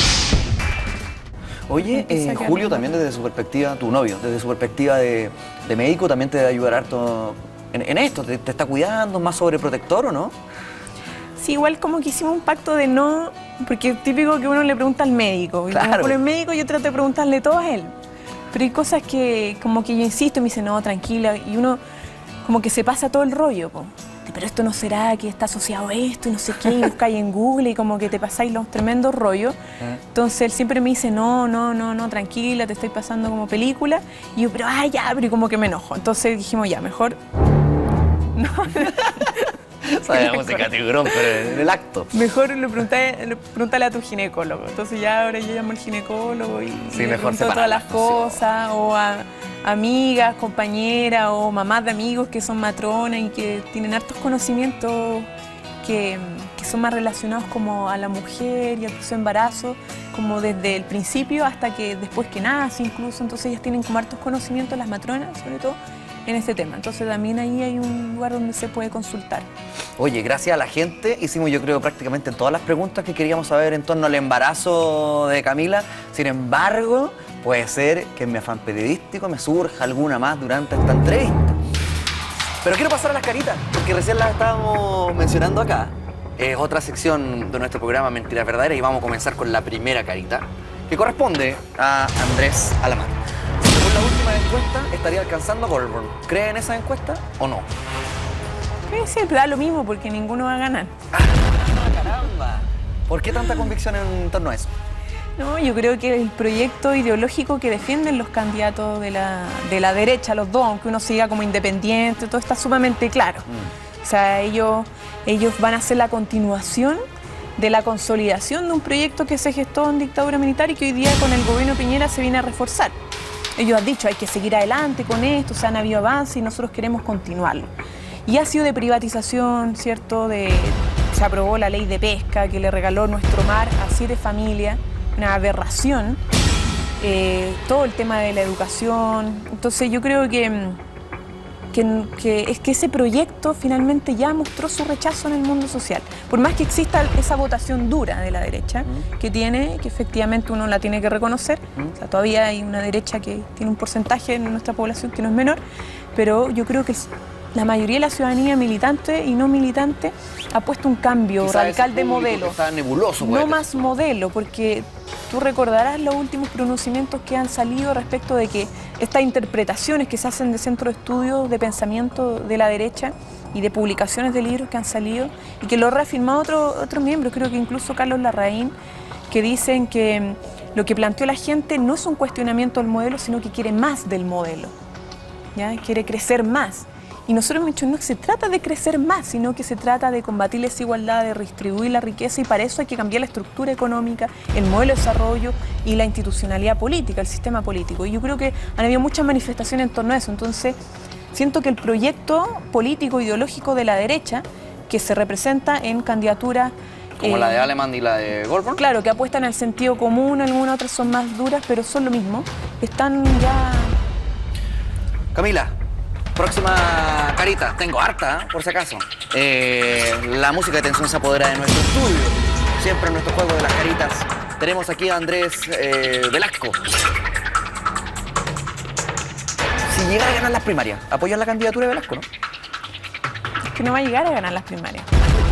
Oye, eh, Julio también desde su perspectiva, tu novio, desde su perspectiva de, de médico también te debe ayudar harto en, en esto, ¿Te, te está cuidando, más sobreprotector o no? Sí, igual como que hicimos un pacto de no, porque es típico que uno le pregunta al médico, y claro, como por el médico yo trato de preguntarle todo a él, pero hay cosas que como que yo insisto y me dice no, tranquila, y uno como que se pasa todo el rollo, po. Pero esto no será que está asociado a esto y no sé qué, y buscáis en Google y como que te pasáis los tremendos rollos. Entonces él siempre me dice, no, no, no, no, tranquila, te estoy pasando como película. Y yo, pero, ay, ya, pero y como que me enojo. Entonces dijimos, ya, mejor... No. Sabe la música tiburón, pero en el acto. Mejor le pregunté, pregúntale a tu ginecólogo. Entonces ya ahora yo llamo al ginecólogo y sí, le mejor pregunto todas las cosas, o a amigas, compañeras o mamás de amigos que son matronas y que tienen hartos conocimientos que, que son más relacionados como a la mujer y a su embarazo, como desde el principio hasta que después que nace incluso. Entonces ellas tienen como hartos conocimientos, las matronas sobre todo, en este tema. Entonces también ahí hay un lugar donde se puede consultar. Oye, gracias a la gente hicimos yo creo prácticamente todas las preguntas que queríamos saber en torno al embarazo de Camila. Sin embargo, puede ser que en mi afán periodístico me surja alguna más durante esta entrevista. Pero quiero pasar a las caritas, porque recién las estábamos mencionando acá. Es otra sección de nuestro programa Mentiras Verdaderas y vamos a comenzar con la primera carita, que corresponde a Andrés Alamán. Según la última encuesta, estaría alcanzando a Goldberg. ¿Cree en esa encuesta o no? Sí, siempre da lo mismo porque ninguno va a ganar. ¡Ah, caramba! ¿Por qué tanta convicción en torno a eso? No, yo creo que el proyecto ideológico que defienden los candidatos de la, de la derecha, los dos, aunque uno siga como independiente, todo está sumamente claro. Mm. O sea, ellos, ellos van a hacer la continuación de la consolidación de un proyecto que se gestó en dictadura militar y que hoy día con el gobierno Piñera se viene a reforzar. Ellos han dicho, hay que seguir adelante con esto, o sea, han habido avances y nosotros queremos continuarlo. Y ha sido de privatización, ¿cierto? De, se aprobó la ley de pesca que le regaló nuestro mar a siete familias, una aberración. Eh, todo el tema de la educación. Entonces yo creo que, que, que es que ese proyecto finalmente ya mostró su rechazo en el mundo social. Por más que exista esa votación dura de la derecha, mm. que tiene, que efectivamente uno la tiene que reconocer, mm. o sea, todavía hay una derecha que tiene un porcentaje en nuestra población que no es menor, pero yo creo que la mayoría de la ciudadanía militante y no militante ha puesto un cambio Quizás radical ese de público modelo. que está nebuloso, No puede más modelo, porque tú recordarás los últimos pronunciamientos que han salido respecto de que estas interpretaciones que se hacen de centros de estudio de pensamiento de la derecha y de publicaciones de libros que han salido y que lo ha reafirmado otro, otros miembros, creo que incluso Carlos Larraín, que dicen que lo que planteó la gente no es un cuestionamiento del modelo, sino que quiere más del modelo, ¿ya? Quiere crecer más. Y nosotros hemos dicho, no se trata de crecer más, sino que se trata de combatir la desigualdad, de redistribuir la riqueza, y para eso hay que cambiar la estructura económica, el modelo de desarrollo y la institucionalidad política, el sistema político. Y yo creo que han habido muchas manifestaciones en torno a eso. Entonces, siento que el proyecto político ideológico de la derecha, que se representa en candidaturas... Como eh, la de Alemán y la de Goldberg. Claro, que apuestan al sentido común, algunas otras son más duras, pero son lo mismo. Están ya... Camila, próxima carita. Tengo harta, ¿eh? Por si acaso. Eh, la música de tensión se apodera de nuestro estudio. Siempre en nuestro juego de las caritas. Tenemos aquí a Andrés eh, Velasco. Si llega a ganar las primarias, ¿apoyas la candidatura de Velasco, no? Es que no va a llegar a ganar las primarias.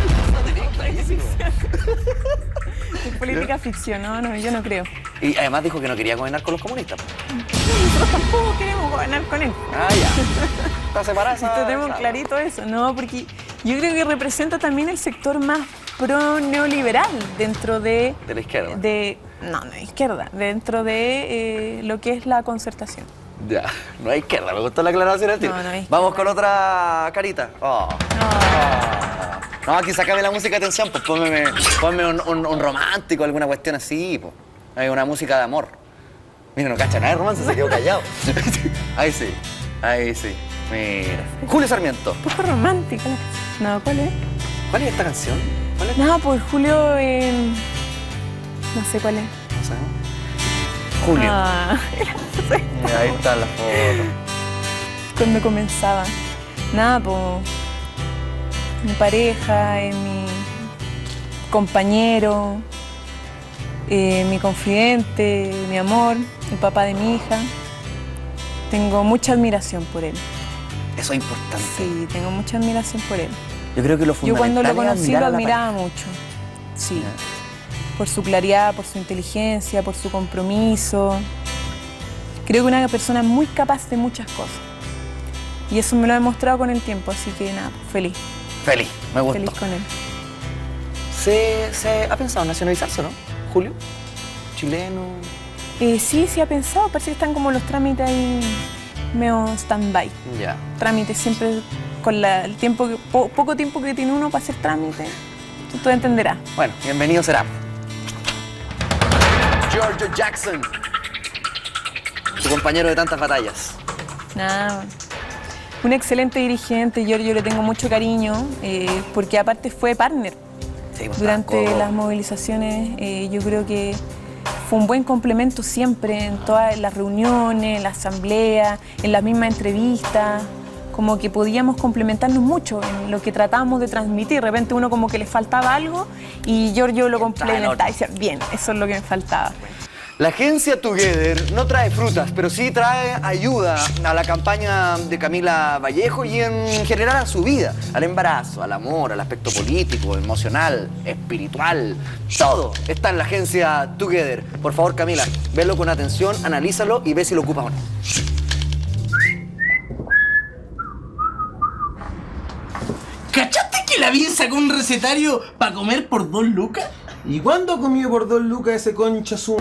Es política ficción, no, no, yo no creo. Y además dijo que no quería gobernar con los comunistas. Nosotros tampoco queremos gobernar con él. Ah, ya. Está separada. Nosotros tenemos clarito eso, ¿no? Porque yo creo que representa también el sector más pro-neoliberal dentro de... De la izquierda. De, no, no, izquierda. Dentro de eh, lo que es la concertación. Ya, no hay izquierda, me gustó la aclaración al tiro. No, no hay Vamos con otra carita. Oh. Oh. No, aquí sácame la música de tensión, pues ponme, ponme un, un, un romántico, alguna cuestión así, pues. Hay una música de amor. Mira, no cacha nada de romance, se quedó callado. Ahí sí, ahí sí. Mira. Julio Sarmiento. Un poco romántica la canción. No, ¿cuál es? ¿Cuál es esta canción? ¿Cuál es? No, pues Julio... Eh, no sé cuál es. No sé. Julio. Ah, Mira, ahí está la foto. cuando comenzaba. Nada, pues... Mi pareja, eh, mi compañero, eh, mi confidente, mi amor, el papá de mi hija. Tengo mucha admiración por él. Eso es importante. Sí, tengo mucha admiración por él. Yo creo que lo Yo fundamental cuando lo es conocí admirar lo a la admiraba pareja. mucho. Sí. Por su claridad, por su inteligencia, por su compromiso. Creo que una persona muy capaz de muchas cosas. Y eso me lo ha demostrado con el tiempo, así que nada, feliz. Feliz, me gustó. Feliz con él. ¿Se, se ha pensado en nacionalizarse, no? Julio, chileno. Eh, sí, sí ha pensado, parece que están como los trámites ahí medio stand-by. Ya. Trámites siempre con la- el tiempo que, po- poco tiempo que tiene uno para hacer trámites. Tú, tú entenderás. Bueno, bienvenido será. George Jackson. Tu compañero de tantas batallas. Nada. Un excelente dirigente, yo, yo le tengo mucho cariño, eh, porque aparte fue partner Sí, pues, durante estaba las movilizaciones. Eh, yo creo que fue un buen complemento siempre en todas las reuniones, en la asamblea, en las mismas entrevistas. Como que podíamos complementarnos mucho en lo que tratábamos de transmitir. De repente uno como que le faltaba algo y Giorgio lo complementaba y decía, bien, eso es lo que me faltaba. La agencia Together no trae frutas, pero sí trae ayuda a la campaña de Camila Vallejo y en general a su vida, al embarazo, al amor, al aspecto político, emocional, espiritual. Todo está en la agencia Together. Por favor, Camila, velo con atención, analízalo y ve si lo ocupas o no. ¿Cachaste que la Bien sacó un recetario para comer por dos lucas? ¿Y cuándo ha comido por dos lucas ese concha su...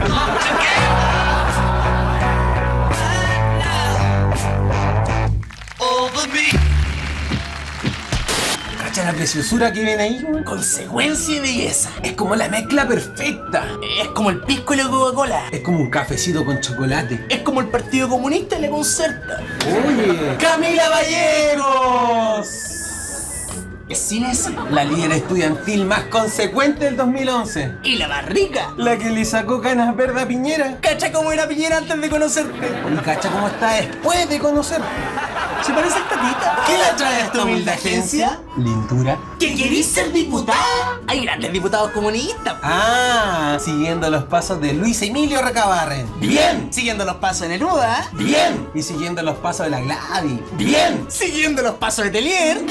¿Cacha la preciosura que viene ahí, güey? Consecuencia y belleza. Es como la mezcla perfecta. Es como el pisco y la Coca-Cola. Es como un cafecito con chocolate. Es como el Partido Comunista y la Concerta. Oye, ¡Camila Vallegos! Es Cinesa. la líder estudiantil más consecuente del dos mil once. Y la más rica. La que le sacó canas verdes a Piñera. ¿Cacha cómo era Piñera antes de conocerte? Y cacha cómo está después de conocer. ¿Se parece al Tatita? ¿Qué la trae a esta humilde agencia? Lindura. ¿Que querís ser diputada? Hay grandes diputados comunistas. Ah, siguiendo los pasos de Luis Emilio Recabarren. Bien. Siguiendo los pasos de Neruda. Bien. Y siguiendo los pasos de la Gladys. Bien. Siguiendo los pasos de Telier.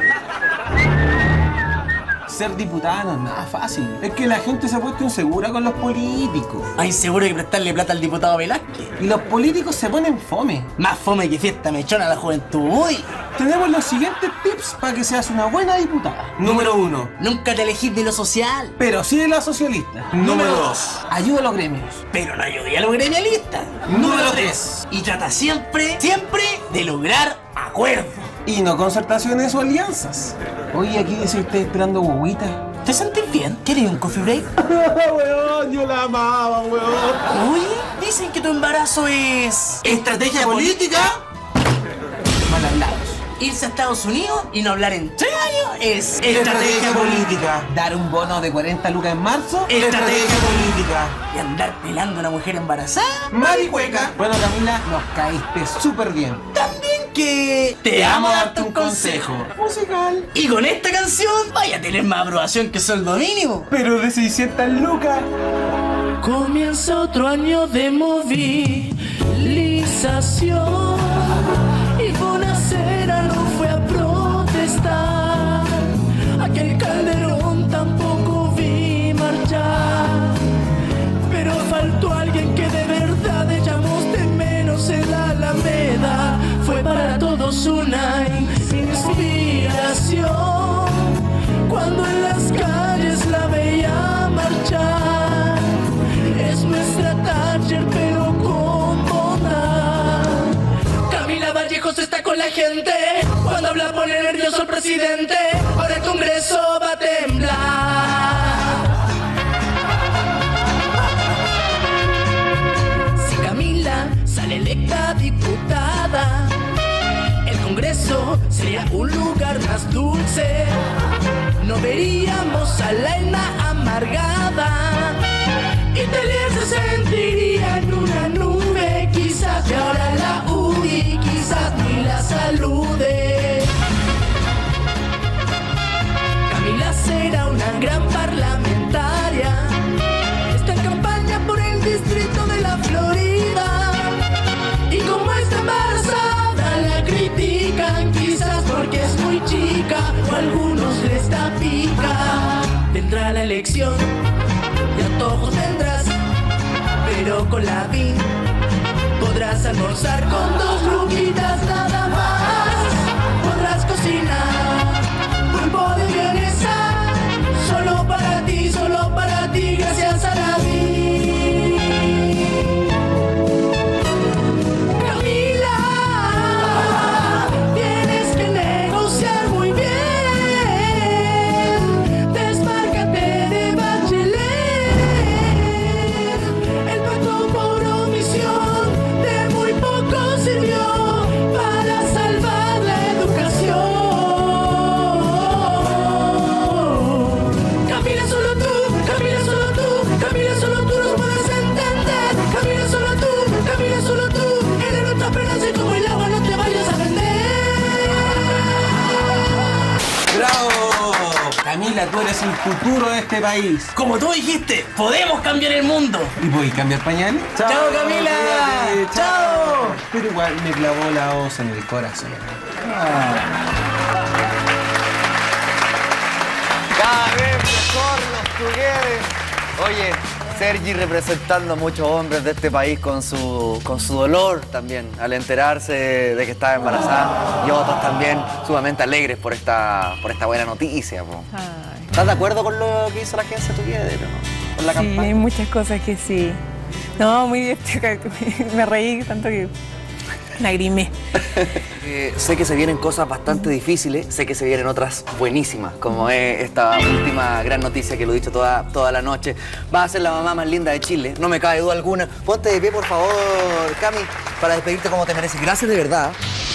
Ser diputada no es nada fácil. Es que la gente se ha puesto insegura con los políticos. Hay seguro que prestarle plata al diputado Velázquez. Y los políticos se ponen fome. Más fome que fiesta mechona a la juventud. Uy. Tenemos los siguientes tips para que seas una buena diputada. Número uno. Nunca te elegís de lo social. Pero sí de la socialista. Número dos. Ayuda a los gremios. Pero no ayudé a los gremialistas. Número tres. Y trata siempre, siempre de lograr acuerdos. Y no concertaciones o alianzas. Oye, aquí dice usted esperando guaguita. ¿Te sentís bien? ¿Quieres un coffee break? Weón, yo la amaba, weón. Oye, dicen que tu embarazo es... ¿Estrategia política? Mal hablados. Irse a Estados Unidos y no hablar en tres años es... Estrategia política. Dar un bono de cuarenta lucas en marzo. Estrategia política. Y andar pelando a una mujer embarazada. Maricueca. Bueno, Camila, nos caíste súper bien. También que... Te amo a darte un consejo musical. Y con esta canción vaya a tener más aprobación que sueldo mínimo. Pero de seiscientas lucas. Comienza otro año de movilización y Bonacera no fue a protestar. Aquel Calderón tampoco vi marchar, pero faltó alguien que de verdad echamos de menos en la Alameda. Fue para todos una inspiración cuando en las calles la veía marchar. Es nuestra Thatcher pero con bondad. Camila Vallejos está con la gente, cuando habla pone nervioso al presidente. Ahora el Congreso va a temblar. Si Camila sale electa diputada, el Congreso sería un lugar más dulce. No veríamos a la Elna amargada y Telier se sentiría en una nube. Quizás de ahora la U D I, quizás ni la salude. Camila será una gran parlamentaria. Está en campaña por el distrito de la Florida. Y como está embarazada la critican, quizás porque es muy chica o a algunos les da pica. Vendrá la elección y antojos tendrás, pero con la V I N podrás almorzar con dos luquitas nada más. Podrás cocinar pulpo de vienesa, solo para ti, solo para ti, gracias a la V I N. Camila, tienes que negociar muy bien. Desmárcate de Bachelet. El pacto por omisión de muy poco sirvió para salvar la educación. Camila, solo tú, Camila, solo tú, Camila, solo tú nos puedes entender. Camila, solo tú, Camila, solo tú, eres nuestra esperanza y como el agua no te vayas a vender. ¡Bravo! Camila, tú eres el futuro de este país. Como tú dijiste, podemos cambiar el mundo. ¿Y voy a cambiar pañales? ¡Chao, Camila! Cuídate, ¡Chao! Pero igual me clavó la hoz en el corazón. Cada vez mejor los Together. Oye, Sergi representando a muchos hombres de este país con su, con su dolor también al enterarse de que estaba embarazada, y otros también sumamente alegres por esta, por esta buena noticia. Po. ¿Estás de acuerdo con lo que hizo la agencia Together, no? Con la Sí, campaña. hay muchas cosas que sí. No, muy divertido. Me reí tanto que lagrimé. Eh, sé que se vienen cosas bastante difíciles, sé que se vienen otras buenísimas, como es esta última gran noticia que lo he dicho toda, toda la noche. Vas a ser la mamá más linda de Chile, no me cabe duda alguna. Ponte de pie, por favor, Cami, para despedirte como te mereces. Gracias de verdad.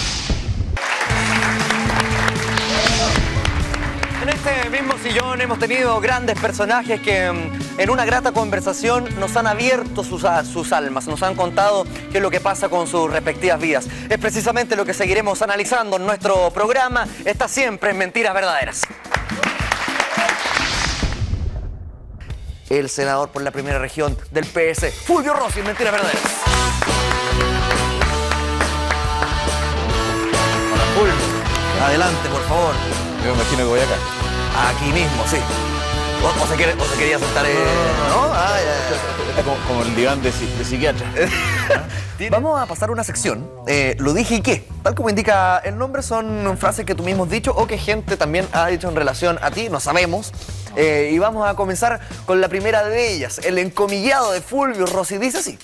En este mismo sillón hemos tenido grandes personajes que mm, en una grata conversación nos han abierto sus, a- sus almas, nos han contado qué es lo que pasa con sus respectivas vidas. Es precisamente lo que seguiremos analizando en nuestro programa. Está siempre en Mentiras Verdaderas. El senador por la primera región del P S, Fulvio Rossi, en Mentiras Verdaderas. Hola, Fulvio. Adelante, por favor. Yo me imagino que voy acá. Aquí mismo, sí. O, o, se, quiere, o se quería sentar... Eh, ¿no? Ah, ya, ya. Como, como el diván de, de psiquiatra. Vamos a pasar una sección. Eh, lo dije y qué. Tal como indica el nombre, son frases que tú mismo has dicho o que gente también ha dicho en relación a ti, no sabemos. Eh, y vamos a comenzar con la primera de ellas. El encomillado de Fulvio Rossi dice así.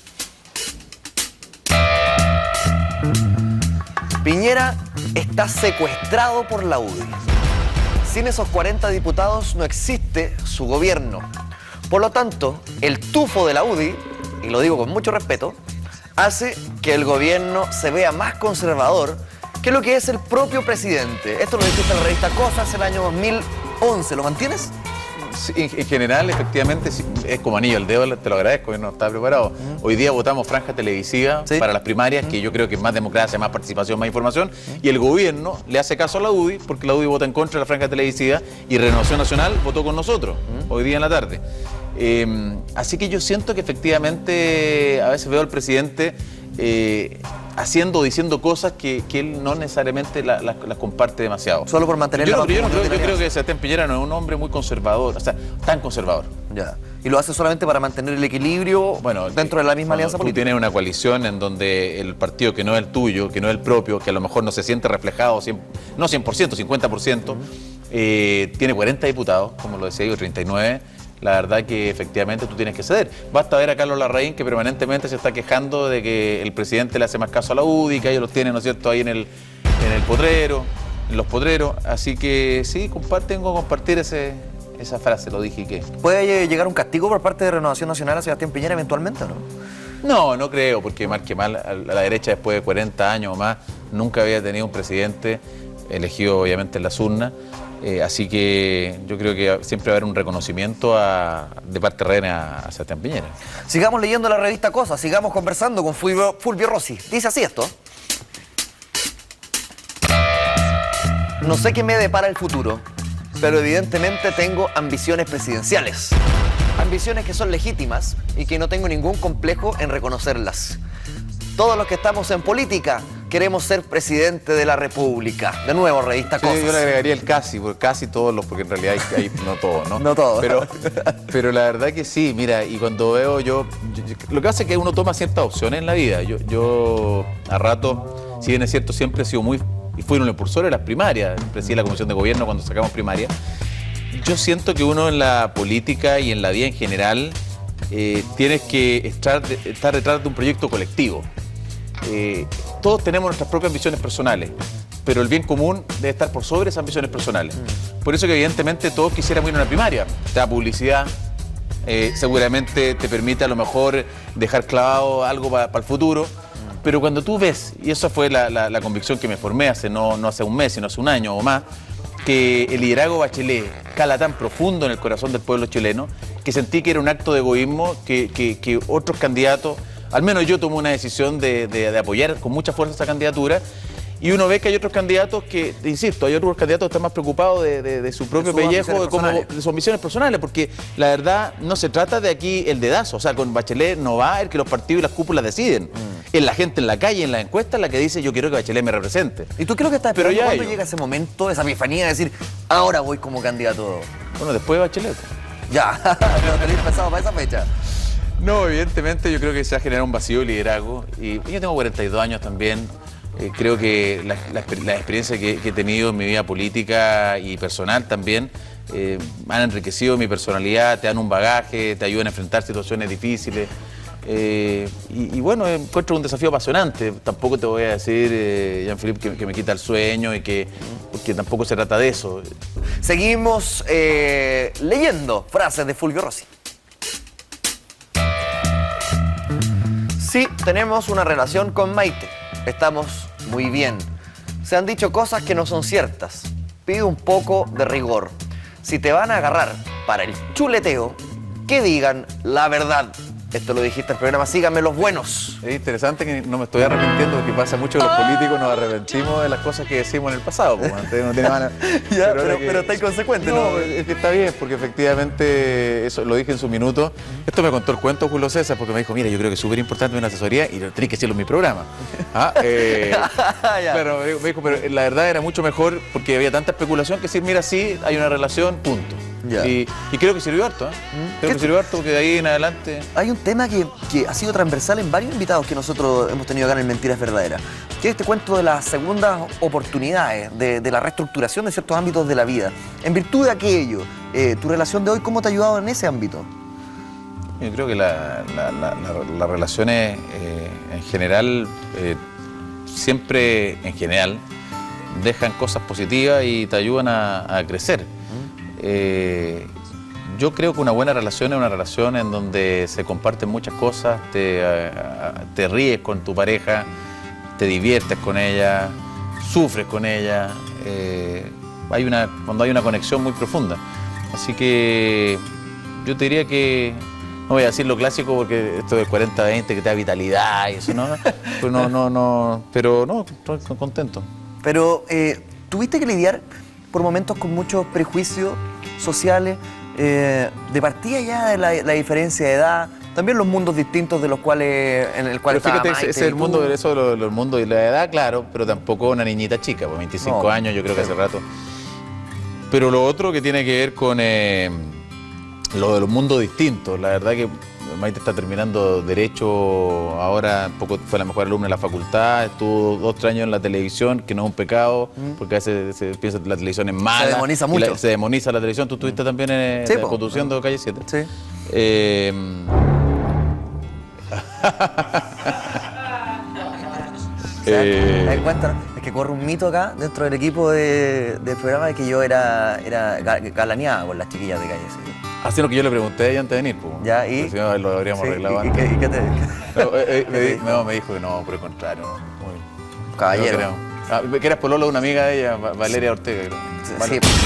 Piñera está secuestrado por la U D I. Sin esos cuarenta diputados no existe su gobierno. Por lo tanto, el tufo de la U D I, y lo digo con mucho respeto, hace que el gobierno se vea más conservador que lo que es el propio presidente. Esto lo dijiste en la revista Cosas el año dos mil once. ¿Lo mantienes? Sí, en, en general, efectivamente, sí, es como anillo al dedo, te lo agradezco, no estaba preparado. Uh-huh. Hoy día votamos franja televisiva ¿Sí? para las primarias, uh-huh. que yo creo que es más democracia, más participación, más información, uh-huh. y el gobierno le hace caso a la U D I, porque la U D I vota en contra de la franja televisiva, y Renovación Nacional votó con nosotros, uh-huh. hoy día en la tarde. Eh, así que yo siento que efectivamente a veces veo al presidente eh, haciendo o diciendo cosas que, que él no necesariamente las la, la comparte demasiado. Solo por mantener yo, la... No, yo, no creo, yo creo que Sebastián Piñera no es un hombre muy conservador, o sea, tan conservador. Ya. ¿Y lo hace solamente para mantener el equilibrio bueno, dentro de la misma alianza política? Tú tienes una coalición en donde el partido que no es el tuyo, que no es el propio, que a lo mejor no se siente reflejado, cien, no cien por ciento, cincuenta por ciento, uh-huh. eh, tiene cuarenta diputados, como lo decía yo, treinta y nueve. La verdad que efectivamente tú tienes que ceder. Basta ver a Carlos Larraín, que permanentemente se está quejando de que el presidente le hace más caso a la U D I, que ellos los tienen, ¿no es cierto?, ahí en el, en el potrero, en los potreros. Así que sí, comparten, tengo que compartir ese, esa frase, lo dije y qué. ¿Puede llegar un castigo por parte de Renovación Nacional a Sebastián Piñera eventualmente o no? No, no creo, porque mal que mal, a la derecha después de cuarenta años o más, nunca había tenido un presidente elegido obviamente en las urnas. Eh, así que yo creo que siempre va a haber un reconocimiento a, de parte reina a Sebastián Piñera. Sigamos leyendo la revista Cosas, sigamos conversando con Fulvio, Fulvio Rossi. Dice así esto. No sé qué me depara el futuro, pero evidentemente tengo ambiciones presidenciales. Ambiciones que son legítimas y que no tengo ningún complejo en reconocerlas. Todos los que estamos en política queremos ser presidente de la República. De nuevo, revista sí, Cosas. Yo le agregaría el casi, porque casi todos los, porque en realidad hay, hay no todos, ¿no? No todos. Pero, pero la verdad que sí, mira, y cuando veo yo, yo, yo, lo que hace es que uno toma ciertas opciones en la vida. Yo, yo a rato, si bien es cierto, siempre he sido muy, y fui un impulsor de las primarias, presidí la Comisión de Gobierno cuando sacamos primaria. Yo siento que uno en la política y en la vida en general eh, tienes que estar, estar detrás de un proyecto colectivo. Eh, todos tenemos nuestras propias ambiciones personales, pero el bien común debe estar por sobre esas ambiciones personales. Mm. Por eso que evidentemente todos quisiéramos ir a una primaria. Te da publicidad, eh, seguramente te permite a lo mejor dejar clavado algo para pa el futuro, mm. pero cuando tú ves, y eso fue la, la, la convicción que me formé hace no, no hace un mes, sino hace un año o más, que el liderazgo Bachelet cala tan profundo en el corazón del pueblo chileno, que sentí que era un acto de egoísmo que, que, que otros candidatos... Al menos yo tomé una decisión de, de, de apoyar con mucha fuerza esa candidatura y uno ve que hay otros candidatos que, insisto, hay otros candidatos que están más preocupados de, de, de su propio de pellejo, de, cómo, de sus ambiciones personales, porque la verdad no se trata de aquí el dedazo, o sea, con Bachelet no va a ver que los partidos y las cúpulas deciden, mm. es la gente en la calle, en las encuestas, la que dice yo quiero que Bachelet me represente. ¿Y tú creo que estás esperando cuando llega ese momento, esa epifanía de decir, ahora voy como candidato? Bueno, después de Bachelet. Ya, pero tenéis pensado para esa fecha. No, evidentemente yo creo que se ha generado un vacío de liderazgo y yo tengo cuarenta y dos años también, eh, creo que la, la, la experiencia que, que he tenido en mi vida política y personal también eh, han enriquecido mi personalidad, te dan un bagaje, te ayudan a enfrentar situaciones difíciles eh, y, y bueno, encuentro un desafío apasionante, tampoco te voy a decir, eh, Jean-Philippe, que, que me quita el sueño y que porque tampoco se trata de eso. Seguimos eh, leyendo frases de Fulvio Rossi. Sí, tenemos una relación con Maite. Estamos muy bien. Se han dicho cosas que no son ciertas. Pido un poco de rigor. Si te van a agarrar para el chuleteo, que digan la verdad. Esto lo dijiste en el programa Síganme los Buenos. Es interesante que no me estoy arrepintiendo, porque pasa mucho que los políticos nos arrepentimos de las cosas que decimos en el pasado. Pues, antes no tiene ganas. Ya, pero, que, pero está inconsecuente, ¿no? No, es que está bien, porque efectivamente, eso lo dije en su minuto. Esto me contó el cuento Julio César, porque me dijo, mira, yo creo que es súper importante una asesoría y lo tenés que decirlo en mi programa. ¿Ah? Eh, pero me dijo, pero la verdad era mucho mejor porque había tanta especulación que decir, mira, sí, hay una relación, punto. Ya. Y, y creo que sirvió harto, ¿eh? Creo que sirvió harto porque de ahí en adelante... Hay un tema que, que ha sido transversal en varios invitados que nosotros hemos tenido acá en el Mentiras Verdaderas, que es este cuento de las segundas oportunidades, de, de la reestructuración de ciertos ámbitos de la vida. En virtud de aquello, eh, ¿tu relación de hoy cómo te ha ayudado en ese ámbito? Yo creo que la, la, la, la, las relaciones eh, en general, eh, siempre en general, dejan cosas positivas y te ayudan a, a crecer. Eh, yo creo que una buena relación es una relación en donde se comparten muchas cosas, te, uh, te ríes con tu pareja, te diviertes con ella, sufres con ella, eh, hay una, cuando hay una conexión muy profunda. Así que yo te diría que, no voy a decir lo clásico porque esto del cuarenta veinte que te da vitalidad y eso, no, pues no, no, no, pero no, estoy contento. Pero, eh, ¿tuviste que lidiar por momentos con muchos prejuicios sociales, eh, de partida ya de la, la diferencia de edad, también los mundos distintos de los cuales en el cual pero fíjate, Maite ese es el mundo, eso de los mundos y la edad, claro, pero tampoco una niñita chica, pues veinticinco no, años, yo creo que sí. hace rato. Pero lo otro que tiene que ver con eh, lo de los mundos distintos, la verdad que Maite está terminando Derecho ahora, poco, fue la mejor alumna de la facultad, estuvo dos, tres años en la televisión, que no es un pecado, mm. porque a veces se piensa que la televisión es mala. Se demoniza mucho. La, se demoniza la televisión. Tú estuviste también en, sí, eh, conduciendo no. Calle siete. Sí. Eh, eh, cuenta, es que corre un mito acá dentro del equipo de, del programa de que yo era, era galaneada con las chiquillas de Calle siete. Así lo que yo le pregunté a ella antes de venir, pues. Ya, y. Pues si no, lo habríamos sí, arreglado y, antes. ¿Y qué, y qué te, no, eh, eh, ¿qué me, te di, dijo? no, me dijo que no, por el contrario. No, muy, caballero. No ah, que eras pololo de una amiga de ella, Valeria Ortega. Creo. Sí, vale. sí.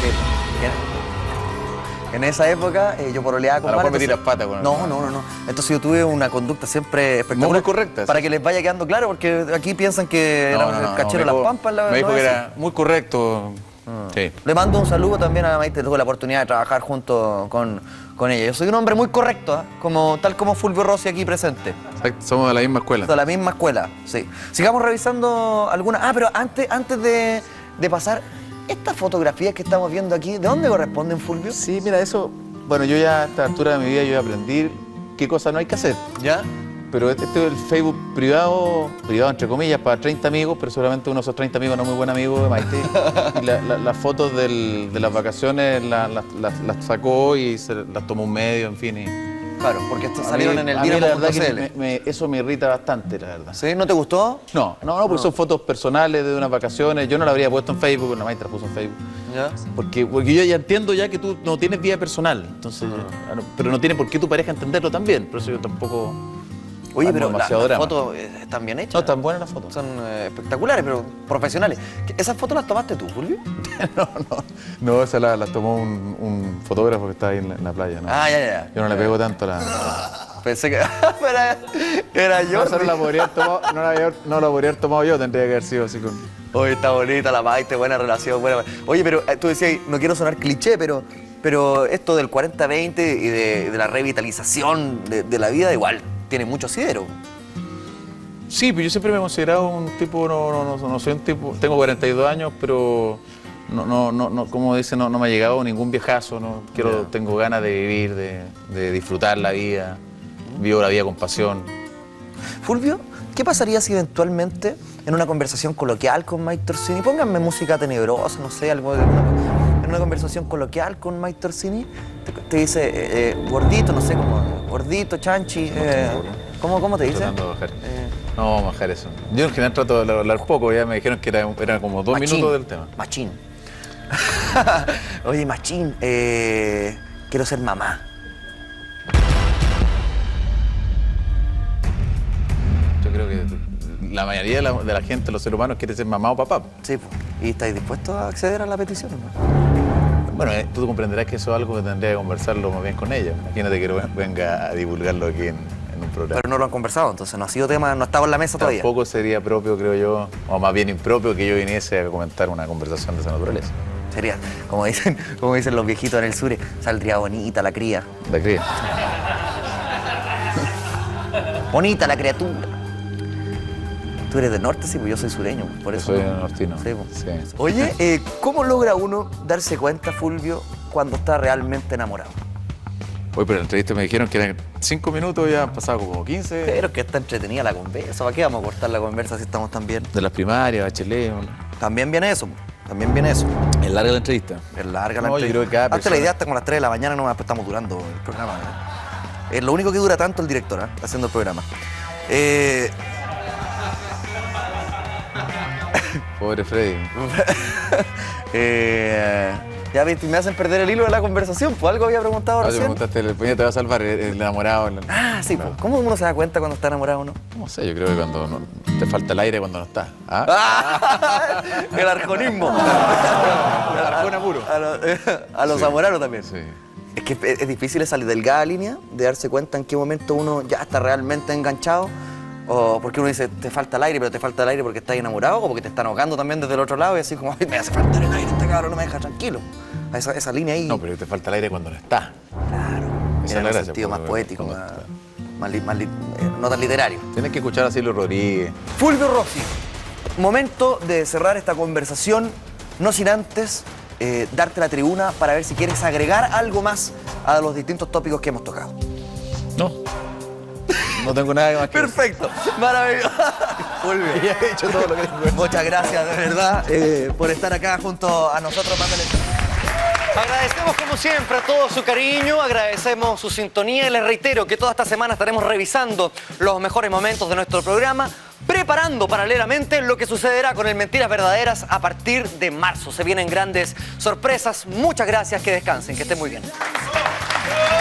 En esa época eh, yo pololeaba con a lo mejor Vale, me tiras pata con No, no, no, no. Entonces yo tuve una conducta siempre espectacular. Muy correcta. Para sí. que les vaya quedando claro, porque aquí piensan que no, era no, no, el cachero no, de las pampas. La, me dijo no que es era muy correcto. Mm. Sí. Le mando un saludo también a Maite, tuve la oportunidad de trabajar junto con, con ella. Yo soy un hombre muy correcto, ¿eh? como, tal como Fulvio Rossi aquí presente. Exacto, somos de la misma escuela. De la misma escuela, sí. Sigamos revisando algunas. Ah, pero antes, antes de, de pasar, estas fotografías que estamos viendo aquí, ¿de dónde corresponden, Fulvio? Sí, mira, eso, bueno, yo ya a esta altura de mi vida yo ya aprendí qué cosas no hay que hacer. ¿Ya? Pero este es el Facebook privado, privado entre comillas, para treinta amigos, pero seguramente uno de esos treinta amigos no es muy buen amigo de Maite. Y la, la, las fotos del, de las vacaciones las la, la, la sacó y se las tomó un medio, en fin. Y claro, porque esto salieron mí, en el a mí la Dinamo verdad punto que c l. me, me, eso me irrita bastante, la verdad. ¿Sí? ¿No te gustó? No, no, no, porque no. son fotos personales de unas vacaciones. Yo no la habría puesto en Facebook, pero la Maite la puso en Facebook. ¿Ya? Porque, porque yo ya entiendo ya que tú no tienes vida personal, entonces, no. Ya, pero no tiene por qué tu pareja entenderlo también, por eso yo tampoco... Oye, pero las la la fotos están bien hechas. No, están buenas las fotos. Son eh, espectaculares, pero profesionales. ¿Esas fotos las tomaste tú, Fulvio? no, no. No, esas las la tomó un, un fotógrafo que está ahí en la, en la playa. ¿no? Ah, ya, ya. Yo no le pego tanto a la... Pensé que era, era yo. No, no la podría haber tomado, no la, había, no la podría haber tomado yo, tendría que haber sido así con... Oye, está bonita la Maite, buena relación, buena... Oye, pero tú decías, no quiero sonar cliché, pero, pero esto del cuarenta veinte y de, de la revitalización de, de la vida igual tiene mucho asidero. Sí, pero yo siempre me he considerado un tipo, no, no, no, no soy un tipo, tengo cuarenta y dos años, pero no, no, no, no como dice, no, no me ha llegado ningún viejazo, no quiero, yeah. tengo ganas de vivir, de, de disfrutar la vida, vivo la vida con pasión. Fulvio, ¿qué pasaría si eventualmente en una conversación coloquial con Maite Orsini, pónganme música tenebrosa, no sé, algo de una, en una conversación coloquial con Maite Orsini, te, te dice, eh, eh, gordito, no sé, como gordito, chanchi, eh, ¿cómo, ¿cómo te dice? Tratando de bajar. Eh, No vamos a bajar eso. Yo en general trato de hablar poco, ya me dijeron que era, era como dos machín, minutos del tema. Machín. Oye, Machín, eh, quiero ser mamá. Yo creo que la mayoría de la, de la gente, los seres humanos, quiere ser mamá o papá. Sí, pues. ¿Y estáis dispuestos a acceder a la petición? ¿No? Bueno, eh, tú comprenderás que eso es algo que tendría que conversarlo más bien con ella. Imagínate que venga a divulgarlo aquí en, en un programa. Pero no lo han conversado, entonces no ha sido tema, no estaba en la mesa todavía. Tampoco sería propio, creo yo, o más bien impropio que yo viniese a comentar una conversación de esa naturaleza. Sería, como dicen, como dicen los viejitos en el sur, saldría bonita la cría. La cría. Bonita la criatura. Tú eres del norte, sí, pues yo soy sureño, por eso. Yo soy nortino. Sí, pues. Sí. Oye, eh, ¿cómo logra uno darse cuenta, Fulvio, cuando está realmente enamorado? Oye, pero en la entrevista me dijeron que eran cinco minutos y ya han pasado como quince. Pero es que está entretenida la conversa. ¿Para qué vamos a cortar la conversa si estamos tan bien? De las primarias, Bachelet. También viene eso, también viene eso. Es larga la entrevista. Es larga la No, yo entrevista. creo que cada Hasta persona- la idea hasta como las tres de la mañana, no más estamos durando el programa. ¿eh? Es lo único que dura tanto el director, ¿eh? Haciendo el programa. Eh... Pobre Freddy. eh... Ya viste, me hacen perder el hilo de la conversación, pues algo había preguntado Ah, te recién. preguntaste, el puñete te va a salvar, el, el enamorado. el- Ah, sí, pues. ¿Cómo uno se da cuenta cuando está enamorado o no? No sé, yo creo que cuando no- te falta el aire cuando no estás. ¿Ah? Ah, el arjonismo. El arjona puro. A, lo- a los Sí. zamoranos también. Sí. Es que es, es difícil esa delgada línea de darse cuenta en qué momento uno ya está realmente enganchado. O porque uno dice, te falta el aire, pero te falta el aire porque estás enamorado, o porque te están ahogando también desde el otro lado y así como, ay, me hace falta el aire, este cabrón no me deja tranquilo. Esa, esa línea ahí. No, pero te falta el aire cuando no estás. Claro. Esa En es la un gracia, sentido porque más poético, como- más, más li- más li- eh, no tan literario. Tienes que escuchar a Silvio Rodríguez. Fulvio Rossi, momento de cerrar esta conversación, no sin antes eh, darte la tribuna para ver si quieres agregar algo más a los distintos tópicos que hemos tocado. No. No tengo nada más que Perfecto, maravilloso. Fulvio, Ya he hecho todo lo que tengo. muchas gracias de verdad eh, por estar acá junto a nosotros. Mándale. Agradecemos como siempre a todo su cariño, agradecemos su sintonía y les reitero que toda esta semana estaremos revisando los mejores momentos de nuestro programa, preparando paralelamente lo que sucederá con el Mentiras Verdaderas a partir de marzo. Se vienen grandes sorpresas, muchas gracias, que descansen, que estén muy bien.